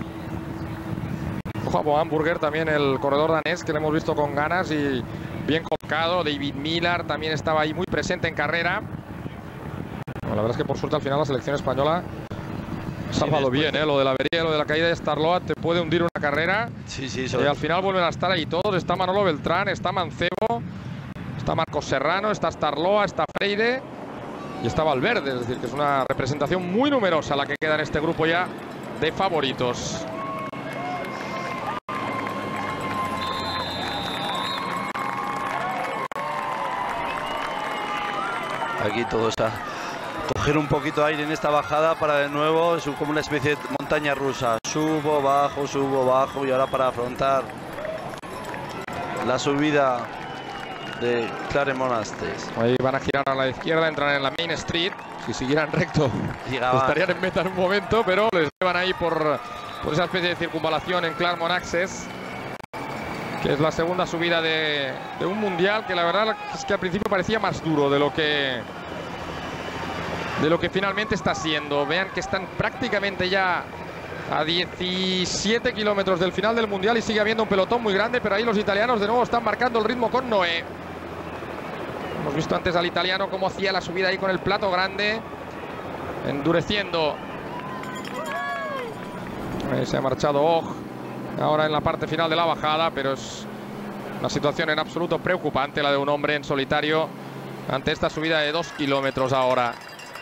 Ojo a Bo Hamburger, también el corredor danés, que le hemos visto con ganas y bien colocado. David Millar también estaba ahí muy presente en carrera. Bueno, la verdad es que por suerte al final la selección española ha salvado sí, bien, ¿eh? Lo de la avería, lo de la caída de Starloa te puede hundir una carrera. Sí, sí, y al final vuelven a estar ahí todos. Está Manolo Beltrán, está Mancebo, está Marcos Serrano, está Starloa, está Freire y está Valverde. Es decir, que es una representación muy numerosa la que queda en este grupo ya de favoritos. Aquí todo está. Coger un poquito de aire en esta bajada para de nuevo, es como una especie de montaña rusa. Subo, bajo, subo, bajo y ahora para afrontar la subida de Claremont Astes. Ahí van a girar a la izquierda, entran en la Main Street. Si siguieran recto Llegaban. estarían en meta en un momento, pero les llevan ahí por, por esa especie de circunvalación en Claremont Access, que es la segunda subida de, de un mundial que la verdad es que al principio parecía más duro de lo que de lo que finalmente está siendo. Vean que están prácticamente ya a diecisiete kilómetros del final del mundial y sigue habiendo un pelotón muy grande, pero ahí los italianos de nuevo están marcando el ritmo con Noé. Hemos visto antes al italiano cómo hacía la subida ahí con el plato grande, endureciendo. Ahí se ha marchado Og ahora en la parte final de la bajada, pero es una situación en absoluto preocupante la de un hombre en solitario ante esta subida de dos kilómetros ahora.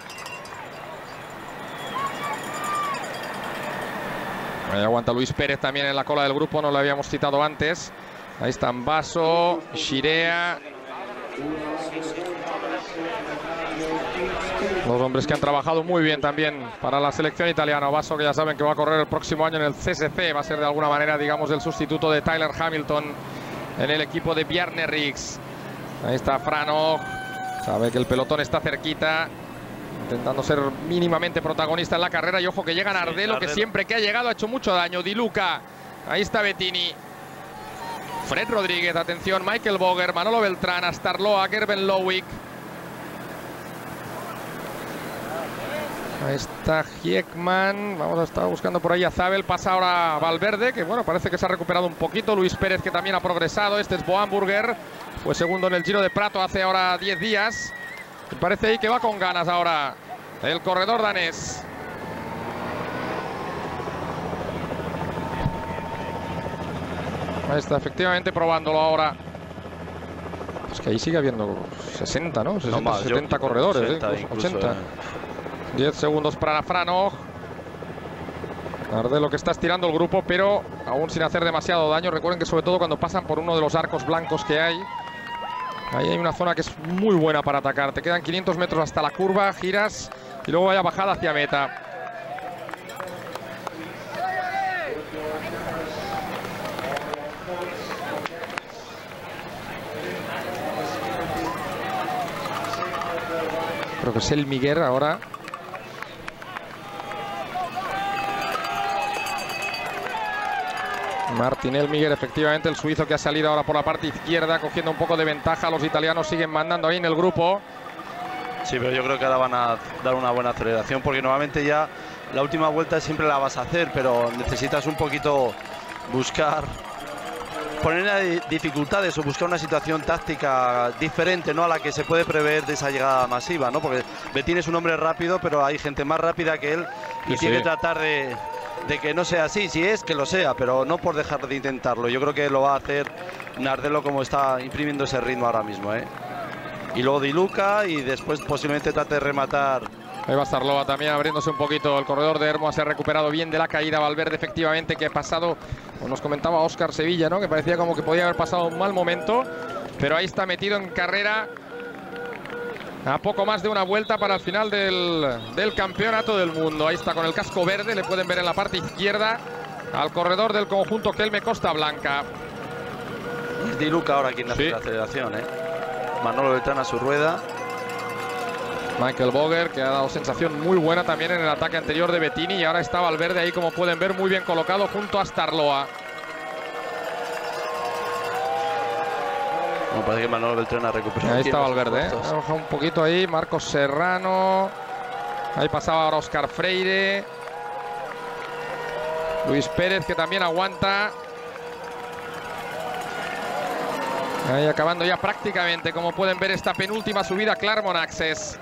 Ahí aguanta Luis Pérez también en la cola del grupo, no lo habíamos citado antes. Ahí están Basso, Shirea. Los hombres que han trabajado muy bien también para la selección italiana. Basso, que ya saben que va a correr el próximo año en el C S C, va a ser de alguna manera, digamos, el sustituto de Tyler Hamilton en el equipo de Bjarne Riks. Ahí está Frano, sabe que el pelotón está cerquita, intentando ser mínimamente protagonista en la carrera. Y ojo que llega Nardello, sí, que siempre que ha llegado ha hecho mucho daño. Di Luca, ahí está Bettini, Fred Rodríguez, atención, Michael Boger, Manolo Beltrán, Astarloa, Gerben Lowick. Ahí está Hiekman, vamos a estar buscando por ahí a Zabel, pasa ahora Valverde, que bueno, parece que se ha recuperado un poquito. Luis Pérez, que también ha progresado. Este es Bo Hamburger, fue segundo en el Giro de Prato hace ahora diez días. Me parece ahí que va con ganas ahora el corredor danés. Ahí está, efectivamente, probándolo ahora. Es que ahí sigue habiendo sesenta, ¿no? sesenta, no más, setenta yo, corredores, ochenta, ¿eh? incluso, ochenta. Eh. diez segundos para Franoj. Ardelo que está estirando el grupo, pero aún sin hacer demasiado daño. Recuerden que sobre todo cuando pasan por uno de los arcos blancos que hay, ahí hay una zona que es muy buena para atacar. Te quedan quinientos metros hasta la curva, giras y luego vaya bajada hacia meta. Creo que es el Miguel ahora. Martin Elmiger, efectivamente, el suizo que ha salido ahora por la parte izquierda, cogiendo un poco de ventaja. Los italianos siguen mandando ahí en el grupo. Sí, pero yo creo que ahora van a dar una buena aceleración, porque normalmente ya la última vuelta siempre la vas a hacer, pero necesitas un poquito buscar, poner a dificultades o buscar una situación táctica diferente, ¿no?, a la que se puede prever de esa llegada masiva, ¿no? Porque Betín es un hombre rápido, pero hay gente más rápida que él y sí, tiene sí. que tratar de... de que no sea así, si es que lo sea, pero no por dejar de intentarlo. Yo creo que lo va a hacer Ardelo como está imprimiendo ese ritmo ahora mismo, ¿eh? Y luego Di Luca y después posiblemente trate de rematar. Ahí va Starlova también abriéndose un poquito. El corredor de Hermo se ha recuperado bien de la caída. Valverde, efectivamente, que ha pasado, como nos comentaba Óscar Sevilla, ¿no?, que parecía como que podía haber pasado un mal momento, pero ahí está metido en carrera a poco más de una vuelta para el final del, del campeonato del mundo. Ahí está con el casco verde, le pueden ver en la parte izquierda al corredor del conjunto Kelme Costa Blanca. Es Di Luca ahora quien hace Sí. la aceleración, ¿eh? Manolo Beltrán a su rueda. Michael Boger, que ha dado sensación muy buena también en el ataque anterior de Bettini, y ahora está Valverde ahí, como pueden ver, muy bien colocado junto a Starloa. Me parece que Manolo Beltrán ha recuperado. Ahí aquí está en los Valverde, ¿eh? puestos. Ha bajado un poquito ahí, Marcos Serrano. Ahí pasaba ahora Óscar Freire. Luis Pérez, que también aguanta. Ahí acabando ya prácticamente, como pueden ver, esta penúltima subida Claremont Access.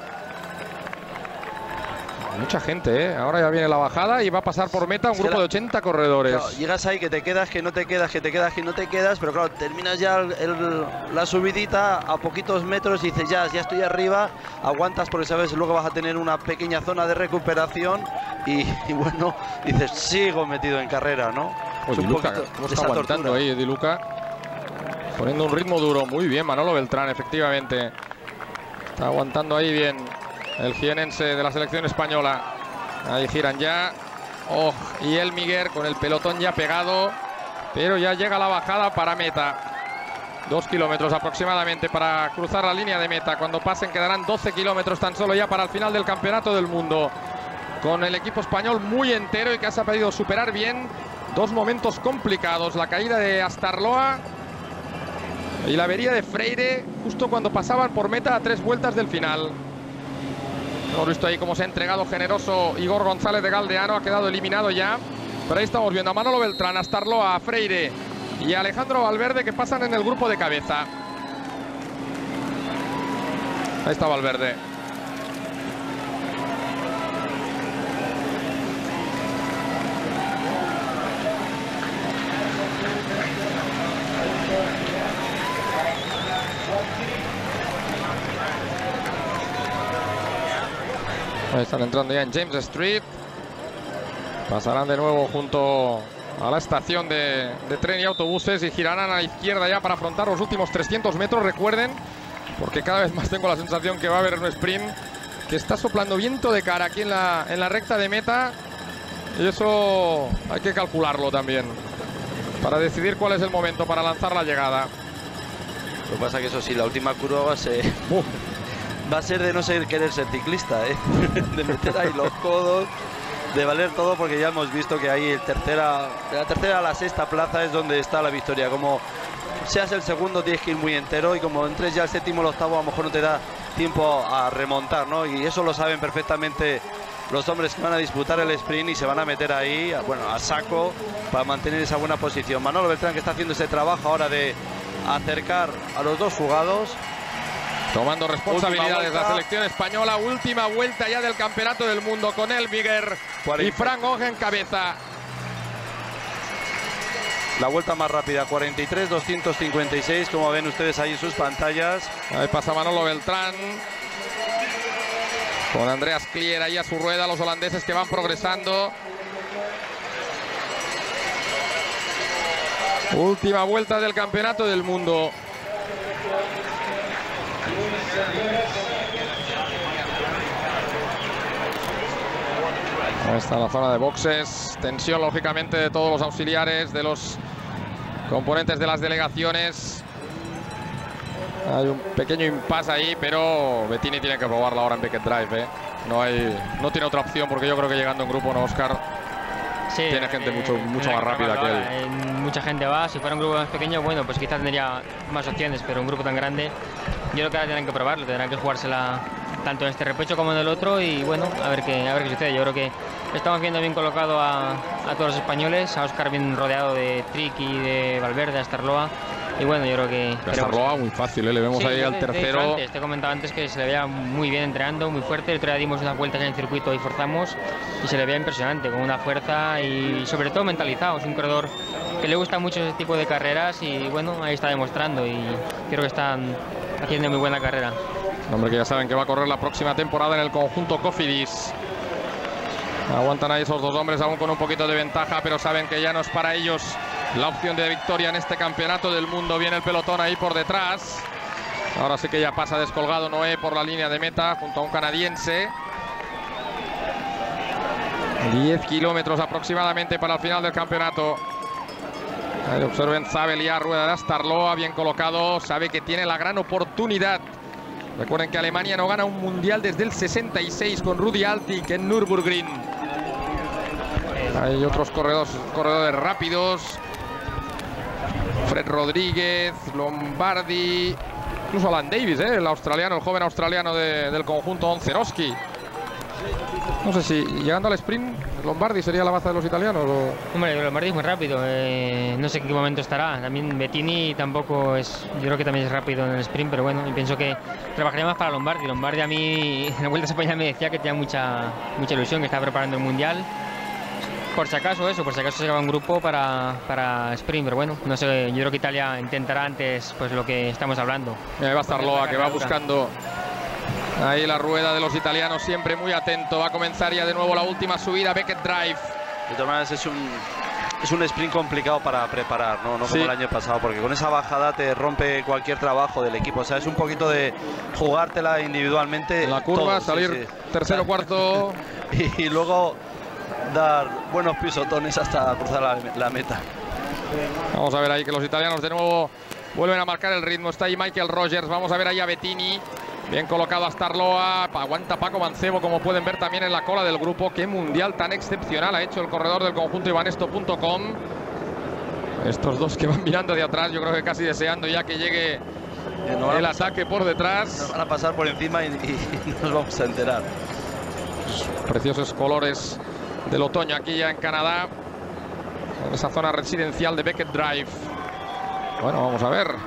Mucha gente, ¿eh? Ahora ya viene la bajada y va a pasar por meta un Es que grupo la- de ochenta corredores. Claro, llegas ahí que te quedas, que no te quedas, que te quedas, que no te quedas, pero claro, terminas ya el- el- la subidita a poquitos metros y dices, ya, ya estoy arriba, aguantas porque sabes, luego vas a tener una pequeña zona de recuperación y, y bueno, dices, sigo metido en carrera, ¿no? Pues Es un Di Luca, poquito ¿cómo de está esa aguantando tortura. ahí Di Luca? Poniendo un ritmo duro, muy bien Manolo Beltrán, efectivamente. Está aguantando ahí bien el jienense de la selección española. Ahí giran ya. Oh, y el Miguel con el pelotón ya pegado, pero ya llega la bajada para meta. Dos kilómetros aproximadamente para cruzar la línea de meta. Cuando pasen quedarán doce kilómetros tan solo ya para el final del campeonato del mundo. Con el equipo español muy entero y que ha sabido superar bien dos momentos complicados. La caída de Astarloa y la avería de Freire justo cuando pasaban por meta a tres vueltas del final. Hemos visto ahí cómo se ha entregado generoso Igor González de Galdeano. Ha quedado eliminado ya. Pero ahí estamos viendo a Manolo Beltrán, a Astarloa, a Freire y a Alejandro Valverde, que pasan en el grupo de cabeza. Ahí está Valverde. Ahí están entrando ya en James Street. Pasarán de nuevo junto a la estación de, de tren y autobuses y girarán a la izquierda ya para afrontar los últimos trescientos metros. Recuerden, porque cada vez más tengo la sensación que va a haber un sprint, que está soplando viento de cara aquí en la, en la recta de meta, y eso hay que calcularlo también para decidir cuál es el momento para lanzar la llegada. Lo que pasa que eso sí, la última curva va a ser, Uh. va a ser de no ser querer ser ciclista, ¿eh? De meter ahí los codos, de valer todo, porque ya hemos visto que ahí el tercera, de la tercera a la sexta plaza es donde está la victoria. Como seas el segundo tienes que ir muy entero, y como entres ya al séptimo o el octavo a lo mejor no te da tiempo a remontar, ¿no? Y eso lo saben perfectamente los hombres que van a disputar el sprint y se van a meter ahí, bueno, a saco para mantener esa buena posición. Manolo Beltrán, que está haciendo ese trabajo ahora de acercar a los dos jugados. Tomando responsabilidades Última la vuelta. selección española. Última vuelta ya del campeonato del mundo con el Miguel y Frank Hoge en cabeza. La vuelta más rápida, cuarenta y tres doscientos cincuenta y seis, como ven ustedes ahí en sus pantallas. Ahí pasa Manolo Beltrán. Con Andreas Klier ahí a su rueda, los holandeses que van progresando. Última vuelta del Campeonato del Mundo. Ahí está la zona de boxes. Tensión, lógicamente, de todos los auxiliares, de los componentes de las delegaciones. Hay un pequeño impasse ahí, pero Bettini tiene que probarla ahora en Beckett Drive, ¿eh? No hay, no tiene otra opción, porque yo creo que llegando en grupo, ¿no, Oscar? Sí, tiene gente eh, mucho, mucho tiene más que rápida que él. probarlo ahora. Eh, mucha gente va, si fuera un grupo más pequeño, bueno, pues quizás tendría más opciones, pero un grupo tan grande, yo creo que ahora tendrán que probarlo, tendrán que jugársela tanto en este repecho como en el otro, y bueno, a ver qué, a ver qué sucede. Yo creo que estamos viendo bien colocado a, a todos los españoles, a Óscar bien rodeado de Trick y de Valverde, a Starloa. Y bueno, yo creo que... Starloa muy fácil, ¿eh? Le vemos sí, ahí te, al tercero. Te, antes, te comentaba antes que se le veía muy bien entrenando, muy fuerte. El otro día dimos unas vueltas en el circuito y forzamos y se le veía impresionante, con una fuerza y sobre todo mentalizado. Es un corredor que le gusta mucho ese tipo de carreras y bueno, ahí está demostrando y creo que están haciendo muy buena carrera. Hombre, que ya saben que va a correr la próxima temporada en el conjunto Cofidis. Aguantan ahí esos dos hombres aún con un poquito de ventaja, pero saben que ya no es para ellos la opción de victoria en este Campeonato del Mundo. Viene el pelotón ahí por detrás. Ahora sí que ya pasa descolgado Noé por la línea de meta junto a un canadiense. diez kilómetros aproximadamente para el final del campeonato. Ahí observen Zabel y a rueda de Starloa, bien colocado. Sabe que tiene la gran oportunidad. Recuerden que Alemania no gana un mundial desde el sesenta y seis con Rudi Altig en Nürburgring. Hay otros corredores, corredores rápidos. Fred Rodríguez, Lombardi, incluso Alan Davis, ¿eh? El australiano, el joven australiano de, del conjunto Oncerowski. No sé si llegando al sprint Lombardi sería la baza de los italianos o... Hombre, Lombardi es muy rápido, eh, no sé en qué momento estará. También Bettini tampoco es, yo creo que también es rápido en el sprint, pero bueno, y pienso que trabajaría más para Lombardi. Lombardi a mí en la Vuelta a España me decía que tenía mucha, mucha ilusión, que estaba preparando el mundial. Por si acaso eso, por si acaso se lleva un grupo para, para sprint, pero bueno, no sé, yo creo que Italia intentará antes pues lo que estamos hablando. Ahí va Starloa, que va buscando ahí la rueda de los italianos, siempre muy atento. Va a comenzar ya de nuevo la última subida, Beckett Drive. De todas maneras es un, es un sprint complicado para preparar, no, no como sí. el año pasado, porque con esa bajada te rompe cualquier trabajo del equipo. O sea, es un poquito de jugártela individualmente. En la curva, todo, salir sí, sí. tercero, cuarto. y, y luego dar buenos pisotones hasta cruzar la, la meta. Vamos a ver ahí que los italianos de nuevo vuelven a marcar el ritmo. Está ahí Michael Rogers. Vamos a ver ahí a Bettini. Bien colocado a Starloa. Aguanta Paco Mancebo, como pueden ver también en la cola del grupo. Qué mundial tan excepcional ha hecho el corredor del conjunto Ibanesto punto com. Estos dos que van mirando de atrás, yo creo que casi deseando ya que llegue no el ataque por detrás. Nos van a pasar por encima y, y nos vamos a enterar. Preciosos colores del otoño aquí ya en Canadá, en esa zona residencial de Beckett Drive. Bueno, vamos a ver.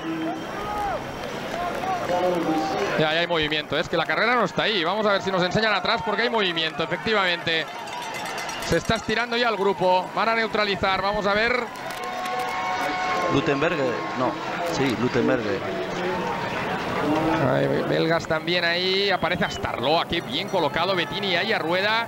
Ya, ya hay movimiento, es que la carrera no está ahí. Vamos a ver si nos enseñan atrás, porque hay movimiento, efectivamente. Se está estirando ya el grupo, van a neutralizar, vamos a ver. Lutenberg, no, sí, Lutenberg. Hay belgas también ahí, aparece Starloa, qué bien colocado Bettini ahí a rueda.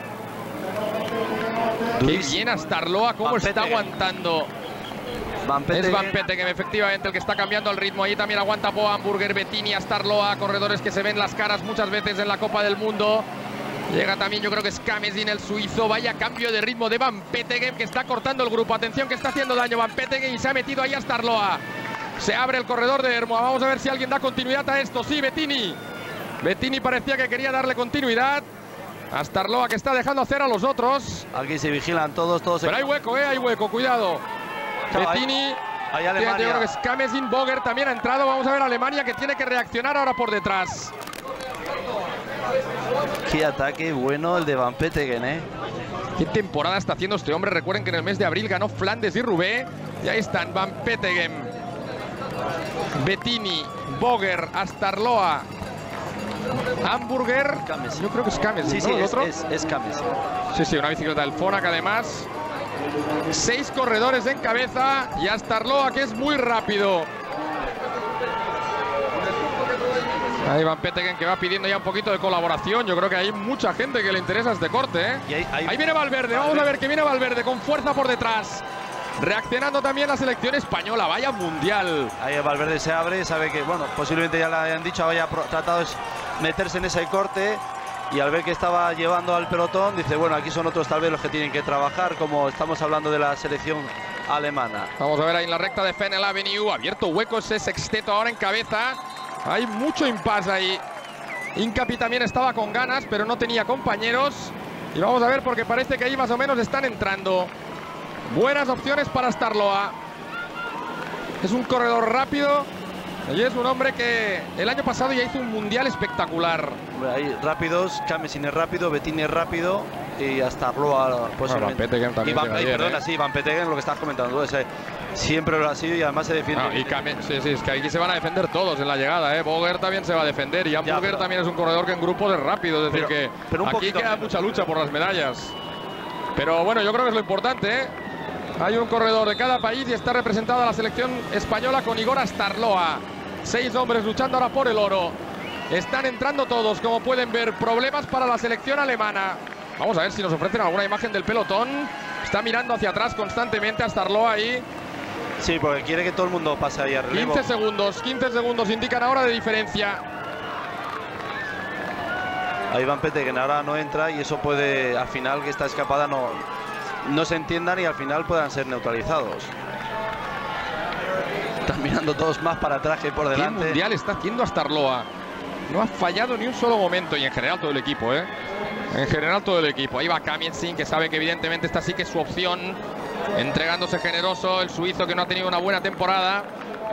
Qué bien a Starloa, cómo está aguantando. Van es Van Petegem, efectivamente, el que está cambiando el ritmo. Ahí también aguanta Po Hamburger, Bettini, Starloa, corredores que se ven las caras muchas veces en la Copa del Mundo. Llega también, yo creo que es Kamesin, el suizo. Vaya cambio de ritmo de Van Petegem, que está cortando el grupo. Atención, que está haciendo daño Van Petegem y se ha metido ahí a Starloa. Se abre el corredor de Hermoa. Vamos a ver si alguien da continuidad a esto. Sí, Bettini. Bettini parecía que quería darle continuidad a Starloa, que está dejando hacer a los otros. Aquí se vigilan todos, todos. Pero hay hueco, eh, hay hueco, cuidado. No, Bettini. hay, hay Alemania. Yo creo que es Kamesin, Boger también ha entrado. Vamos a ver a Alemania, que tiene que reaccionar ahora por detrás. Qué ataque bueno el de Van Petegem, eh. Qué temporada está haciendo este hombre. Recuerden que en el mes de abril ganó Flandes y Roubaix. Y ahí están Van Petegem, Bettini, Boger, Starloa, Hamburger. Kamesin. Yo creo que es Kamesin, sí, ¿no? sí, ¿El es, otro? es, es Kamesin. Sí, sí, una bicicleta del Fonac además. Seis corredores en cabeza y Astarloa, que es muy rápido. Ahí Van Petegem, que va pidiendo ya un poquito de colaboración. Yo creo que hay mucha gente que le interesa este corte, ¿eh? Y ahí, ahí, ahí viene Valverde, vamos a ver que viene Valverde con fuerza por detrás. Reaccionando también la selección española, vaya mundial. Ahí Valverde se abre, sabe que, bueno, posiblemente ya le hayan dicho, haya tratado de meterse en ese corte. Y al ver que estaba llevando al pelotón, dice, bueno, aquí son otros tal vez los que tienen que trabajar, como estamos hablando de la selección alemana. Vamos a ver ahí en la recta de Fennel Avenue, abierto hueco ese sexteto ahora en cabeza. Hay mucho impasse ahí. Incapi también estaba con ganas, pero no tenía compañeros. Y vamos a ver porque parece que ahí más o menos están entrando. Buenas opciones para Astarloa. Es un corredor rápido. Y es un hombre que el año pasado ya hizo un mundial espectacular. Hay rápidos, Kamesin es rápido, Bettini es rápido y Astarloa pues bueno, Van Petegem también. Y Van, ayer, perdona, ¿eh? sí, Van Petegem, lo que estás comentando, ese, siempre lo ha sido y además se defiende. No, y Kame, sí, sí, es que aquí se van a defender todos en la llegada, ¿eh? Boger también se va a defender y Hamburger pero, también es un corredor que en grupos es rápido, es decir pero, que pero un aquí queda menos. mucha lucha por las medallas. Pero bueno, yo creo que es lo importante, ¿eh? Hay un corredor de cada país y está representada la selección española con Igor Astarloa. Seis hombres luchando ahora por el oro. Están entrando todos, como pueden ver. Problemas para la selección alemana. Vamos a ver si nos ofrecen alguna imagen del pelotón. Está mirando hacia atrás constantemente Astarloa ahí. Sí, porque quiere que todo el mundo pase ahí a relevo. quince segundos, quince segundos indican ahora de diferencia. Ahí Van Petegem ahora no entra y eso puede, al final, que esta escapada no, no se entiendan y al final puedan ser neutralizados. Están mirando todos más para atrás que por delante. ¿Qué mundial está haciendo Astarloa? No ha fallado ni un solo momento y en general todo el equipo, ¿eh? En general todo el equipo. Ahí va Kamesin, que sabe que evidentemente esta sí que es su opción. Entregándose generoso, el suizo que no ha tenido una buena temporada.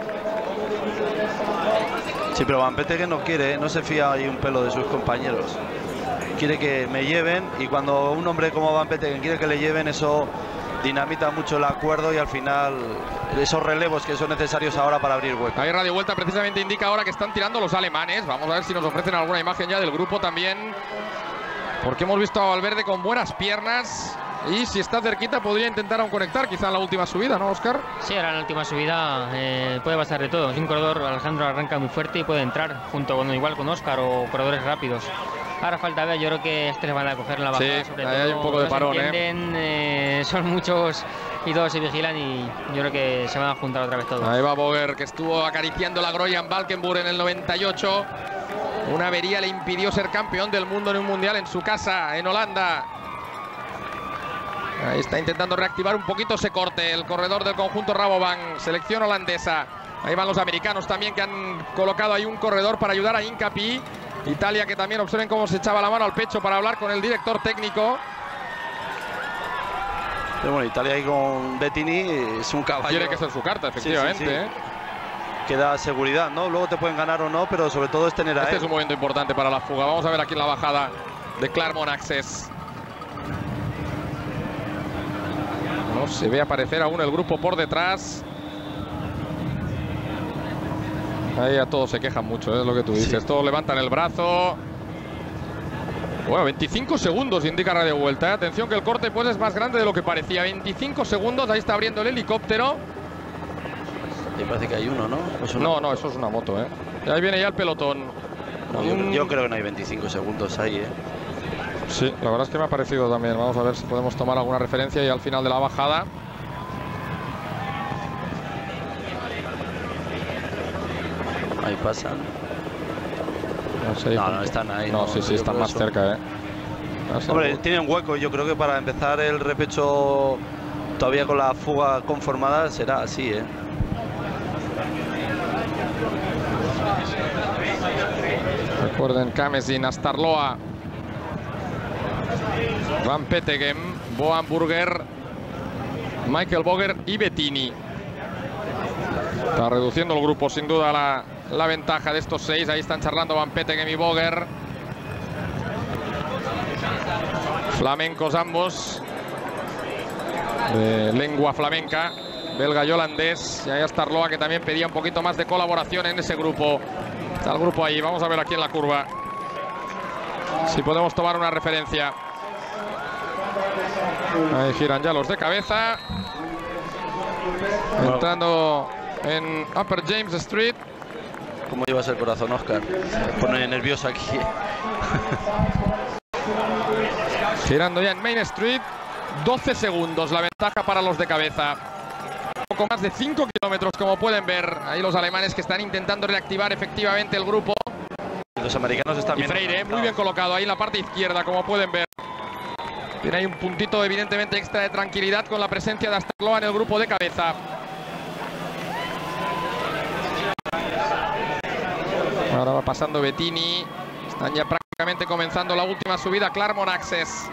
Sí, pero Van Petegem no quiere, ¿eh? No se fía ahí un pelo de sus compañeros. Quiere que me lleven y cuando un hombre como Van Petegem quiere que le lleven, eso dinamita mucho el acuerdo y al final esos relevos que son necesarios ahora para abrir hueco. Ahí Radio Vuelta precisamente indica ahora que están tirando los alemanes. Vamos a ver si nos ofrecen alguna imagen ya del grupo también. Porque hemos visto a Valverde con buenas piernas. Y si está cerquita podría intentar aún conectar, quizá en la última subida, ¿no, Óscar? Sí, ahora en la última subida eh, puede pasar de todo. Es un corredor, Alejandro arranca muy fuerte y puede entrar junto con igual con Óscar o corredores rápidos. Ahora falta ver, yo creo que estos van a coger la bajada. Sí, sobre ahí todo, hay un poco de no parón, se entienden, eh. Eh, son muchos y todos se vigilan y yo creo que se van a juntar otra vez todos. Ahí va Boger, que estuvo acariciando la Groya en Valkenburg en el noventa y ocho. Una avería le impidió ser campeón del mundo en un mundial en su casa, en Holanda. Ahí está intentando reactivar un poquito ese corte el corredor del conjunto Rabobank, selección holandesa. Ahí van los americanos también, que han colocado ahí un corredor para ayudar a Incapi. Italia, que también observen cómo se echaba la mano al pecho para hablar con el director técnico. Pero bueno, Italia ahí con Bettini es un caballo. Tiene que ser su carta, efectivamente. Sí, sí, sí. ¿eh? Que da seguridad, ¿no? Luego te pueden ganar o no, pero sobre todo es tener a Este él. es un momento importante para la fuga. Vamos a ver aquí en la bajada de Claremont Access. No se ve aparecer aún el grupo por detrás. Ahí a todos se quejan mucho, ¿eh? Es lo que tú dices. Sí. Todos levantan el brazo. Bueno, veinticinco segundos indica Radio Vuelta. ¿eh? Atención que el corte pues es más grande de lo que parecía. veinticinco segundos, ahí está abriendo el helicóptero. Me parece que hay uno, ¿no? Pues una no, moto. no, eso es una moto, ¿eh? Y ahí viene ya el pelotón. No, yo, yo creo que no hay veinticinco segundos ahí, ¿eh? Sí, la verdad es que me ha parecido también. Vamos a ver si podemos tomar alguna referencia y al final de la bajada. Ahí pasan. No, sé, no, no están ahí. No, no sí, sí, están más eso. cerca, ¿eh? No Hombre, tienen hueco. Yo creo que para empezar el repecho todavía con la fuga conformada será así, ¿eh? Recuerden, Kamesin, Astarloa, Van Petegem, Bo Hamburger, Michael Boger y Bettini. Está reduciendo el grupo sin duda la, la ventaja de estos seis. Ahí están charlando Van Petegem y Boger. Flamencos ambos, de lengua flamenca, belga y holandés. Y ahí Astarloa, que también pedía un poquito más de colaboración en ese grupo. Está el grupo ahí, vamos a ver aquí en la curva si podemos tomar una referencia. Ahí giran ya los de cabeza. Entrando en Upper James Street. ¿Cómo llevas el corazón, Óscar? Se pone nervioso aquí. Girando ya en Main Street. doce segundos la ventaja para los de cabeza. Poco más de cinco kilómetros, como pueden ver. Ahí los alemanes que están intentando reactivar efectivamente el grupo. Los americanos están y bien. Freire, muy bien colocado ahí en la parte izquierda, como pueden ver. Tiene ahí un puntito evidentemente extra de tranquilidad con la presencia de Astarloa en el grupo de cabeza. Ahora va pasando Bettini. Están ya prácticamente comenzando la última subida, Claremont Access.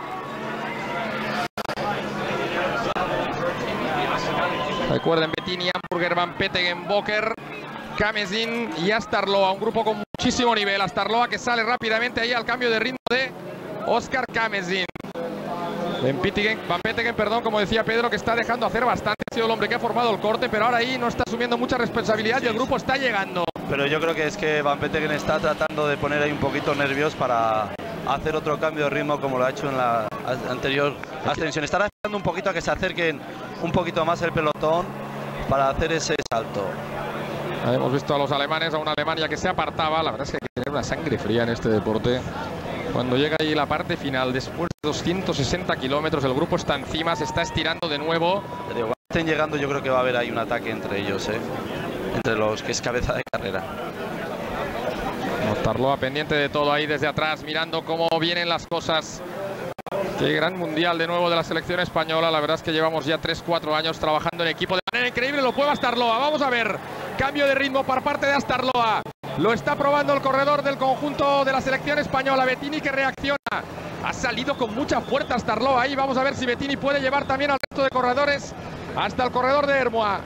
Recuerden, Bettini, Hamburger, Van Petegem, Boker, Kamezin y Astarloa. Un grupo con muchísimo nivel. Astarloa que sale rápidamente ahí al cambio de ritmo de Oscar Kamezin. Van Petegem, perdón, como decía Pedro, que está dejando hacer bastante. Ha sido el hombre que ha formado el corte, pero ahora ahí no está asumiendo mucha responsabilidad y el grupo está llegando. Pero yo creo que es que Van Petegem está tratando de poner ahí un poquito nervios para hacer otro cambio de ritmo como lo ha hecho en la anterior ascensión. Estará esperando un poquito a que se acerquen un poquito más el pelotón para hacer ese salto. Hemos visto a los alemanes, a una Alemania que se apartaba. La verdad es que hay que tener una sangre fría en este deporte. Cuando llega ahí la parte final, después de doscientos sesenta kilómetros, el grupo está encima, se está estirando de nuevo. Cuando estén llegando, yo creo que va a haber ahí un ataque entre ellos, ¿eh? Entre los que es cabeza de carrera. Astarloa pendiente de todo ahí desde atrás, mirando cómo vienen las cosas. Qué gran mundial de nuevo de la selección española. La verdad es que llevamos ya tres cuatro años trabajando en equipo de manera increíble. Lo prueba Astarloa. Vamos a ver. Cambio de ritmo por parte de Astarloa. Lo está probando el corredor del conjunto de la selección española. Bettini que reacciona. Ha salido con mucha fuerza Astarloa ahí. Vamos a ver si Bettini puede llevar también al resto de corredores hasta el corredor de Hermoa.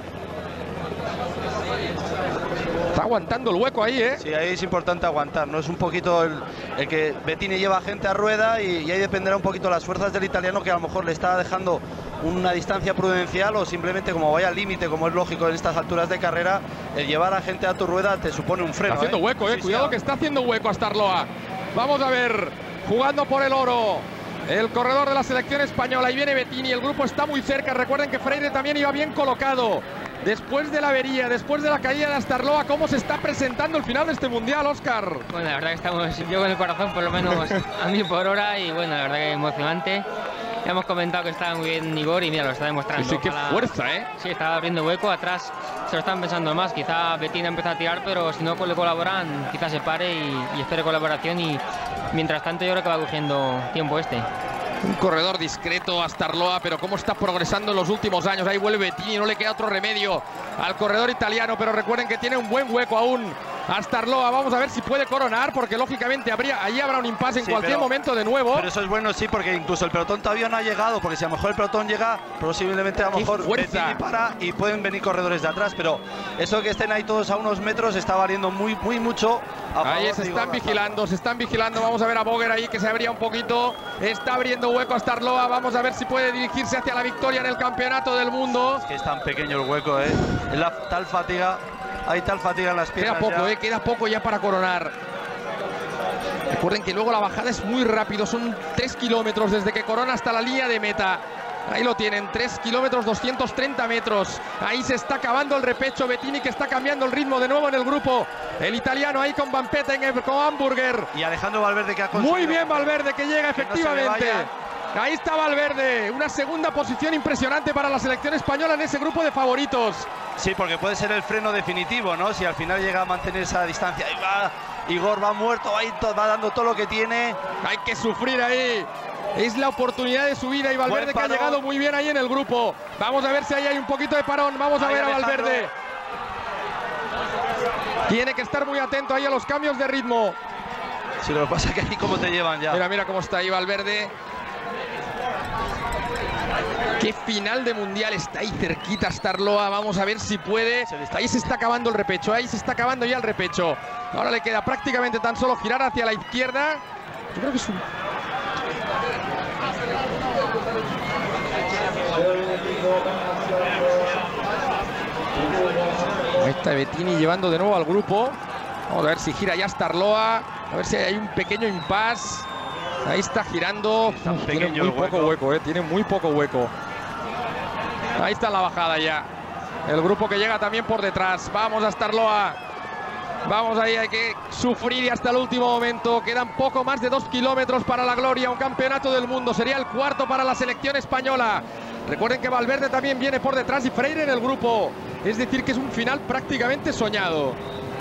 Está aguantando el hueco ahí, ¿eh? Sí, ahí es importante aguantar, ¿no? Es un poquito el, el que Bettini lleva gente a rueda y, y ahí dependerá un poquito las fuerzas del italiano, que a lo mejor le está dejando una distancia prudencial o simplemente como vaya al límite, como es lógico en estas alturas de carrera, el llevar a gente a tu rueda te supone un freno. Está haciendo ¿eh? hueco, ¿eh? Sí, Cuidado sí, que está haciendo hueco Astarloa. Vamos a ver, jugando por el oro. El corredor de la selección española. Ahí viene Bettini, el grupo está muy cerca. Recuerden que Freire también iba bien colocado. Después de la avería, después de la caída de Astarloa, ¿cómo se está presentando el final de este mundial, Óscar? Bueno, la verdad que estamos, yo con el corazón por lo menos a mí por hora, y bueno, la verdad que emocionante. Ya hemos comentado que estaba muy bien Igor y mira, lo está demostrando. Sí, sí, qué Ojalá... fuerza, ¿eh? Sí, está abriendo hueco, atrás se lo están pensando más. Quizá Bettini empieza a tirar, pero si no le colaboran, quizás se pare y, y espere colaboración, y mientras tanto yo creo que va cogiendo tiempo este. Un corredor discreto, Astarloa, pero cómo está progresando en los últimos años. Ahí vuelve Bettini, no le queda otro remedio al corredor italiano, pero recuerden que tiene un buen hueco aún Astarloa. Vamos a ver si puede coronar, porque lógicamente habría, ahí habrá un impasse en sí, cualquier pero, momento de nuevo. Pero eso es bueno, sí, porque incluso el pelotón todavía no ha llegado, porque si a lo mejor el pelotón llega, posiblemente a lo mejor Bettini para y pueden venir corredores de atrás, pero eso que estén ahí todos a unos metros está valiendo muy, muy mucho. Ahí se están vigilando, se están vigilando. Vamos a ver a Boger ahí que se abría un poquito. Está abriendo hueco a Astarloa. Vamos a ver si puede dirigirse hacia la victoria en el campeonato del mundo. Es que es tan pequeño el hueco, ¿eh? Es la tal fatiga. Hay tal fatiga en las piernas. Queda poco, ya. ¿eh? Queda poco ya para coronar. Recuerden que luego la bajada es muy rápido. Son tres kilómetros desde que corona hasta la línea de meta. Ahí lo tienen, tres kilómetros, doscientos treinta metros. Ahí se está acabando el repecho. Bettini que está cambiando el ritmo de nuevo en el grupo. El italiano ahí con Van Petegem, con Hamburger. Y Alejandro Valverde que ha conseguido. Muy bien Valverde que llega que efectivamente. No ahí está Valverde. Una segunda posición impresionante para la selección española en ese grupo de favoritos. Sí, porque puede ser el freno definitivo, ¿no? Si al final llega a mantener esa distancia. Ahí va, Igor va muerto, ahí va dando todo lo que tiene. Hay que sufrir ahí. Es la oportunidad de su vida y Valverde que ha llegado muy bien ahí en el grupo. Vamos a ver si ahí hay un poquito de parón. Vamos a ahí ver a Valverde. Tiene que estar muy atento ahí a los cambios de ritmo. Sí, lo que pasa es que ahí cómo te llevan ya. Mira, mira cómo está ahí Valverde. Qué final de mundial, está ahí cerquita Astarloa. Vamos a ver si puede. Ahí se está acabando el repecho, ahí se está acabando ya el repecho. Ahora le queda prácticamente tan solo girar hacia la izquierda. Yo creo que es un... Ahí está Bettini llevando de nuevo al grupo. Vamos a ver si gira ya Astarloa. A ver si hay un pequeño impasse. Ahí está girando. Uf, tiene muy poco hueco. hueco, eh. Tiene muy poco hueco. Ahí está la bajada ya. El grupo que llega también por detrás. Vamos a Starloa. Vamos ahí, hay que sufrir y hasta el último momento. Quedan poco más de dos kilómetros para la gloria. Un campeonato del mundo. Sería el cuarto para la selección española. Recuerden que Valverde también viene por detrás y Freire en el grupo. Es decir, que es un final prácticamente soñado.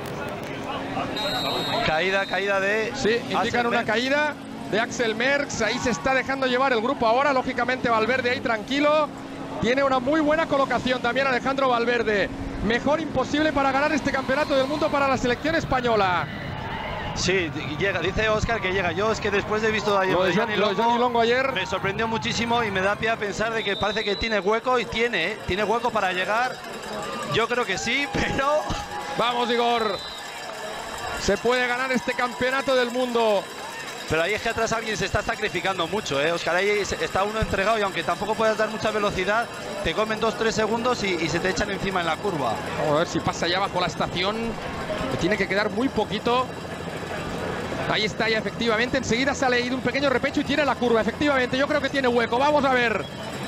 Caída, caída de... Sí, indican una caída de Axel Merckx. Ahí se está dejando llevar el grupo ahora. Lógicamente Valverde ahí tranquilo. Tiene una muy buena colocación también Alejandro Valverde. Mejor imposible para ganar este campeonato del mundo para la selección española. Sí, llega, dice Óscar que llega. Yo es que después de visto ayer lo de Johnny Longo, Johnny Longo ayer, me sorprendió muchísimo y me da pie a pensar de que parece que tiene hueco y tiene, ¿eh? Tiene hueco para llegar. Yo creo que sí, pero... Vamos, Igor. Se puede ganar este campeonato del mundo. Pero ahí es que atrás alguien se está sacrificando mucho, ¿eh? Óscar, ahí está uno entregado y aunque tampoco puedas dar mucha velocidad, te comen dos tres segundos y, y se te echan encima en la curva. Vamos a ver si pasa ya bajo la estación. Le tiene que quedar muy poquito. Ahí está ya efectivamente. Enseguida sale ahí de un pequeño repecho y tiene la curva. Efectivamente, yo creo que tiene hueco. Vamos a ver.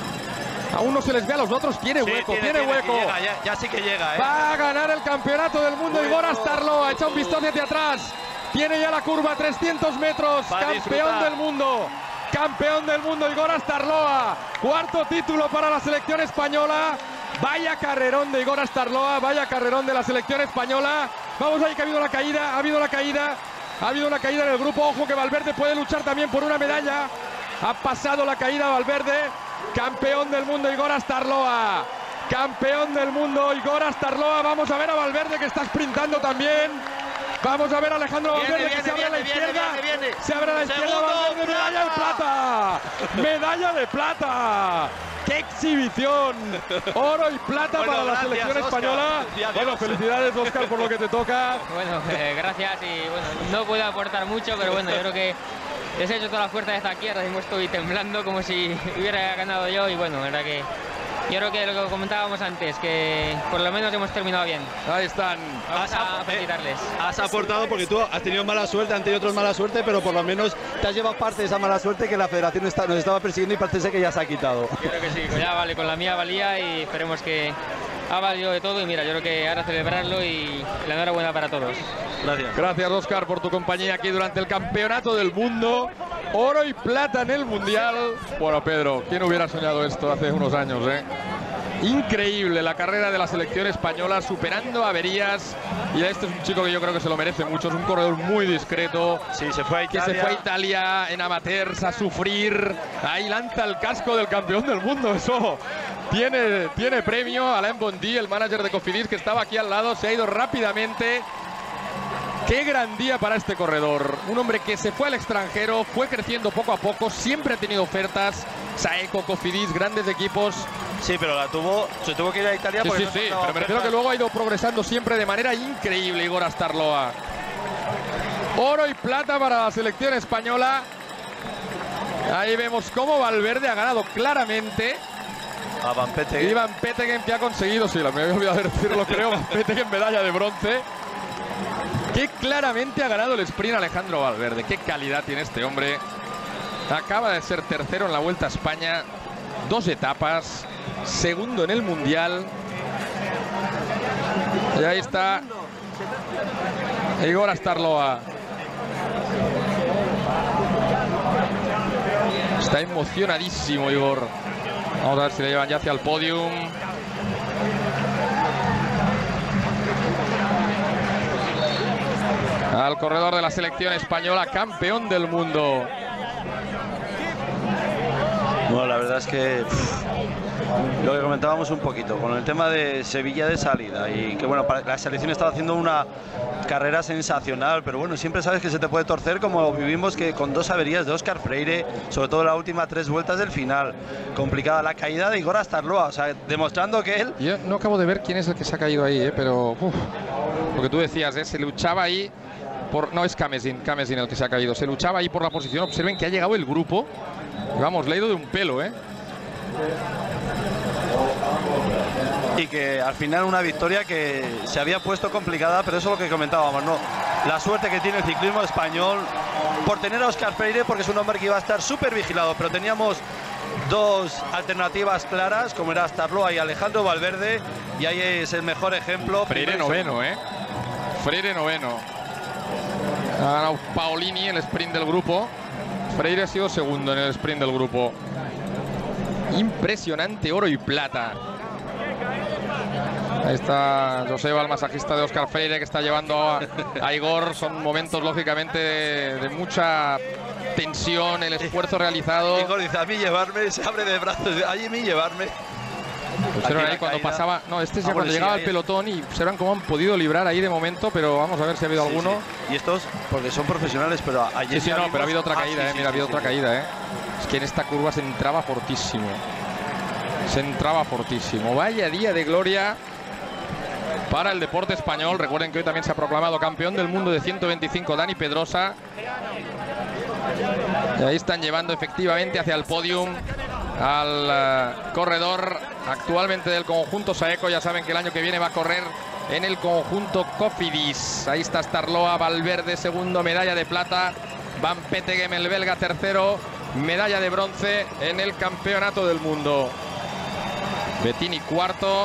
Aún no se les ve a los otros. Tiene sí, hueco, tiene, tiene, tiene hueco. Llega, ya, ya sí que llega, ¿eh? Va a ganar el campeonato del mundo bueno. Igor Starloa. Echa un vistazo hacia atrás. Tiene ya la curva, trescientos metros. Va campeón del mundo. Campeón del mundo Igor Starloa. Cuarto título para la selección española. Vaya carrerón de Igor Starloa. Vaya carrerón de la selección española. Vamos ahí que ha habido la caída. Ha habido la caída. Ha habido una caída en el grupo. Ojo que Valverde puede luchar también por una medalla. Ha pasado la caída Valverde. Campeón del mundo Igor Starloa. Campeón del mundo Igor Starloa. Vamos a ver a Valverde que está sprintando también. Vamos a ver a Alejandro Valverde viene, que viene, se abre a la viene, izquierda. viene, viene. Se abre a la izquierda Segundo, Valverde. Medalla de plata. Medalla de plata. ¡Qué exhibición! Oro y plata bueno, para gracias, la selección Óscar. española. Gracias. Bueno, felicidades, Óscar, por lo que te toca. Bueno, eh, gracias y bueno, no puedo aportar mucho, pero bueno, yo creo que les he hecho toda la fuerza desde aquí, ahora mismo estoy temblando como si hubiera ganado yo y bueno, la verdad que yo creo que lo que comentábamos antes, que por lo menos hemos terminado bien. Ahí están. Vamos a felicitarles. Has aportado porque tú has tenido mala suerte, han tenido otros mala suerte, pero por lo menos te has llevado parte de esa mala suerte que la federación está, nos estaba persiguiendo y parece ser que ya se ha quitado. Yo creo que sí, ya vale, con la mía valía y esperemos que ha valido de todo y mira, yo creo que ahora celebrarlo y la enhorabuena para todos. Gracias. Gracias, Óscar, por tu compañía aquí durante el campeonato del mundo. Oro y plata en el mundial. Bueno, Pedro, ¿quién hubiera soñado esto hace unos años, eh? Increíble la carrera de la selección española, superando averías. Y este es un chico que yo creo que se lo merece mucho. Es un corredor muy discreto. Sí, se fue a Italia. Que se fue a Italia en amateurs a sufrir. Ahí lanza el casco del campeón del mundo. Eso tiene, tiene premio. Alain Bondy, el manager de Cofidis, que estaba aquí al lado, se ha ido rápidamente. Qué gran día para este corredor. Un hombre que se fue al extranjero, fue creciendo poco a poco, siempre ha tenido ofertas. Saeco, Cofidis, grandes equipos. Sí, pero la tuvo, se tuvo que ir a Italia Sí, porque sí, no sí, encontraba pero me refiero ofertas. que luego ha ido progresando siempre de manera increíble Igor Starloa. Oro y plata para la selección española. Ahí vemos cómo Valverde ha ganado claramente. A Van Petegem. Y Van Petegem que ha conseguido, sí, me había olvidado de decirlo, creo, Van Petegem medalla de bronce. Qué claramente ha ganado el sprint Alejandro Valverde. Qué calidad tiene este hombre. Acaba de ser tercero en la Vuelta a España. Dos etapas. Segundo en el Mundial. Y ahí está Igor Starloa. Está emocionadísimo Igor. Vamos a ver si le llevan ya hacia el podium. Al corredor de la selección española, campeón del mundo. Bueno, la verdad es que pff, lo que comentábamos un poquito con el tema de Sevilla de salida y que bueno, la selección estaba haciendo una carrera sensacional, pero bueno, siempre sabes que se te puede torcer como vivimos que con dos averías de Óscar Freire, sobre todo la última tres vueltas del final. Complicada la caída de Igor Starloa, o sea, demostrando que él... Yo no acabo de ver quién es el que se ha caído ahí, ¿eh? Pero uf, lo que tú decías, ¿eh? Se luchaba ahí por... No, es Kamesin, Kamesin el que se ha caído. Se luchaba ahí por la posición. Observen que ha llegado el grupo. Y vamos, le ha ido de un pelo, ¿eh? Y que al final una victoria que se había puesto complicada, pero eso es lo que comentábamos, ¿no? la suerte que tiene el ciclismo español por tener a Óscar Freire, porque es un hombre que iba a estar súper vigilado, pero teníamos dos alternativas claras, como era Astarloa y Alejandro Valverde, y ahí es el mejor ejemplo. Freire noveno, ¿eh? Freire noveno. Ha ganado Paolini el sprint del grupo. Freire ha sido segundo en el sprint del grupo. Impresionante oro y plata. Ahí está Joseba, el masajista de Óscar Freire, que está llevando a, a Igor. Son momentos, lógicamente, de, de mucha tensión, el esfuerzo realizado. Igor dice, a mí llevarme, se abre de brazos, a mí llevarme. Observan ahí cuando caída. pasaba, no, este es ya ah, cuando bueno, llegaba sí, al pelotón, y observan cómo han podido librar ahí de momento, pero vamos a ver si ha habido sí, alguno. Sí. Y estos, porque son profesionales, pero ayer... Sí, sí, no, pero ha habido otra caída, ah, sí, eh, mira, sí, ha habido sí, otra sí. caída, eh. Es que en esta curva se entraba fortísimo. Se entraba fortísimo. Vaya día de gloria para el deporte español. Recuerden que hoy también se ha proclamado campeón del mundo de ciento veinticinco Dani Pedrosa. Y ahí están llevando efectivamente hacia el podium al uh, corredor actualmente del conjunto Saeco. Ya saben que el año que viene va a correr en el conjunto Cofidis. Ahí está Astarloa, Valverde segundo, medalla de plata. Van Petegem, el belga, tercero, medalla de bronce en el campeonato del mundo. Bettini cuarto,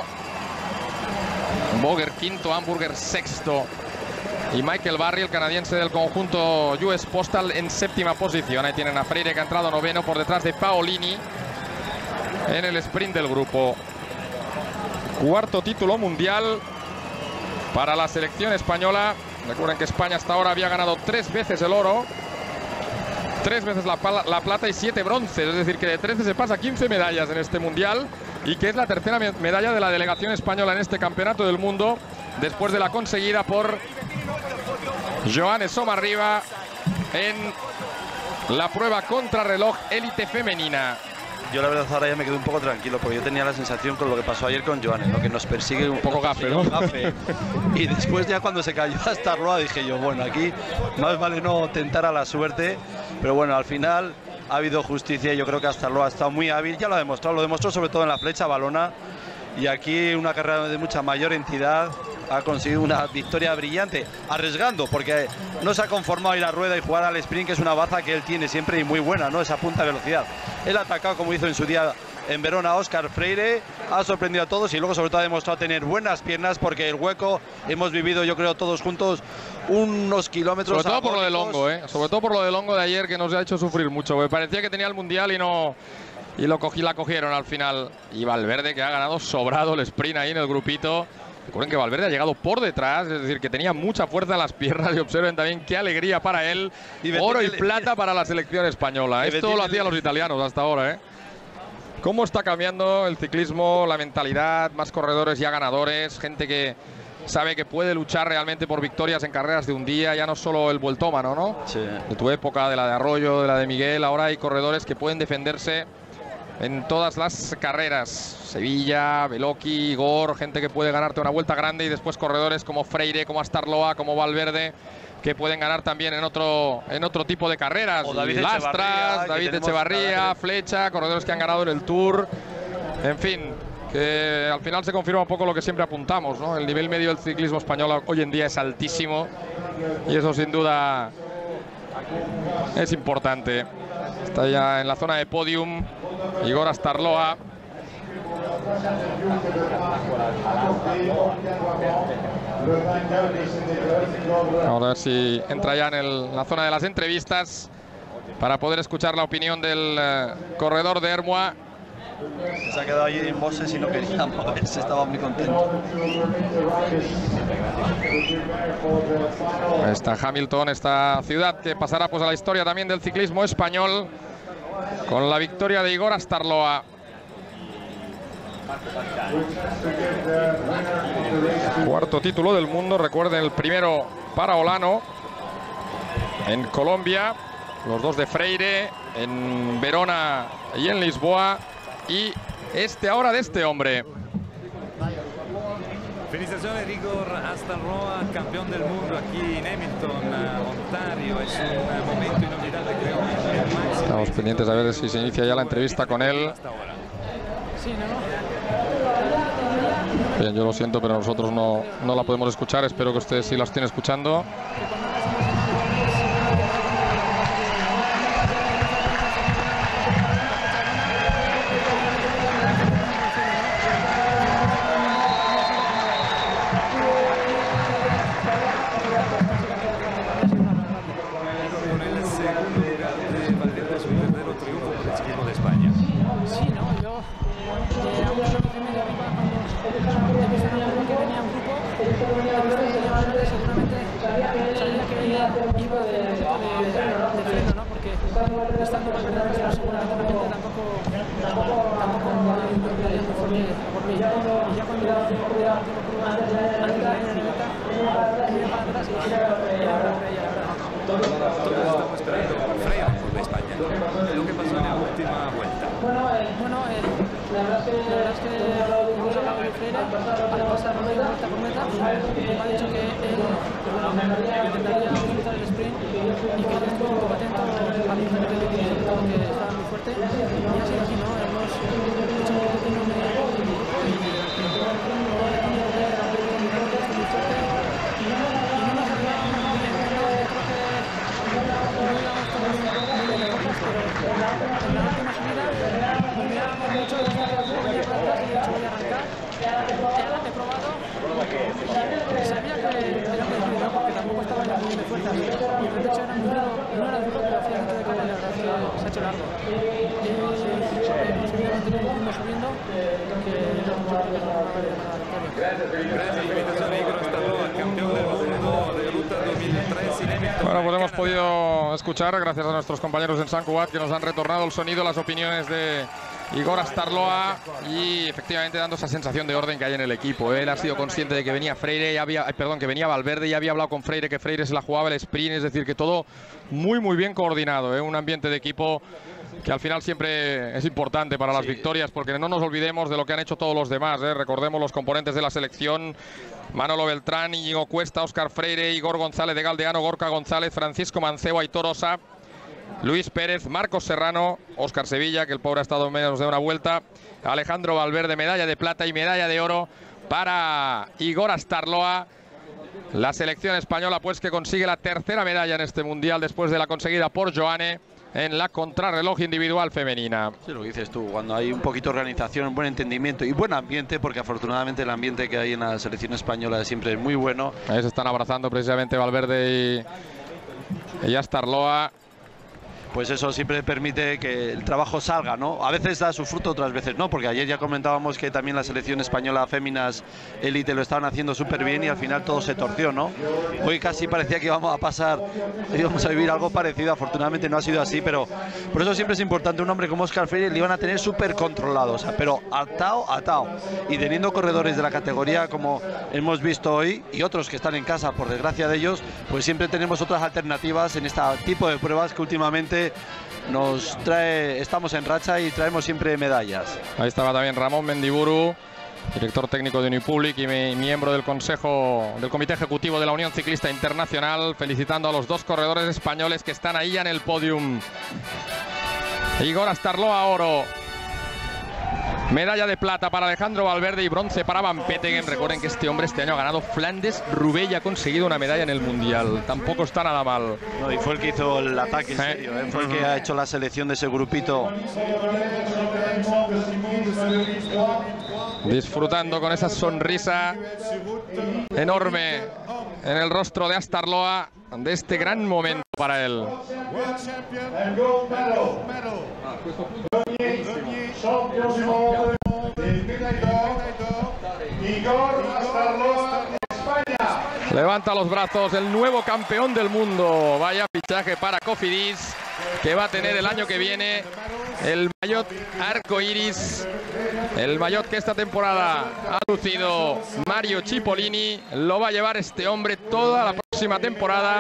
Boger quinto, Hamburger sexto, y Michael Barry, el canadiense del conjunto U S Postal, en séptima posición. Ahí tienen a Freire, que ha entrado noveno por detrás de Paolini en el sprint del grupo. Cuarto título mundial para la selección española. Recuerden que España hasta ahora había ganado tres veces el oro, tres veces la, la plata y siete bronces. Es decir, que de trece se pasa a quince medallas en este mundial, y que es la tercera medalla de la delegación española en este campeonato del mundo, después de la conseguida por Johannes Somarriba en la prueba contrarreloj élite femenina. Yo la verdad ahora ya me quedé un poco tranquilo, porque yo tenía la sensación con lo que pasó ayer con Johannes, ¿no? Que nos persigue un poco gafe, ¿no? Gafe. Y después ya cuando se cayó a Astarloa dije yo, bueno, aquí más vale no tentar a la suerte, pero bueno, al final ha habido justicia y yo creo que Astarloa ha estado muy hábil, ya lo ha demostrado, lo demostró sobre todo en la flecha balona, y aquí una carrera de mucha mayor entidad ha conseguido una victoria brillante, arriesgando, porque no se ha conformado a ir a rueda y jugar al sprint, que es una baza que él tiene siempre y muy buena, ¿no? Esa punta de velocidad. Él ha atacado como hizo en su día en Verona a Óscar Freire, ha sorprendido a todos y luego sobre todo ha demostrado tener buenas piernas, porque el hueco hemos vivido, yo creo, todos juntos unos kilómetros. Sobre todo por lo del hongo, ¿eh? Sobre todo por lo del hongo de ayer, que nos ha hecho sufrir mucho. Me parecía que tenía el mundial y no... Y lo cogí, la cogieron al final. Y Valverde, que ha ganado sobrado el sprint ahí en el grupito. Recuerden que Valverde ha llegado por detrás, es decir, que tenía mucha fuerza en las piernas, y observen también qué alegría para él. Y oro y plata para la selección española. Esto lo hacían los italianos hasta ahora, ¿eh? Cómo está cambiando el ciclismo, la mentalidad, más corredores ya ganadores, gente que sabe que puede luchar realmente por victorias en carreras de un día, ya no solo el vueltómano, ¿no? Sí. De tu época, de la de Arroyo, de la de Miguel, ahora hay corredores que pueden defenderse en todas las carreras. Sevilla, Beloki, Igor, gente que puede ganarte una vuelta grande, y después corredores como Freire, como Astarloa, como Valverde, que pueden ganar también en otro en otro tipo de carreras. O David Lastras, David Echevarría, Flecha, corredores que han ganado en el Tour. En fin, que al final se confirma un poco lo que siempre apuntamos, ¿no? El nivel medio del ciclismo español hoy en día es altísimo, y eso sin duda es importante. Está ya en la zona de podium Igor Astarloa. Vamos a ver si entra ya en el, la zona de las entrevistas para poder escuchar la opinión del eh, corredor de Ermua. Se ha quedado allí en Moses y no quería moverse, estaba muy contento. Ahí está Hamilton, esta ciudad que pasará pues a la historia también del ciclismo español, con la victoria de Igor Astarloa. Cuarto título del mundo, recuerden, el primero para Olano en Colombia, los dos de Freire en Verona y en Lisboa, y este ahora de este hombre. Felicitaciones Igor Astarloa, campeón del mundo aquí en Hamilton, Ontario. Es un momento inolvidable, creo. Estamos pendientes a ver si se inicia ya la entrevista con él. Bien, yo lo siento, pero nosotros no, no la podemos escuchar. Espero que ustedes sí la estén escuchando. Valverde, pero seguramente la gente tampoco tampoco intentaría muy fuerte por mí. Y ya cuando la última prueba antes de la línea de meta, mira para atrás y ya la verdad. Todos estamos esperando por Freire por España. Lo que pasó en la última vuelta. Bueno, eh, la verdad es que, la verdad es que hemos hablado de Freire, al pasar vuelta por meta, me ha dicho que él intentaría utilizar el sprint y que yo estuve un poco atento a mi frente de que estaba muy fuerte. Y ha sido así, ¿no? Hemos hecho un pequeño medio y sabía que era muy duro porque tampoco estaba en la muy de fuerza y el techo era muy duro, no era duro, pero hacía antes de caer, la verdad es que se ha hecho largo y hemos subido, manteniendo subiendo que no hemos hecho que Gracias por la invitación, Igor Starloa, campeón del mundo de ruta dos mil tres en Hamilton. Bueno, pues hemos podido escuchar, gracias a nuestros compañeros en Sant Cugat, que nos han retornado el sonido, las opiniones de Igor Starloa y efectivamente dando esa sensación de orden que hay en el equipo. Él ha sido consciente de que venía Freire, y había, perdón, que venía Valverde y había hablado con Freire, que Freire se la jugaba el sprint, es decir, que todo muy muy bien coordinado, ¿eh? Un ambiente de equipo que al final siempre es importante para las sí. victorias, porque no nos olvidemos de lo que han hecho todos los demás, ¿eh? Recordemos los componentes de la selección: Manolo Beltrán, Íñigo Cuesta, Óscar Freire, Igor González de Galdeano, Gorka González, Francisco Mancebo, Aitor Osa, Luis Pérez, Marcos Serrano, Óscar Sevilla, que el pobre ha estado menos de una vuelta, Alejandro Valverde, medalla de plata y medalla de oro para Igor Starloa. La selección española pues que consigue la tercera medalla en este mundial después de la conseguida por Joane en la contrarreloj individual femenina. Sí, lo que dices tú, cuando hay un poquito de organización, un buen entendimiento y buen ambiente, porque afortunadamente el ambiente que hay en la selección española siempre es muy bueno. Ahí se están abrazando precisamente Valverde y, y Starloa. Pues eso siempre permite que el trabajo salga, ¿no? A veces da su fruto, otras veces no, porque ayer ya comentábamos que también la selección española féminas élite lo estaban haciendo súper bien y al final todo se torció, ¿no? Hoy casi parecía que íbamos a pasar, íbamos a vivir algo parecido, afortunadamente no ha sido así, pero por eso siempre es importante un hombre como Óscar Freire, le iban a tener súper controlado, o sea, pero atado, atado. Y teniendo corredores de la categoría como hemos visto hoy y otros que están en casa, por desgracia de ellos, pues siempre tenemos otras alternativas en este tipo de pruebas que últimamente nos trae, estamos en racha y traemos siempre medallas. Ahí estaba también Ramón Mendiburu, director técnico de Unipublic y miembro del Consejo del Comité Ejecutivo de la Unión Ciclista Internacional, felicitando a los dos corredores españoles que están ahí en el podium. Igor Starloa, oro. Medalla de plata para Alejandro Valverde y bronce para Van Petegem. Recuerden que este hombre este año ha ganado Flandes-Roubaix y ha conseguido una medalla en el Mundial. Tampoco está nada mal. No, y fue el que hizo el ataque en serio, ¿eh? Fue el que ha hecho la selección de ese grupito. Disfrutando con esa sonrisa enorme en el rostro de Starloa de este gran momento para él. Levanta los brazos el nuevo campeón del mundo. Vaya fichaje para Cofidis, que va a tener el año que viene el maillot arcoiris, el maillot que esta temporada ha lucido Mario Cipollini. Lo va a llevar este hombre toda la próxima temporada.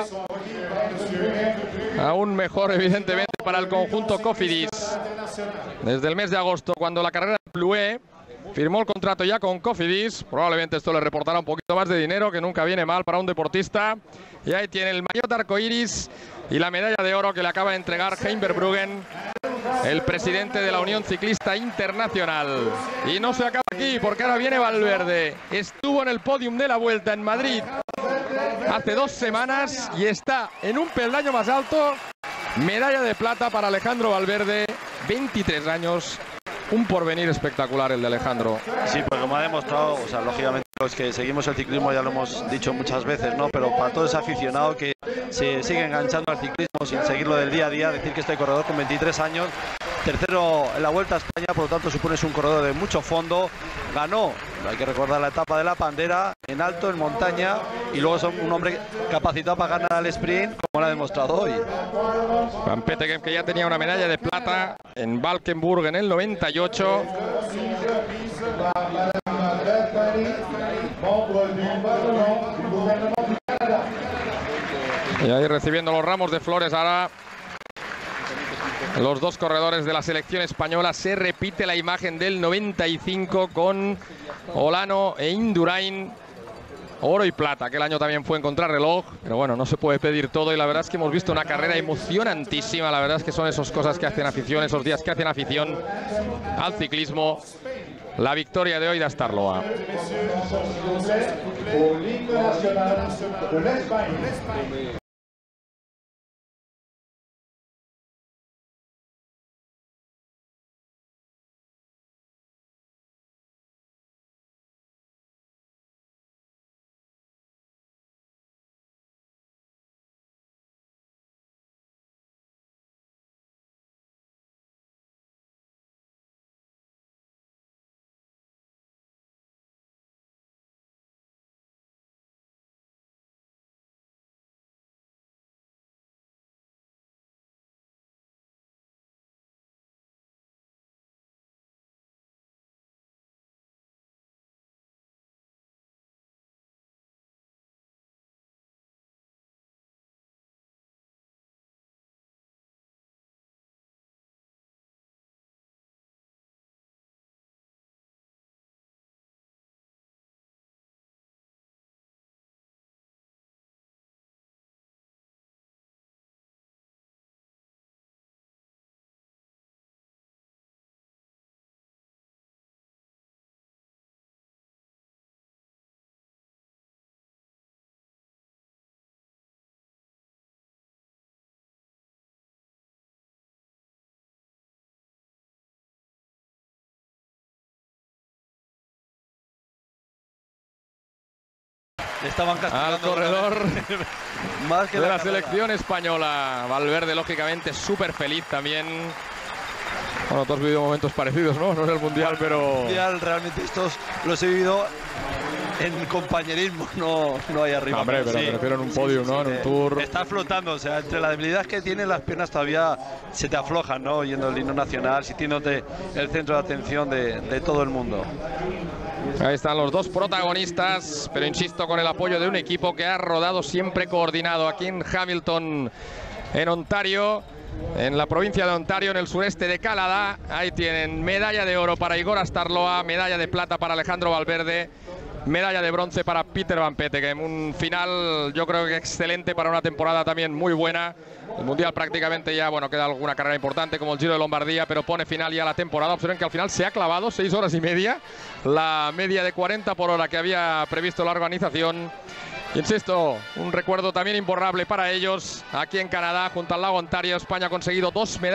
Aún mejor, evidentemente, para el conjunto Cofidis. Desde el mes de agosto, cuando la carrera de Ploué firmó el contrato ya con Cofidis, probablemente esto le reportará un poquito más de dinero, que nunca viene mal para un deportista. Y ahí tiene el maillot arcoiris y la medalla de oro que le acaba de entregar Hein Verbruggen, el presidente de la Unión Ciclista Internacional. Y no se acaba aquí, porque ahora viene Valverde. Estuvo en el podium de la Vuelta en Madrid hace dos semanas y está en un peldaño más alto. Medalla de plata para Alejandro Valverde, veintitrés años. Un porvenir espectacular el de Alejandro. Sí, pues como ha demostrado, o sea, lógicamente los que seguimos el ciclismo ya lo hemos dicho muchas veces, ¿no? Pero para todo ese aficionado que se sigue enganchando al ciclismo sin seguirlo del día a día, decir que este corredor con veintitrés años tercero en la Vuelta a España, por lo tanto supones un corredor de mucho fondo. Ganó, hay que recordar, la etapa de la Pandera, en alto, en montaña, y luego es un hombre capacitado para ganar al sprint, como lo ha demostrado hoy. Van Petegem, que ya tenía una medalla de plata en Valkenburg en el noventa y ocho. Y ahí recibiendo los ramos de flores ahora los dos corredores de la selección española. Se repite la imagen del noventa y cinco con Olano e Indurain. Oro y plata, que el año también fue en contrarreloj, pero bueno, no se puede pedir todo, y la verdad es que hemos visto una carrera emocionantísima. La verdad es que son esas cosas que hacen afición, esos días que hacen afición al ciclismo. La victoria de hoy de Astarloa. Estaban al corredor más que de la, la selección española. Valverde, lógicamente, súper feliz también. Bueno, tú has vivido momentos parecidos, ¿no? No en el Mundial, pero... Mundial, realmente estos los he vivido en compañerismo, no, no hay arriba. No, hombre, pero, pero sí, me refiero en un podio, sí, sí, ¿no? Sí, en un tour. Está flotando, o sea, entre la debilidad que tiene, las piernas todavía se te aflojan, ¿no? Oyendo el himno nacional, sintiéndote el centro de atención de, de todo el mundo. Ahí están los dos protagonistas, pero insisto, con el apoyo de un equipo que ha rodado siempre coordinado aquí en Hamilton, en Ontario, en la provincia de Ontario, en el sureste de Canadá. Ahí tienen medalla de oro para Igor Astarloa, medalla de plata para Alejandro Valverde, medalla de bronce para Peter Van Petegem. Un final, yo creo que excelente para una temporada también muy buena. El Mundial prácticamente ya, bueno, queda alguna carrera importante como el Giro de Lombardía, pero pone final ya a la temporada. Observen que al final se ha clavado seis horas y media, la media de cuarenta por hora que había previsto la organización. Insisto, un recuerdo también imborrable para ellos. Aquí en Canadá, junto al lago Ontario, España ha conseguido dos medallas.